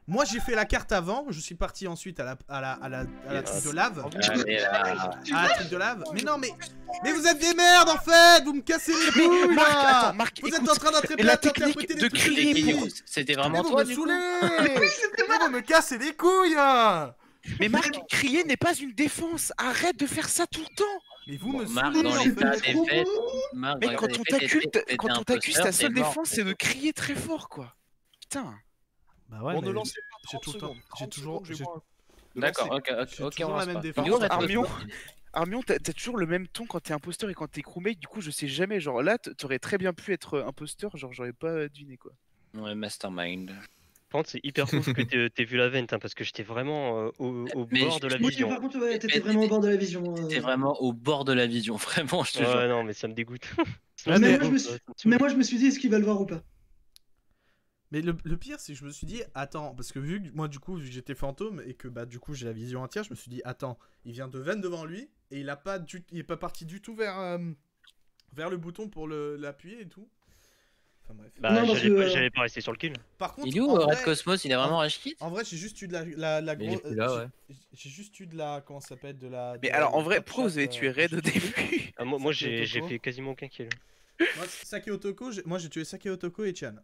Moi j'ai fait la carte avant, je suis parti ensuite à la truc de lave. Allez, là. À la truc de lave. Mais non, mais vous êtes des merdes en fait. Vous me cassez les couilles là. Vous êtes en train d'interpréter la technique de crier. C'était vraiment vous toi, me du coup. saoulez. Vous me cassez les couilles. Mais Marc, crier n'est pas une défense. Arrête de faire ça tout le temps. Mais vous me Marc, saoulez. dans en l'état fait. des faits, Marc, Mais dans quand l'état on des faits, t'étais t'accuse, ta imposteur, seule t'es mort. défense, c'est de crier très fort, quoi. Putain. Bah ouais, On ne mais lancez pas j'ai 30 tout le temps, secondes. j'ai 30 toujours, secondes, j'ai moins D'accord, ok, j'ai ok, toujours on la lance même pas. défense. Hugo, reste Armion, pas. Armion, t'as toujours le même ton quand t'es imposteur et quand t'es crewmate, du coup je sais jamais, genre là t'aurais très bien pu être imposteur, genre j'aurais pas deviné quoi. Ouais, mastermind. Par contre, c'est hyper cool que t'aies vu la vente, hein, parce que j'étais vraiment au Mais bord de la Moi, vision. par contre, ouais, t'étais vraiment au bord de la vision. T'es vraiment au bord de la vision, vraiment, je te Ouais, jure. non, mais ça me dégoûte. Ouais, Mais mais- moi, je me suis dit, est-ce qu'il va le voir ou pas? Mais le pire, c'est que je me suis dit, attends, parce que vu que moi, du coup, vu que j'étais fantôme et que bah, du coup, j'ai la vision entière, je me suis dit, attends, il vient de veine devant lui et il est pas parti du tout vers le bouton pour l'appuyer et tout. Enfin bref. Bah, Non, parce j'allais pas rester sur le kill. Par contre, Il est où, en Red vrai- Cosmos? Il est vraiment rage kit? En vrai, j'ai juste eu de la Mais il est grosse. plus là, ouais. J'ai juste eu de la. Comment ça s'appelle? De la. Mais de alors la- en vrai, top pourquoi vous shot, avez tué Red au début? Ah, moi Saki j'ai Otoko. fait quasiment aucun kill. Moi, Saki Otoko, moi j'ai tué Saki Otoko et Chan.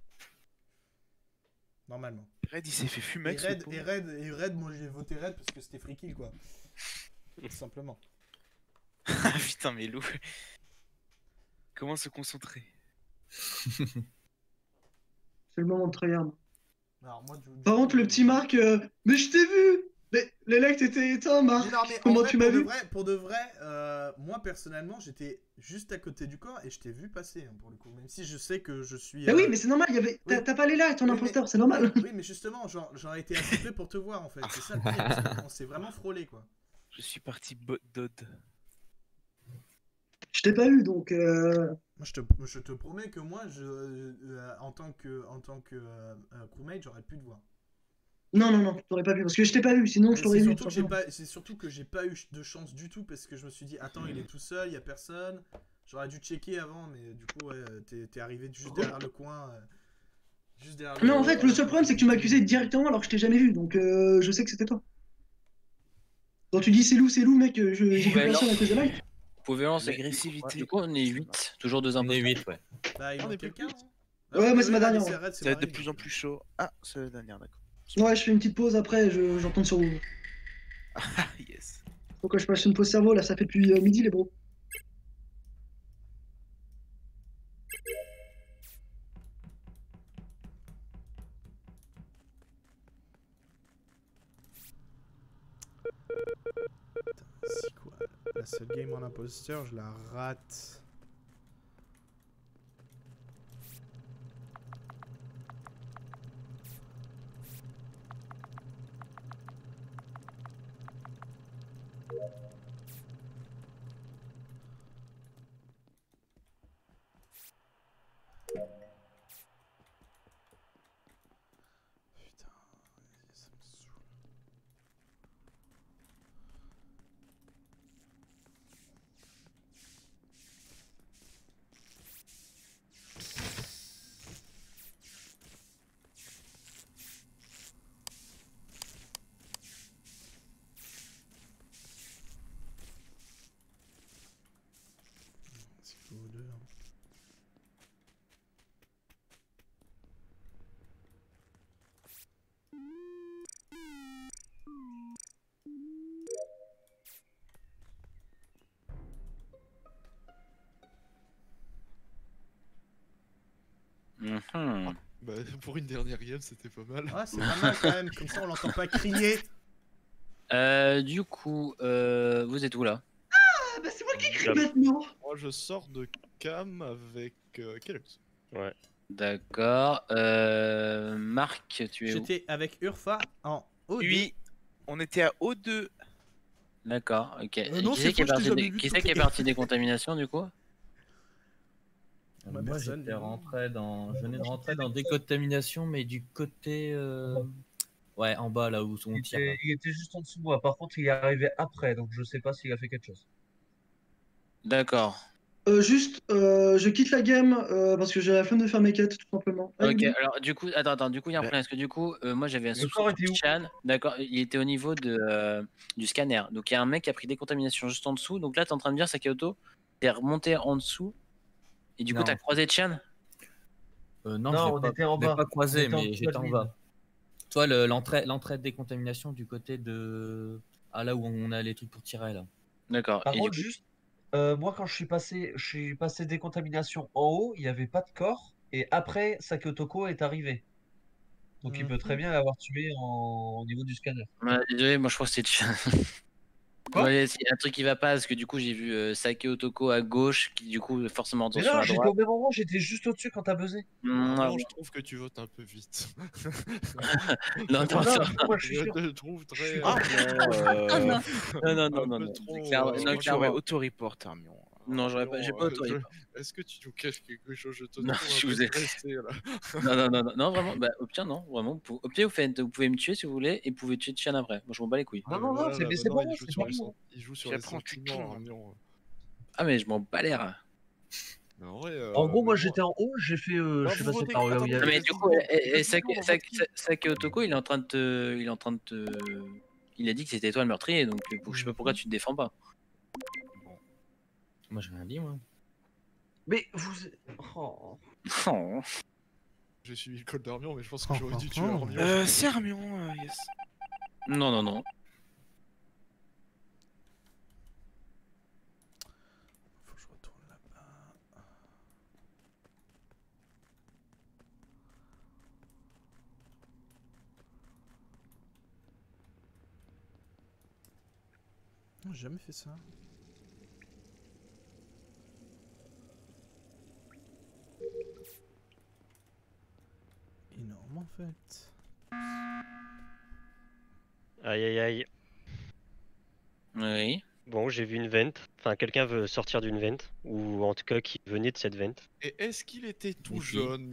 Normalement. Red il s'est fait fumer avec ce pauvre. Et Red, moi j'ai voté Red parce que c'était free kill quoi. Tout simplement. Ah putain mais Lou. Comment se concentrer? C'est le moment de tryhard. Alors, moi, Par contre, le petit Marc, mais je t'ai vu! Mais l'élect était éteint, Marc! Mais non, mais en Comment vrai, tu m'as vu? pour de vrai, moi personnellement, j'étais juste à côté du corps et je t'ai vu passer hein, pour le coup. Même si je sais que je suis. Mais oui, mais c'est normal, t'as pas les là, ton Oui, imposteur, c'est normal. Oui, mais justement, j'aurais été assez près pour te voir en fait. C'est ça le pire. On s'est vraiment frôlé quoi. Je suis parti Dodd. Je t'ai pas eu donc. Moi, je te promets que moi, en tant que crewmate, j'aurais pu te voir. Non, t'aurais pas vu parce que je t'ai pas vu, sinon je t'aurais vu. C'est surtout que j'ai pas eu de chance du tout parce que je me suis dit, attends, il est tout seul, il y a personne. J'aurais dû checker avant, mais du coup, ouais, t'es arrivé juste derrière le coin. Juste derrière Non, en fait, le seul problème c'est que tu m'accusais directement alors que je t'ai jamais vu, donc je sais que c'était toi. Quand tu dis c'est Lou, mec, j'ai vu Ouais, personne non. à cause de Light. Vous pouvez lancer. L'agressivité. Du coup, on est 8. Toujours 2 imposteurs. On est 8, ouais. Bah, il On manque est plus quelqu'un. Ouais, moi, c'est ma dernière, ouais. Ça va être de plus en plus chaud. Ah, c'est la dernière, d'accord. Ouais, je fais une petite pause après, je retourne sur vous. Ah yes. Faut que je fasse une pause cerveau, là ça fait depuis midi les bros. C'est quoi? La seule game en imposteur, je la rate. Putain, ça me saoule. C'est que vous deux. Hein. Mhm. Bah, pour une dernière game, c'était pas mal. Ah, c'est pas mal quand même, comme ça on l'entend pas crier. Du coup, vous êtes où là? Ah, bah c'est moi qui crie maintenant! Moi, je sors de cam avec Kelux. Ouais. D'accord. Marc, tu es où? J'étais avec Urfa en O2. Oui, on était à O2. D'accord, ok. non, Qui c'est c'est qui est faux, je t'ai parti jamais des... vu qui de c'est qui est côté. parti des contaminations du coup? Bah, Moi, personne, j'étais lui. rentré dans. Je venais de rentrer dans décontamination, mais du côté. Ouais, en bas, là où on Il tire. il était juste en dessous de moi. Par contre, il est arrivé après, donc je sais pas s'il a fait quelque chose. D'accord. Juste, je quitte la game parce que j'ai la flemme de faire mes quêtes, tout simplement. Allez, Ok, bisous. alors du coup, attends, du coup, il y a un problème. Parce que du coup, moi j'avais un Le souci corps sur était où? Chan. D'accord, il était au niveau du scanner. Donc il y a un mec qui a pris décontamination juste en dessous. Donc là, t'es en train de dire, Sakaoto, t'es remonté en dessous. Et du coup, Non. t'as croisé Chan. Non, Non, on était en je l'ai bas. pas On croisé, était en mais dessous j'étais en admin. bas. Toi, l'entrée de décontamination du côté de. Ah, là où on a les trucs pour tirer, là. D'accord. Par Et du contre, coup, juste, moi, quand je suis passé décontamination en haut, il n'y avait pas de corps. Et après, Sakotoko est arrivé. Donc, il peut très bien l'avoir tué au niveau du scanner. désolé, moi je crois que c'est Chan. Quoi? Ouais, il y a un truc qui va pas parce que du coup j'ai vu Sake Otoko à gauche qui du coup forcément Mais attention non, à j'étais droite. au même moment, j'étais juste au-dessus quand t'as buzzé. Non, je trouve que tu votes un peu vite. Non, Non, moi je suis Je sûr. te le trouve Je suis très. Non, un peu non. trop. Clairement, Est-ce non, que tu aurais clairement. auto-report, Armion? Non, j'ai pas autorité. Est-ce que tu nous caches quelque chose? Je te Non, trouve je un vous peu ai. stressé là. Non, vraiment. Bah, au pire, non, vraiment. Au pire, vous pouvez me tuer si vous voulez et vous pouvez tuer Chan après. Moi, je m'en bats les couilles. Non, non, non, c'est Là, c'est maintenant, pas moi, c'est pas moi. il joue sur les J'apprends du sentiments, ping. Armion. Ah, mais je m'en bats l'air. Mais en vrai, En gros, mais moi bon. j'étais en haut, j'ai fait, je Non, suis vous passé votez. par là où il y Attendez, Non, avait. mais du coup, Sake Otoko, il est en train de te. Il a dit que c'était toi le meurtrier, donc je sais pas pourquoi tu te défends pas. Moi, j'ai rien dit, moi. Mais vous. Oh. Oh. J'ai suivi le code d'Armion, mais je pense que j'aurais dû tuer Armion. C'est Armion, yes. Non. Faut que je retourne là-bas. Non, j'ai jamais fait ça. Énorme en fait. Aïe aïe aïe. Oui. Bon, j'ai vu une vente. Enfin, quelqu'un veut sortir d'une vente. Ou en tout cas, qui venait de cette vente. Et est-ce qu'il était tout jaune?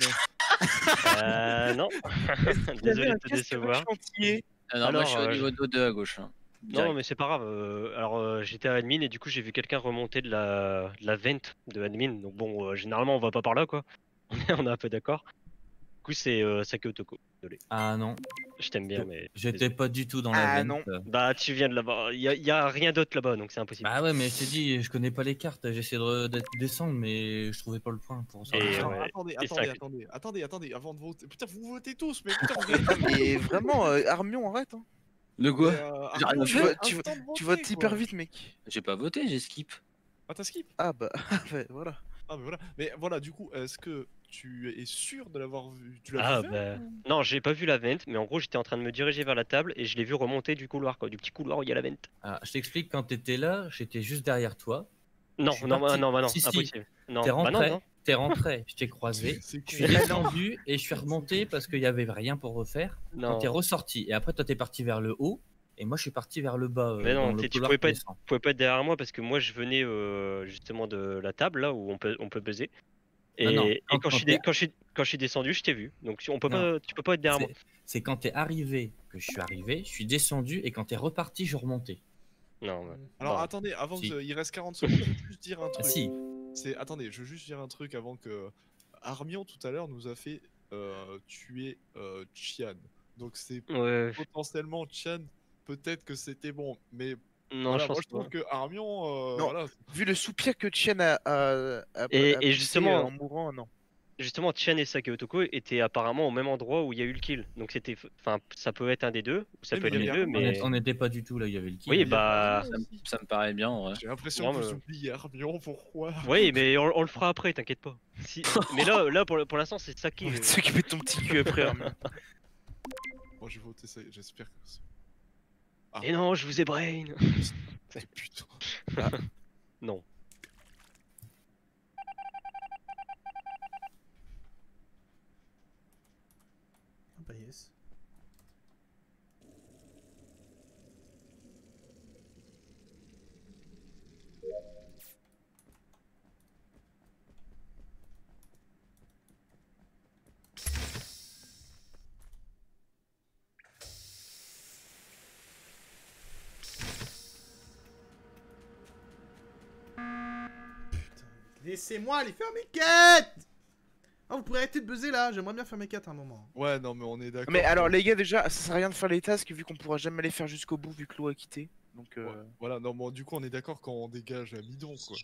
Non. Désolé de te décevoir. Alors, moi, je suis au niveau de 2 à gauche. Hein. Non, mais c'est pas grave. Alors, j'étais à admin et du coup, j'ai vu quelqu'un remonter de la vente de admin. Donc, bon, généralement, on va pas par là, quoi. On est un peu d'accord. Du coup, c'est Sake Otoko. Désolé. Ah non. Je t'aime bien, mais. J'étais pas du tout dans la vente. Bah, tu viens de là-bas. Y a rien d'autre là-bas, donc c'est impossible. Bah ouais, mais je t'ai dit, je connais pas les cartes. J'essaie de descendre, mais je trouvais pas le point pour ça. Alors, attendez, avant de voter. Putain, vous votez tous, mais putain, Mais vraiment, Armion, arrête. Hein. De quoi? Armion, tu votes hyper vite, mec. J'ai pas voté, j'ai skip. Ah, t'as skip? Ah bah, ouais, voilà. Ah, mais voilà. Mais voilà, du coup, est-ce que tu es sûr de l'avoir vu? Tu l'as Ah vu bah. faire Non, j'ai pas vu la vente, mais en gros, j'étais en train de me diriger vers la table et je l'ai vu remonter du couloir, quoi. Du petit couloir où il y a la vente. Ah, je t'explique, quand t'étais là, j'étais juste derrière toi. Non, Je suis non, parti. non, Si, si. impossible. Non, T'es bah rentré, non. t'es rentré, je t'ai croisé, C'est je suis con. descendu et je suis remonté parce qu'il y avait rien pour refaire. Non. Quand t'es ressorti, et après toi t'es parti vers le haut, et moi je suis parti vers le bas. Mais dans non, le tu couloir pouvais qui pas, descend. derrière moi parce que moi je venais justement de la table là où on peut buzzer. Et, Non, non, et quand je suis descendu, je t'ai vu. Donc on peut Non. pas, tu peux pas être derrière moi. C'est quand t'es arrivé que je suis arrivé, je suis descendu, et quand t'es reparti, je remontais. Non. Alors Bon. attendez, avant Si. il reste 40 secondes, je veux juste dire un truc. Si. Attendez, je veux juste dire un truc avant que Armion tout à l'heure nous a fait tuer Chian. Donc c'est Ouais. potentiellement Chian, peut-être que c'était bon, mais Non, voilà, je pense moi je trouve pas. que Armion, Non, voilà. vu le soupir que Chen a Et poussé, justement, en mourant, non. Justement, Chen et Sake Otoko étaient apparemment au même endroit où il y a eu le kill. Donc c'était, enfin, ça peut être un des deux, ou ça Oui, peut mais être il y les avait deux, Armion. mais. On n'était pas du tout là, il y avait le kill. Oui, bah. Ça me paraît bien, en vrai. J'ai l'impression Non, que vous mais- oubliez Armion, pourquoi? Oui, mais on le fera après, t'inquiète pas. Mais là pour l'instant, c'est Sake. On va s'occuper de ton petit cul après, Armion. Bon, j'ai voté ça, j'espère que c'est. Et non, je vous ai brain. Putain. Non. Ah bah yes. Laissez-moi aller faire mes quêtes. Ah, vous pourrez arrêter de buzzer là, j'aimerais bien faire mes quêtes un moment. Ouais, non, mais on est d'accord. Mais alors, les gars, déjà, ça sert à rien de faire les tasks vu qu'on pourra jamais les faire jusqu'au bout vu que l'eau a quitté. Donc, Voilà, non, bon, du coup, on est d'accord quand on dégage à bidon, quoi.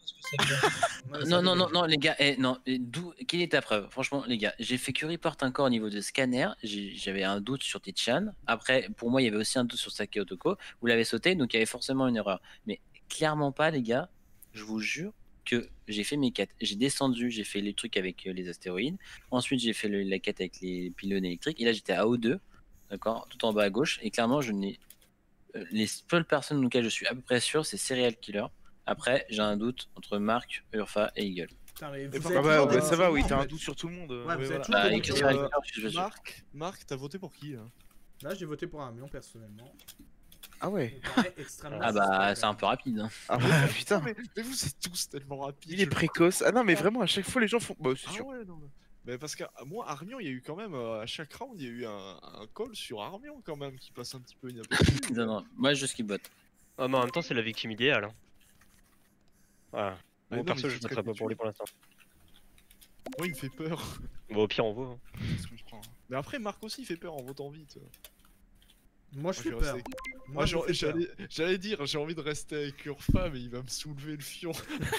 Non, les gars, non, quelle est ta preuve? Franchement, les gars, j'ai fait que report encore au niveau de scanner. J'avais un doute sur Tichan. Après, pour moi, il y avait aussi un doute sur Sake Otoko. Vous l'avez sauté, donc il y avait forcément une erreur. Mais clairement pas, les gars, je vous jure que j'ai fait mes quêtes. J'ai descendu, j'ai fait les trucs avec les astéroïdes. Ensuite, j'ai fait la quête avec les pylônes électriques. Et là, j'étais à O2, d'accord, tout en bas à gauche. Et clairement, je n'ai. Les seules personnes auxquelles je suis à peu près sûr, c'est Serial Killer. Après, j'ai un doute entre Marc, Urfa et Eagle. Putain, mais Mais vous par- avez bah, toujours ça des va, oui, mouvements, t'as un mais- doute sur tout le monde. Ouais, vous avez voilà. toujours Bah, des avec mouvements. Serial Killer, je suis sûr. Marc, t'as voté pour qui, hein? Là, j'ai voté pour Armion personnellement. Ah ouais. Ça me paraît extrêmement Ah bah, suspect, c'est un peu rapide. Hein. Ah ouais, putain. Mais vous êtes tous tellement rapides. Il est précoce. Ah non, mais vraiment, à chaque fois, les gens font. Bah, c'est Ah sûr. ouais, non, mais parce que moi, Armion, il y a eu quand même, à chaque round, il y a eu un call sur Armion quand même qui passe un petit peu inaperçu. Non, moi je skip bot. Ah, mais en même temps, c'est la victime idéale. Hein. Voilà. Moi, non, perso, mais je tu voterai traites pas de pour lui tuer. pour l'instant. Moi, il me fait peur. Bon, au pire, on voit. Hein. Je comprends. Mais après, Marc aussi, il fait peur en votant vite. Moi, je fais vais peur. rester- Moi, je fais peur. j'allais dire, j'ai envie de rester avec Urfa, mais il va me soulever le fion.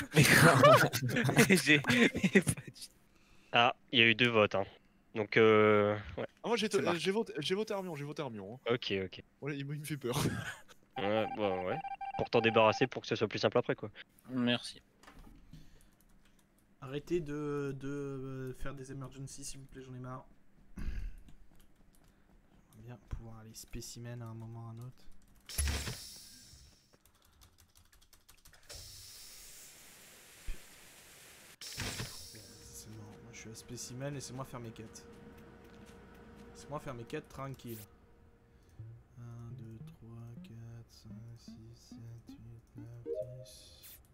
Ah, il y a eu 2 votes. Hein. Donc, ouais. Ah, moi, C'est Marc. j'ai voté Armion, hein. Ok, ok. Ouais, il me fait peur. Ouais, bon, ouais. Pour t'en débarrasser, pour que ce soit plus simple après, quoi. Merci. Arrêtez de faire des emergencies, s'il vous plaît, j'en ai marre. J'aimerais bien pouvoir aller spécimen à un moment ou à un autre. C'est bon, moi je suis à spécimen, laissez-moi faire mes quêtes. Laissez-moi faire mes quêtes tranquille. 1, 2, 3, 4, 5, 6, 7, 8, 9, 10.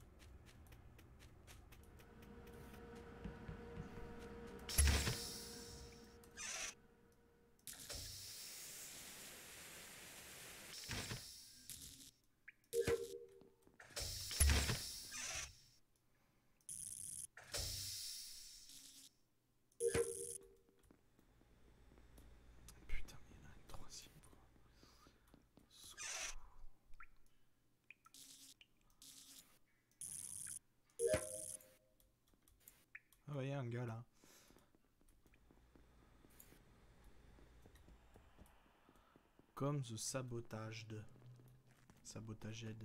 Putain, mais il y en a une troisième. Ah ouais, il y a un gars là. Comme The Sabotage de Sabotaged.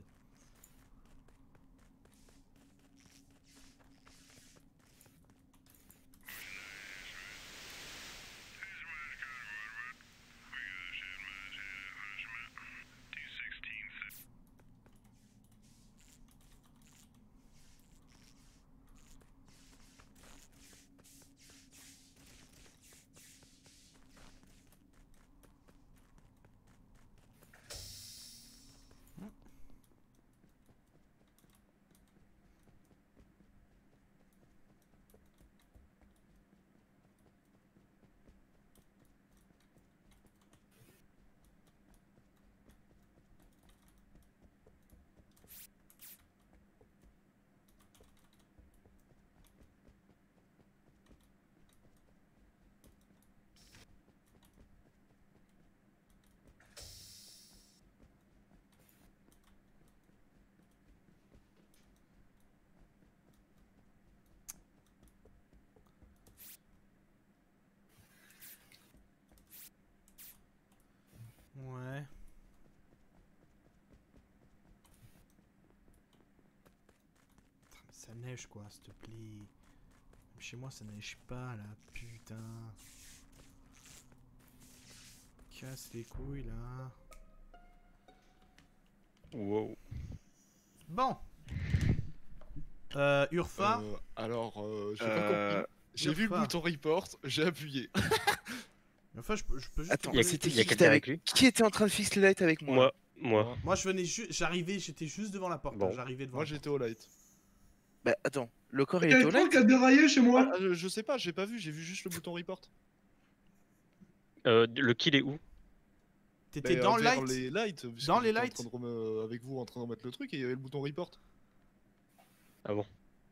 Ouais. Putain, mais ça neige quoi, s'il te plaît. Même chez moi ça neige pas là, putain. Casse les couilles là. Wow. Bon. Urfa. Alors, j'ai pas compris. J'ai vu le Urfa. bouton report, j'ai appuyé. Enfin, je peux juste. Attends, poser c'était des qui questions. était avec lui? Qui était en train de fixer les lights avec moi? Moi. Moi, je venais juste. J'arrivais, j'étais juste devant la porte. Bon. J'arrivais devant. Moi, la porte. j'étais au light. Bah, attends, le corps il Quel était au point light? qui a déraillé chez moi? Ah, je sais pas, j'ai pas vu, j'ai vu juste le bouton report. Le kill est où? T'étais Mais, dans le vers light. les lights, parce Dans que les j'étais en lights. train de avec vous en train de remettre le truc et il y avait le bouton report. Ah bon?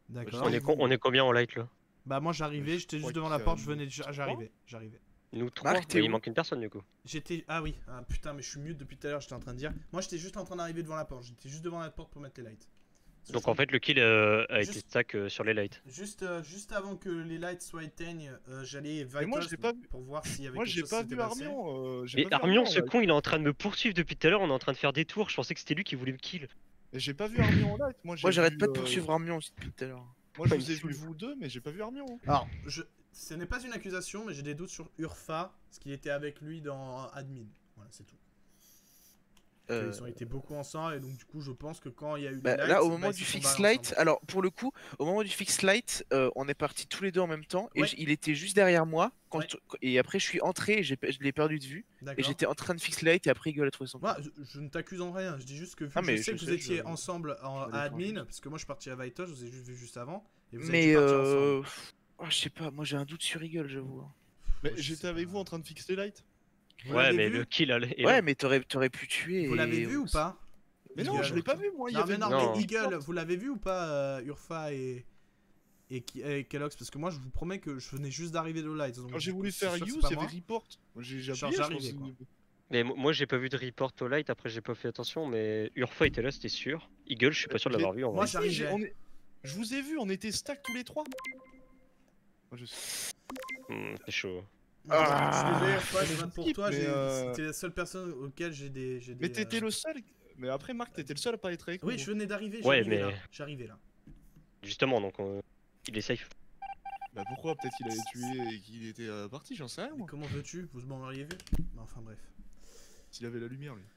D'accord. On est combien en light là? Bah moi j'arrivais, j'étais juste devant la porte, j'arrivais. Nous 3, Marc, t'es il où manque une personne du coup. J'étais... Ah oui, ah, putain mais je suis mute depuis tout à l'heure, j'étais en train de dire. Moi j'étais juste en train d'arriver devant la porte, j'étais juste devant la porte pour mettre les lights. Donc en fait le kill a été stack sur les lights. Juste avant que les lights soient éteints, j'allais Mais moi, Vitals j'ai pas vu- pour voir s'il y avait Moi, quelque j'ai chose pas qui s'était vu passé. Armion. Mais Armion, ce con, il est en train de me poursuivre depuis tout à l'heure, on est en train de faire des tours, je pensais que c'était lui qui voulait me kill. Et j'ai pas vu Armion en light. Moi, j'arrête pas de poursuivre Armion aussi depuis tout à l'heure. Moi, je vous ai vu vous deux, mais j'ai pas vu Armion. Alors, ce n'est pas une accusation, mais j'ai des doutes sur Urfa, parce qu'il était avec lui dans admin. Voilà, c'est tout. Ils ont été beaucoup ensemble, et donc du coup, je pense que quand il y a eu Bah, les lights, là, au bah, moment ils du se sont fix barrés light, ensemble. alors pour le coup, au moment du fix light, on est partis tous les deux en même temps, et Ouais. il était juste derrière moi, et après je suis entré, et je l'ai perdu de vue, et D'accord. j'étais en train de fix light, et après Eagle a trouvé son Moi, je ne t'accuse en rien, je dis juste que vu Ah, que mais je sais je que vous sais, étiez je ensemble à vais défendre admin, parce que moi je suis parti à Vital, je vous ai juste vu juste avant, et vous êtes Mais partis ensemble. je sais pas, moi j'ai un doute sur Eagle, j'avoue. Mais j'étais avec vous en train de fixer les lights. Vous Ouais, l'avez mais vu le kill est Ouais, là. mais t'aurais pu tuer. Vous l'avez vu ou pas? Mais non, Eagle. je l'ai pas vu, moi. Il y Non, avait mais non, Non. mais Eagle, vous l'avez vu ou pas, Urfa et Kellogg's? Parce que moi, je vous promets que je venais juste d'arriver de Lights. donc Quand j'ai du voulu coup, faire c'est sûr que use, c'est il y pas avait moi. report. Moi, j'ai Genre, appuyé, je j'arrivais, pense. quoi. Mais moi j'ai pas vu de report au light, après j'ai pas fait attention, mais Urfa était là, c'était sûr. Eagle, je suis pas sûr de l'avoir vu en Moi, vrai. j'arrivais. Je vous ai vu, on était stack tous les trois. Moi, C'est chaud. Je suis désolé, Urfa, je vote pour skip, toi. mais, C'était la seule personne auquel j'ai des. Mais t'étais le seul. Mais après, Marc, t'étais le seul à pas être avec nous. Oui, je venais d'arriver. Ouais, J'arrivais mais- là. J'arrivais là. Justement, donc il est safe. Bah pourquoi? Peut-être qu'il avait tué et qu'il était parti, j'en sais rien. Mais Moi. comment veux-tu? Vous m'auriez vu? Mais enfin, bref. S'il avait la lumière, lui.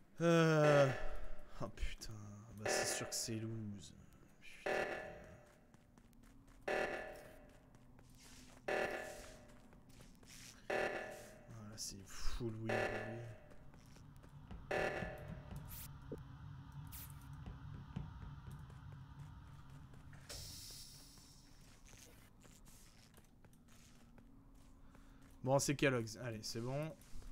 Oh putain. Bah, c'est sûr que c'est loose. Putain. Voilà, c'est full win pour lui. Bon, c'est Kellogg's. Allez, c'est bon.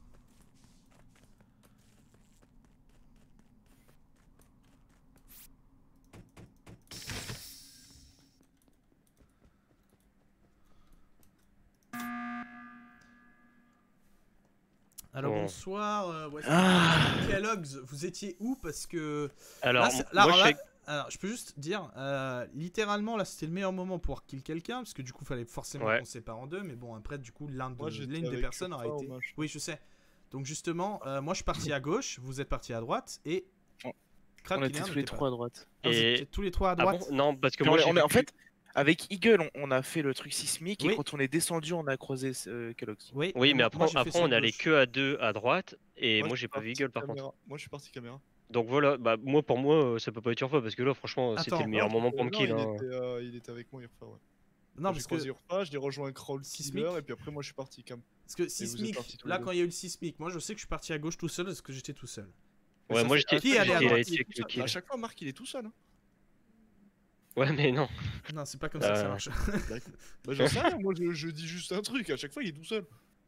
Alors Bon. bonsoir, ouais, Kellogg's, vous étiez où? Parce que Alors, là, moi, je sais- alors, je peux juste dire, littéralement là c'était le meilleur moment pour kill quelqu'un, parce que du coup fallait forcément Ouais. qu'on sépare en deux, mais bon après du coup Moi, j'étais l'une des avec personnes aurait Urfa au été... match. Oui je sais. Donc justement, moi je suis parti à gauche, vous êtes parti à droite, et... Crab On Killer était tous les n'était pas. trois à droite. Ah, vous Et- étiez tous les trois à Ah droite? bon Non, parce que Puis moi j'ai en vécu- fait, avec Eagle, on a fait le truc sismique, Oui. et quand on est descendu, on a croisé Kellogg's. Oui, Oui, mais moi, après, j'ai fait après sur on allait gauche. que à deux à droite, et moi je j'ai suis pas vu parti Eagle par caméra. contre. Moi, je suis parti caméra. Donc voilà, bah moi pour moi ça peut pas être Urfa, parce que là franchement c'était Attends, le meilleur moment pour me Non, kill. hein. il était avec moi, Urfa, ouais. Non, J'ai parce que... croisé Urfa, je l'ai rejoint Crawl Sismique. Killer, et puis après, moi, je suis parti cam. Parce que vous êtes sismique, partis tous les là deux. quand il y a eu le sismique, moi je sais que je suis parti à gauche tout seul parce que j'étais tout seul. Ouais, ça moi fait- j'étais Qui allait à j'étais droite? ici avec le kill. À chaque fois, Marc, il est tout seul. Hein. Ouais, mais non. Non, c'est pas comme ça que ça marche. Bah, j'en sais rien, moi, je dis juste un truc. À chaque fois, il est tout seul.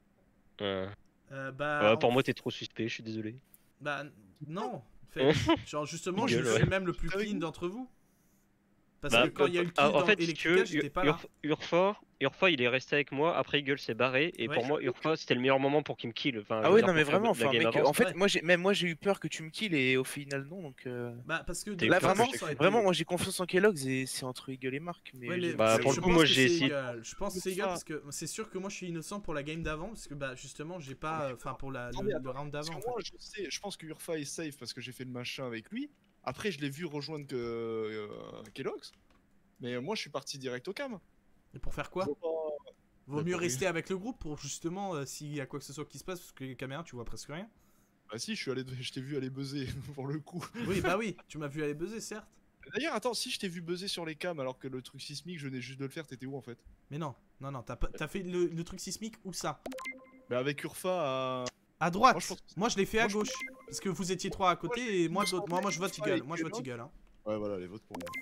Bah, Ouais, pour moi t'es trop suspect, je suis désolé. Bah non, fait, genre justement je Gueule, suis ouais. même le plus clean d'entre vous. Parce Bah, que quand il y a eu le kill en dans fait, si tu veux, Electrical, j'étais pas là. Urfa il est resté avec moi, après Eagle s'est barré, et Ouais. pour moi Urfa c'était le meilleur moment pour qu'il me kill. Enfin, je Ah veux ouais, dire, non, mais pour que vraiment, la enfin, game mec, avance. en fait, moi j'ai eu peur que tu me kills, et au final, non, donc. Bah, parce que Là, de vraiment, toute façon, ça aurait été- vraiment, moi j'ai confiance en Kellogg's, et c'est entre Eagle et Marc. Mais Ouais, mais Bah, je- pour le je coup, pense moi, que j'ai c'est essayé- égal. Je pense que c'est égal parce que c'est sûr que moi je suis innocent pour la game d'avant parce que bah justement j'ai pas, enfin pour le round Parce d'avant. que moi, je pense que Urfa est safe parce que j'ai fait le machin avec lui. Après, je l'ai vu rejoindre Kellogg's. Mais moi, je suis parti direct au cam. Et pour faire quoi? Faut pas- Vaut Bah, mieux pour rester avec le groupe pour justement s'il y a quoi que ce soit qui se passe parce que les caméras tu vois presque rien. Bah si, je t'ai vu aller buzzer pour le coup. Oui bah oui, tu m'as vu aller buzzer certes. D'ailleurs, attends, si je t'ai vu buzzer sur les cams alors que le truc sismique, je venais juste de le faire, t'étais où en fait? Mais non, t'as fait le truc sismique où ça? Bah avec Urfa à droite. Moi, je pense que- Moi je l'ai fait à moi, je gauche parce que vous étiez trois à côté et moi je vote Eagle. Moi je vote Eagle. Hein. Ouais, voilà, les votes pour moi.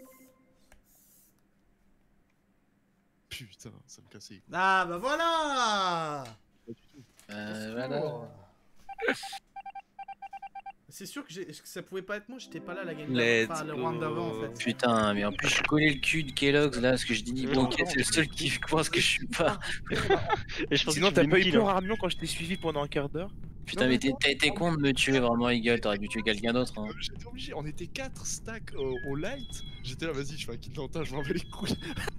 Putain, ça me cassait. Ah bah voilà. Voilà. C'est sûr que ça pouvait pas être moi, j'étais pas là la game Let's d'avant, enfin, le round d'avant en fait. Putain, mais en plus je collais le cul de Kellogg's là, parce que je dis bon, ok, c'est le seul qui pense que je suis pas. Sinon, t'as pas eu peur, Armion, quand je t'ai suivi pendant un quart d'heure? Putain, mais t'as été con de me tuer vraiment, Eagle, t'aurais dû tuer quelqu'un d'autre. Hein. J'étais obligé, on était 4 stacks au light. J'étais là, vas-y, je fais un kill dans le tas, je m'en vais les couilles.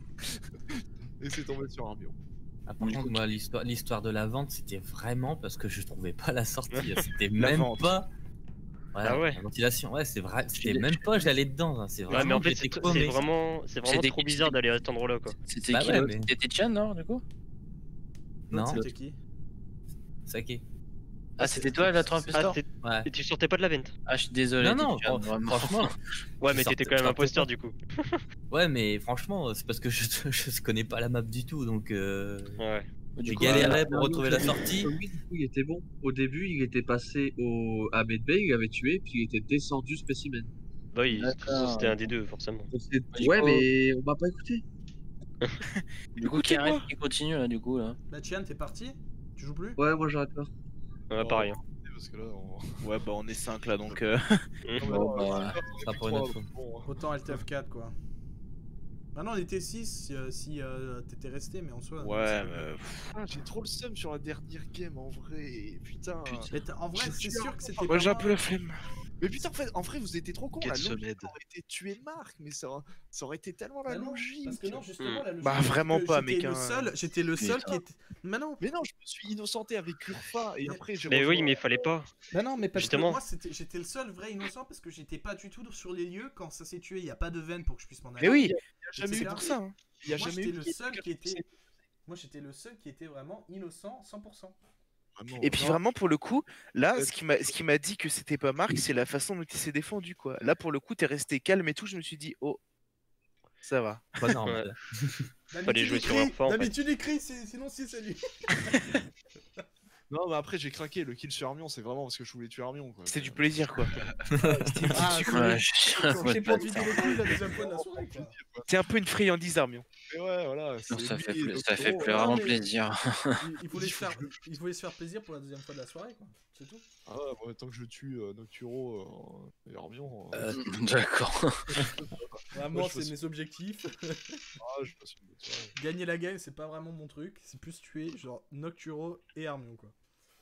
Et c'est tombé sur Armion. Ah, par contre, moi, l'histoire de la vente, c'était vraiment parce que je trouvais pas la sortie. C'était La même vente. pas. Ouais, Ah ouais. La ventilation, ouais, c'est vrai. C'était même pas, j'allais dedans. Hein. C'est Ouais, vraiment. mais en fait, j'étais c'est paumé. vraiment trop bizarre d'aller à cet endroit-là, quoi. C'était Bah qui ouais, l'autre mais- C'était Chan, non, du coup Non, C'était qui? Sake. Ah, c'était toi la Trampistor Ouais. Et tu sortais pas de la vente. Ah, je suis désolé. Non, Titi Chan, vraiment. franchement. Ouais, mais je t'étais sortais- quand même je sortais imposteur pas. du coup. Ouais, mais franchement, c'est parce que je connais pas la map du tout, donc Ouais. j'ai galéré pour Ah, retrouver la sortie. Oui, du coup, il était bon. Au début, il était passé à Medbay, il avait tué, puis il était descendu spécimen. Bah oui, D'accord. c'était un des deux, forcément. Ouais, mais on m'a pas écouté. Du coup, Karen qui continue là, du coup là. Bah, Tian, t'es parti? Tu joues plus? Ouais, moi j'arrête pas. Ouais, pareil. hein. Parce que là, Ouais, bah on est 5 là donc. Bon, bah, Ça pour une autre fois. Autant LTF4 quoi. Maintenant on était 6 si t'étais resté, mais en soi. Ouais, mais. J'ai trop le seum sur la dernière game en vrai. Putain. Mais en vrai, c'est sûr que c'était. Moi j'ai un vraiment- peu la flemme. Mais putain, en vrai, vous étiez trop cons. Quel La logique sommet. aurait été tuer Marc, mais ça aurait été tellement la Bah non, logique. parce que non, justement, la logique, Bah, c'est vraiment que pas, j'étais mec, le hein. seul, j'étais le seul qui était. Mais non. Mais non, je me suis innocenté avec Urfa et après j'ai. Mais oui, rejoint- mais fallait pas. Bah non, mais parce Justement. que moi j'étais le seul vrai innocent parce que j'étais pas du tout sur les lieux quand ça s'est tué. Il y a pas de veine pour que je puisse m'en aller. Mais oui, Il y a jamais eu C'est pour ça. Hein. Il y a Moi jamais j'étais eu le qui- seul qui était. Moi j'étais le seul qui était vraiment innocent 100%. Vraiment, Et puis non. vraiment pour le coup, là, ce qui m'a dit que c'était pas Marc, c'est la façon dont il s'est défendu quoi. Là pour le coup, t'es resté calme et tout, je me suis dit oh, ça va. Pas normal. Fallait jouer sur leur forme. En fait. D'habitude écrit, sinon c'est salut. Non, mais après j'ai craqué. Le kill sur Armion, c'est vraiment parce que je voulais tuer Armion. Quoi. C'était du plaisir quoi. Ah, Ouais, j'ai pas envie de le coup la deuxième fois de la soirée quoi. T'es un peu une friandise Armion. Mais ouais, voilà. Non, c'est ça lui fait, et le ça fait gros, plus Non, vraiment mais- plaisir. Il voulait se faire plaisir pour la deuxième fois de la soirée quoi. C'est tout. Ah ouais, bon, tant que je tue Nocturo et Armion. D'accord. Vraiment, Ouais, je c'est mes objectifs. Ah, je passe une bonne soirée. Gagner la game, c'est pas vraiment mon truc. C'est plus tuer genre Nocturo et Armion quoi.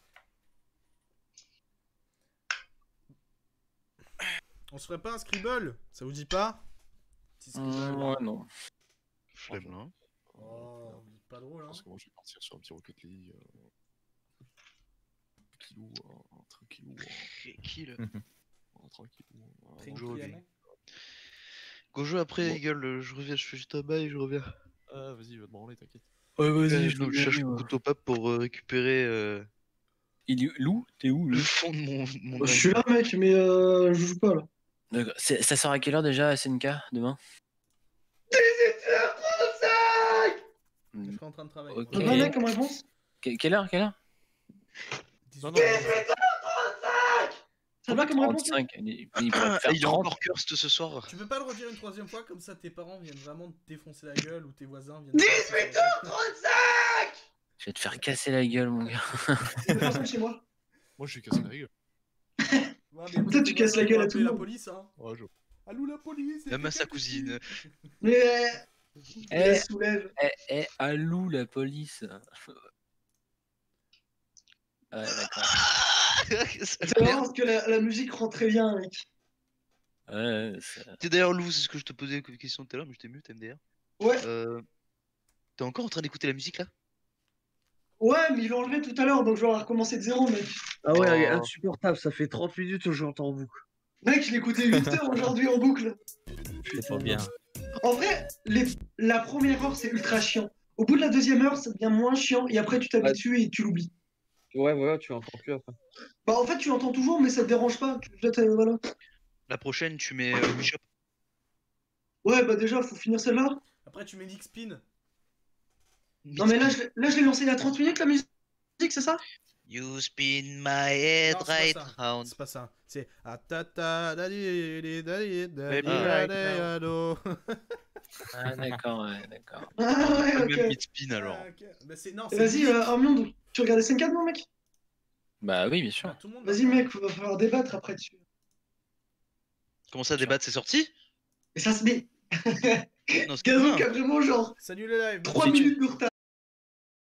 On se ferait pas un scribble? Ça vous dit pas? Petit scribble. Ouais, non. Flemme là. Oh, pas drôle hein. Parce que moi je vais partir sur un petit Rocket League. Tranquillou, tranquillou. Kill. Tranquillou. Tranquille, mec. Go jouer après, Bon. Eagle, je reviens, je fais juste un bail et je reviens. Ah, vas-y, va te branler, t'inquiète. Ouais, Je cherche mon couteau pape pour récupérer Il est Lou T'es où, le Lou fond de mon Je suis là, mec, mais je joue pas là. D'accord. Ça sort à quelle heure déjà, SNK, demain 18h35. Je suis en train de travailler. Ok. T'as pas mec comme réponse? Quelle heure Non, non, 18h35. Ça va comme réponse? 35. Il pourrait faire Il est 30. encore cursed ce soir. Tu peux pas le redire une troisième fois comme ça tes parents viennent vraiment te défoncer la gueule ou tes voisins viennent. 18h35. Je vais te faire casser la gueule, mon gars. C'est personne chez moi. moi je suis cassé la gueule. Ouais, mais Peut-être tu casses la gueule à tout le la monde. police hein. Ouais, je. Allô la police. Même à sa cousine. Mais Eh, la soulève. Allou, la police. Ouais, d'accord. C'est marrant parce que la musique rend très bien, mec. Ouais, ça... T'es d'ailleurs Lou, c'est ce que je te posais comme question tout à l'heure, mais je t'ai mute MDR. Ouais. T'es encore en train d'écouter la musique là? Ouais, mais il l'a enlevé tout à l'heure, donc je vais recommencer de zéro, mec. Ah ouais, Oh. insupportable, ça fait 30 minutes que j'entends en boucle. Mec, je l'ai écouté 8 heures aujourd'hui en boucle. C'est pas bien. En vrai, la première heure, c'est ultra chiant. Au bout de la deuxième heure, ça devient moins chiant, et après, tu t'habitues et tu l'oublies. Ouais, voilà, tu entends plus après. Bah, en fait, tu l'entends toujours, mais ça te dérange pas. Voilà. La prochaine, tu mets Bishop. Ouais, bah déjà, faut finir celle-là. Après tu mets l'X-Pin. Non, mais là, je l'ai lancé il y a 30 minutes, la musique, c'est ça? You spin my head Non, c'est pas right ça. round. C'est pas ça. C'est atata dali dali dali dali Baby right dali ado. Ah, d'accord, ouais, d'accord. Ah ouais, Même ok. mid-spin alors. Ah, ok. Bah, c'est non, Et c'est Vas-y, musique. Armion, tu regardes SNK, non, mec? Bah oui, bien sûr. Ah, tout le monde. Vas-y, mec, va falloir débattre après dessus. Comment ça, débattre, c'est sorti? Et ça se met. Non, c'est Gazou pas qui a vraiment genre Salut le live. 3 minutes de retard.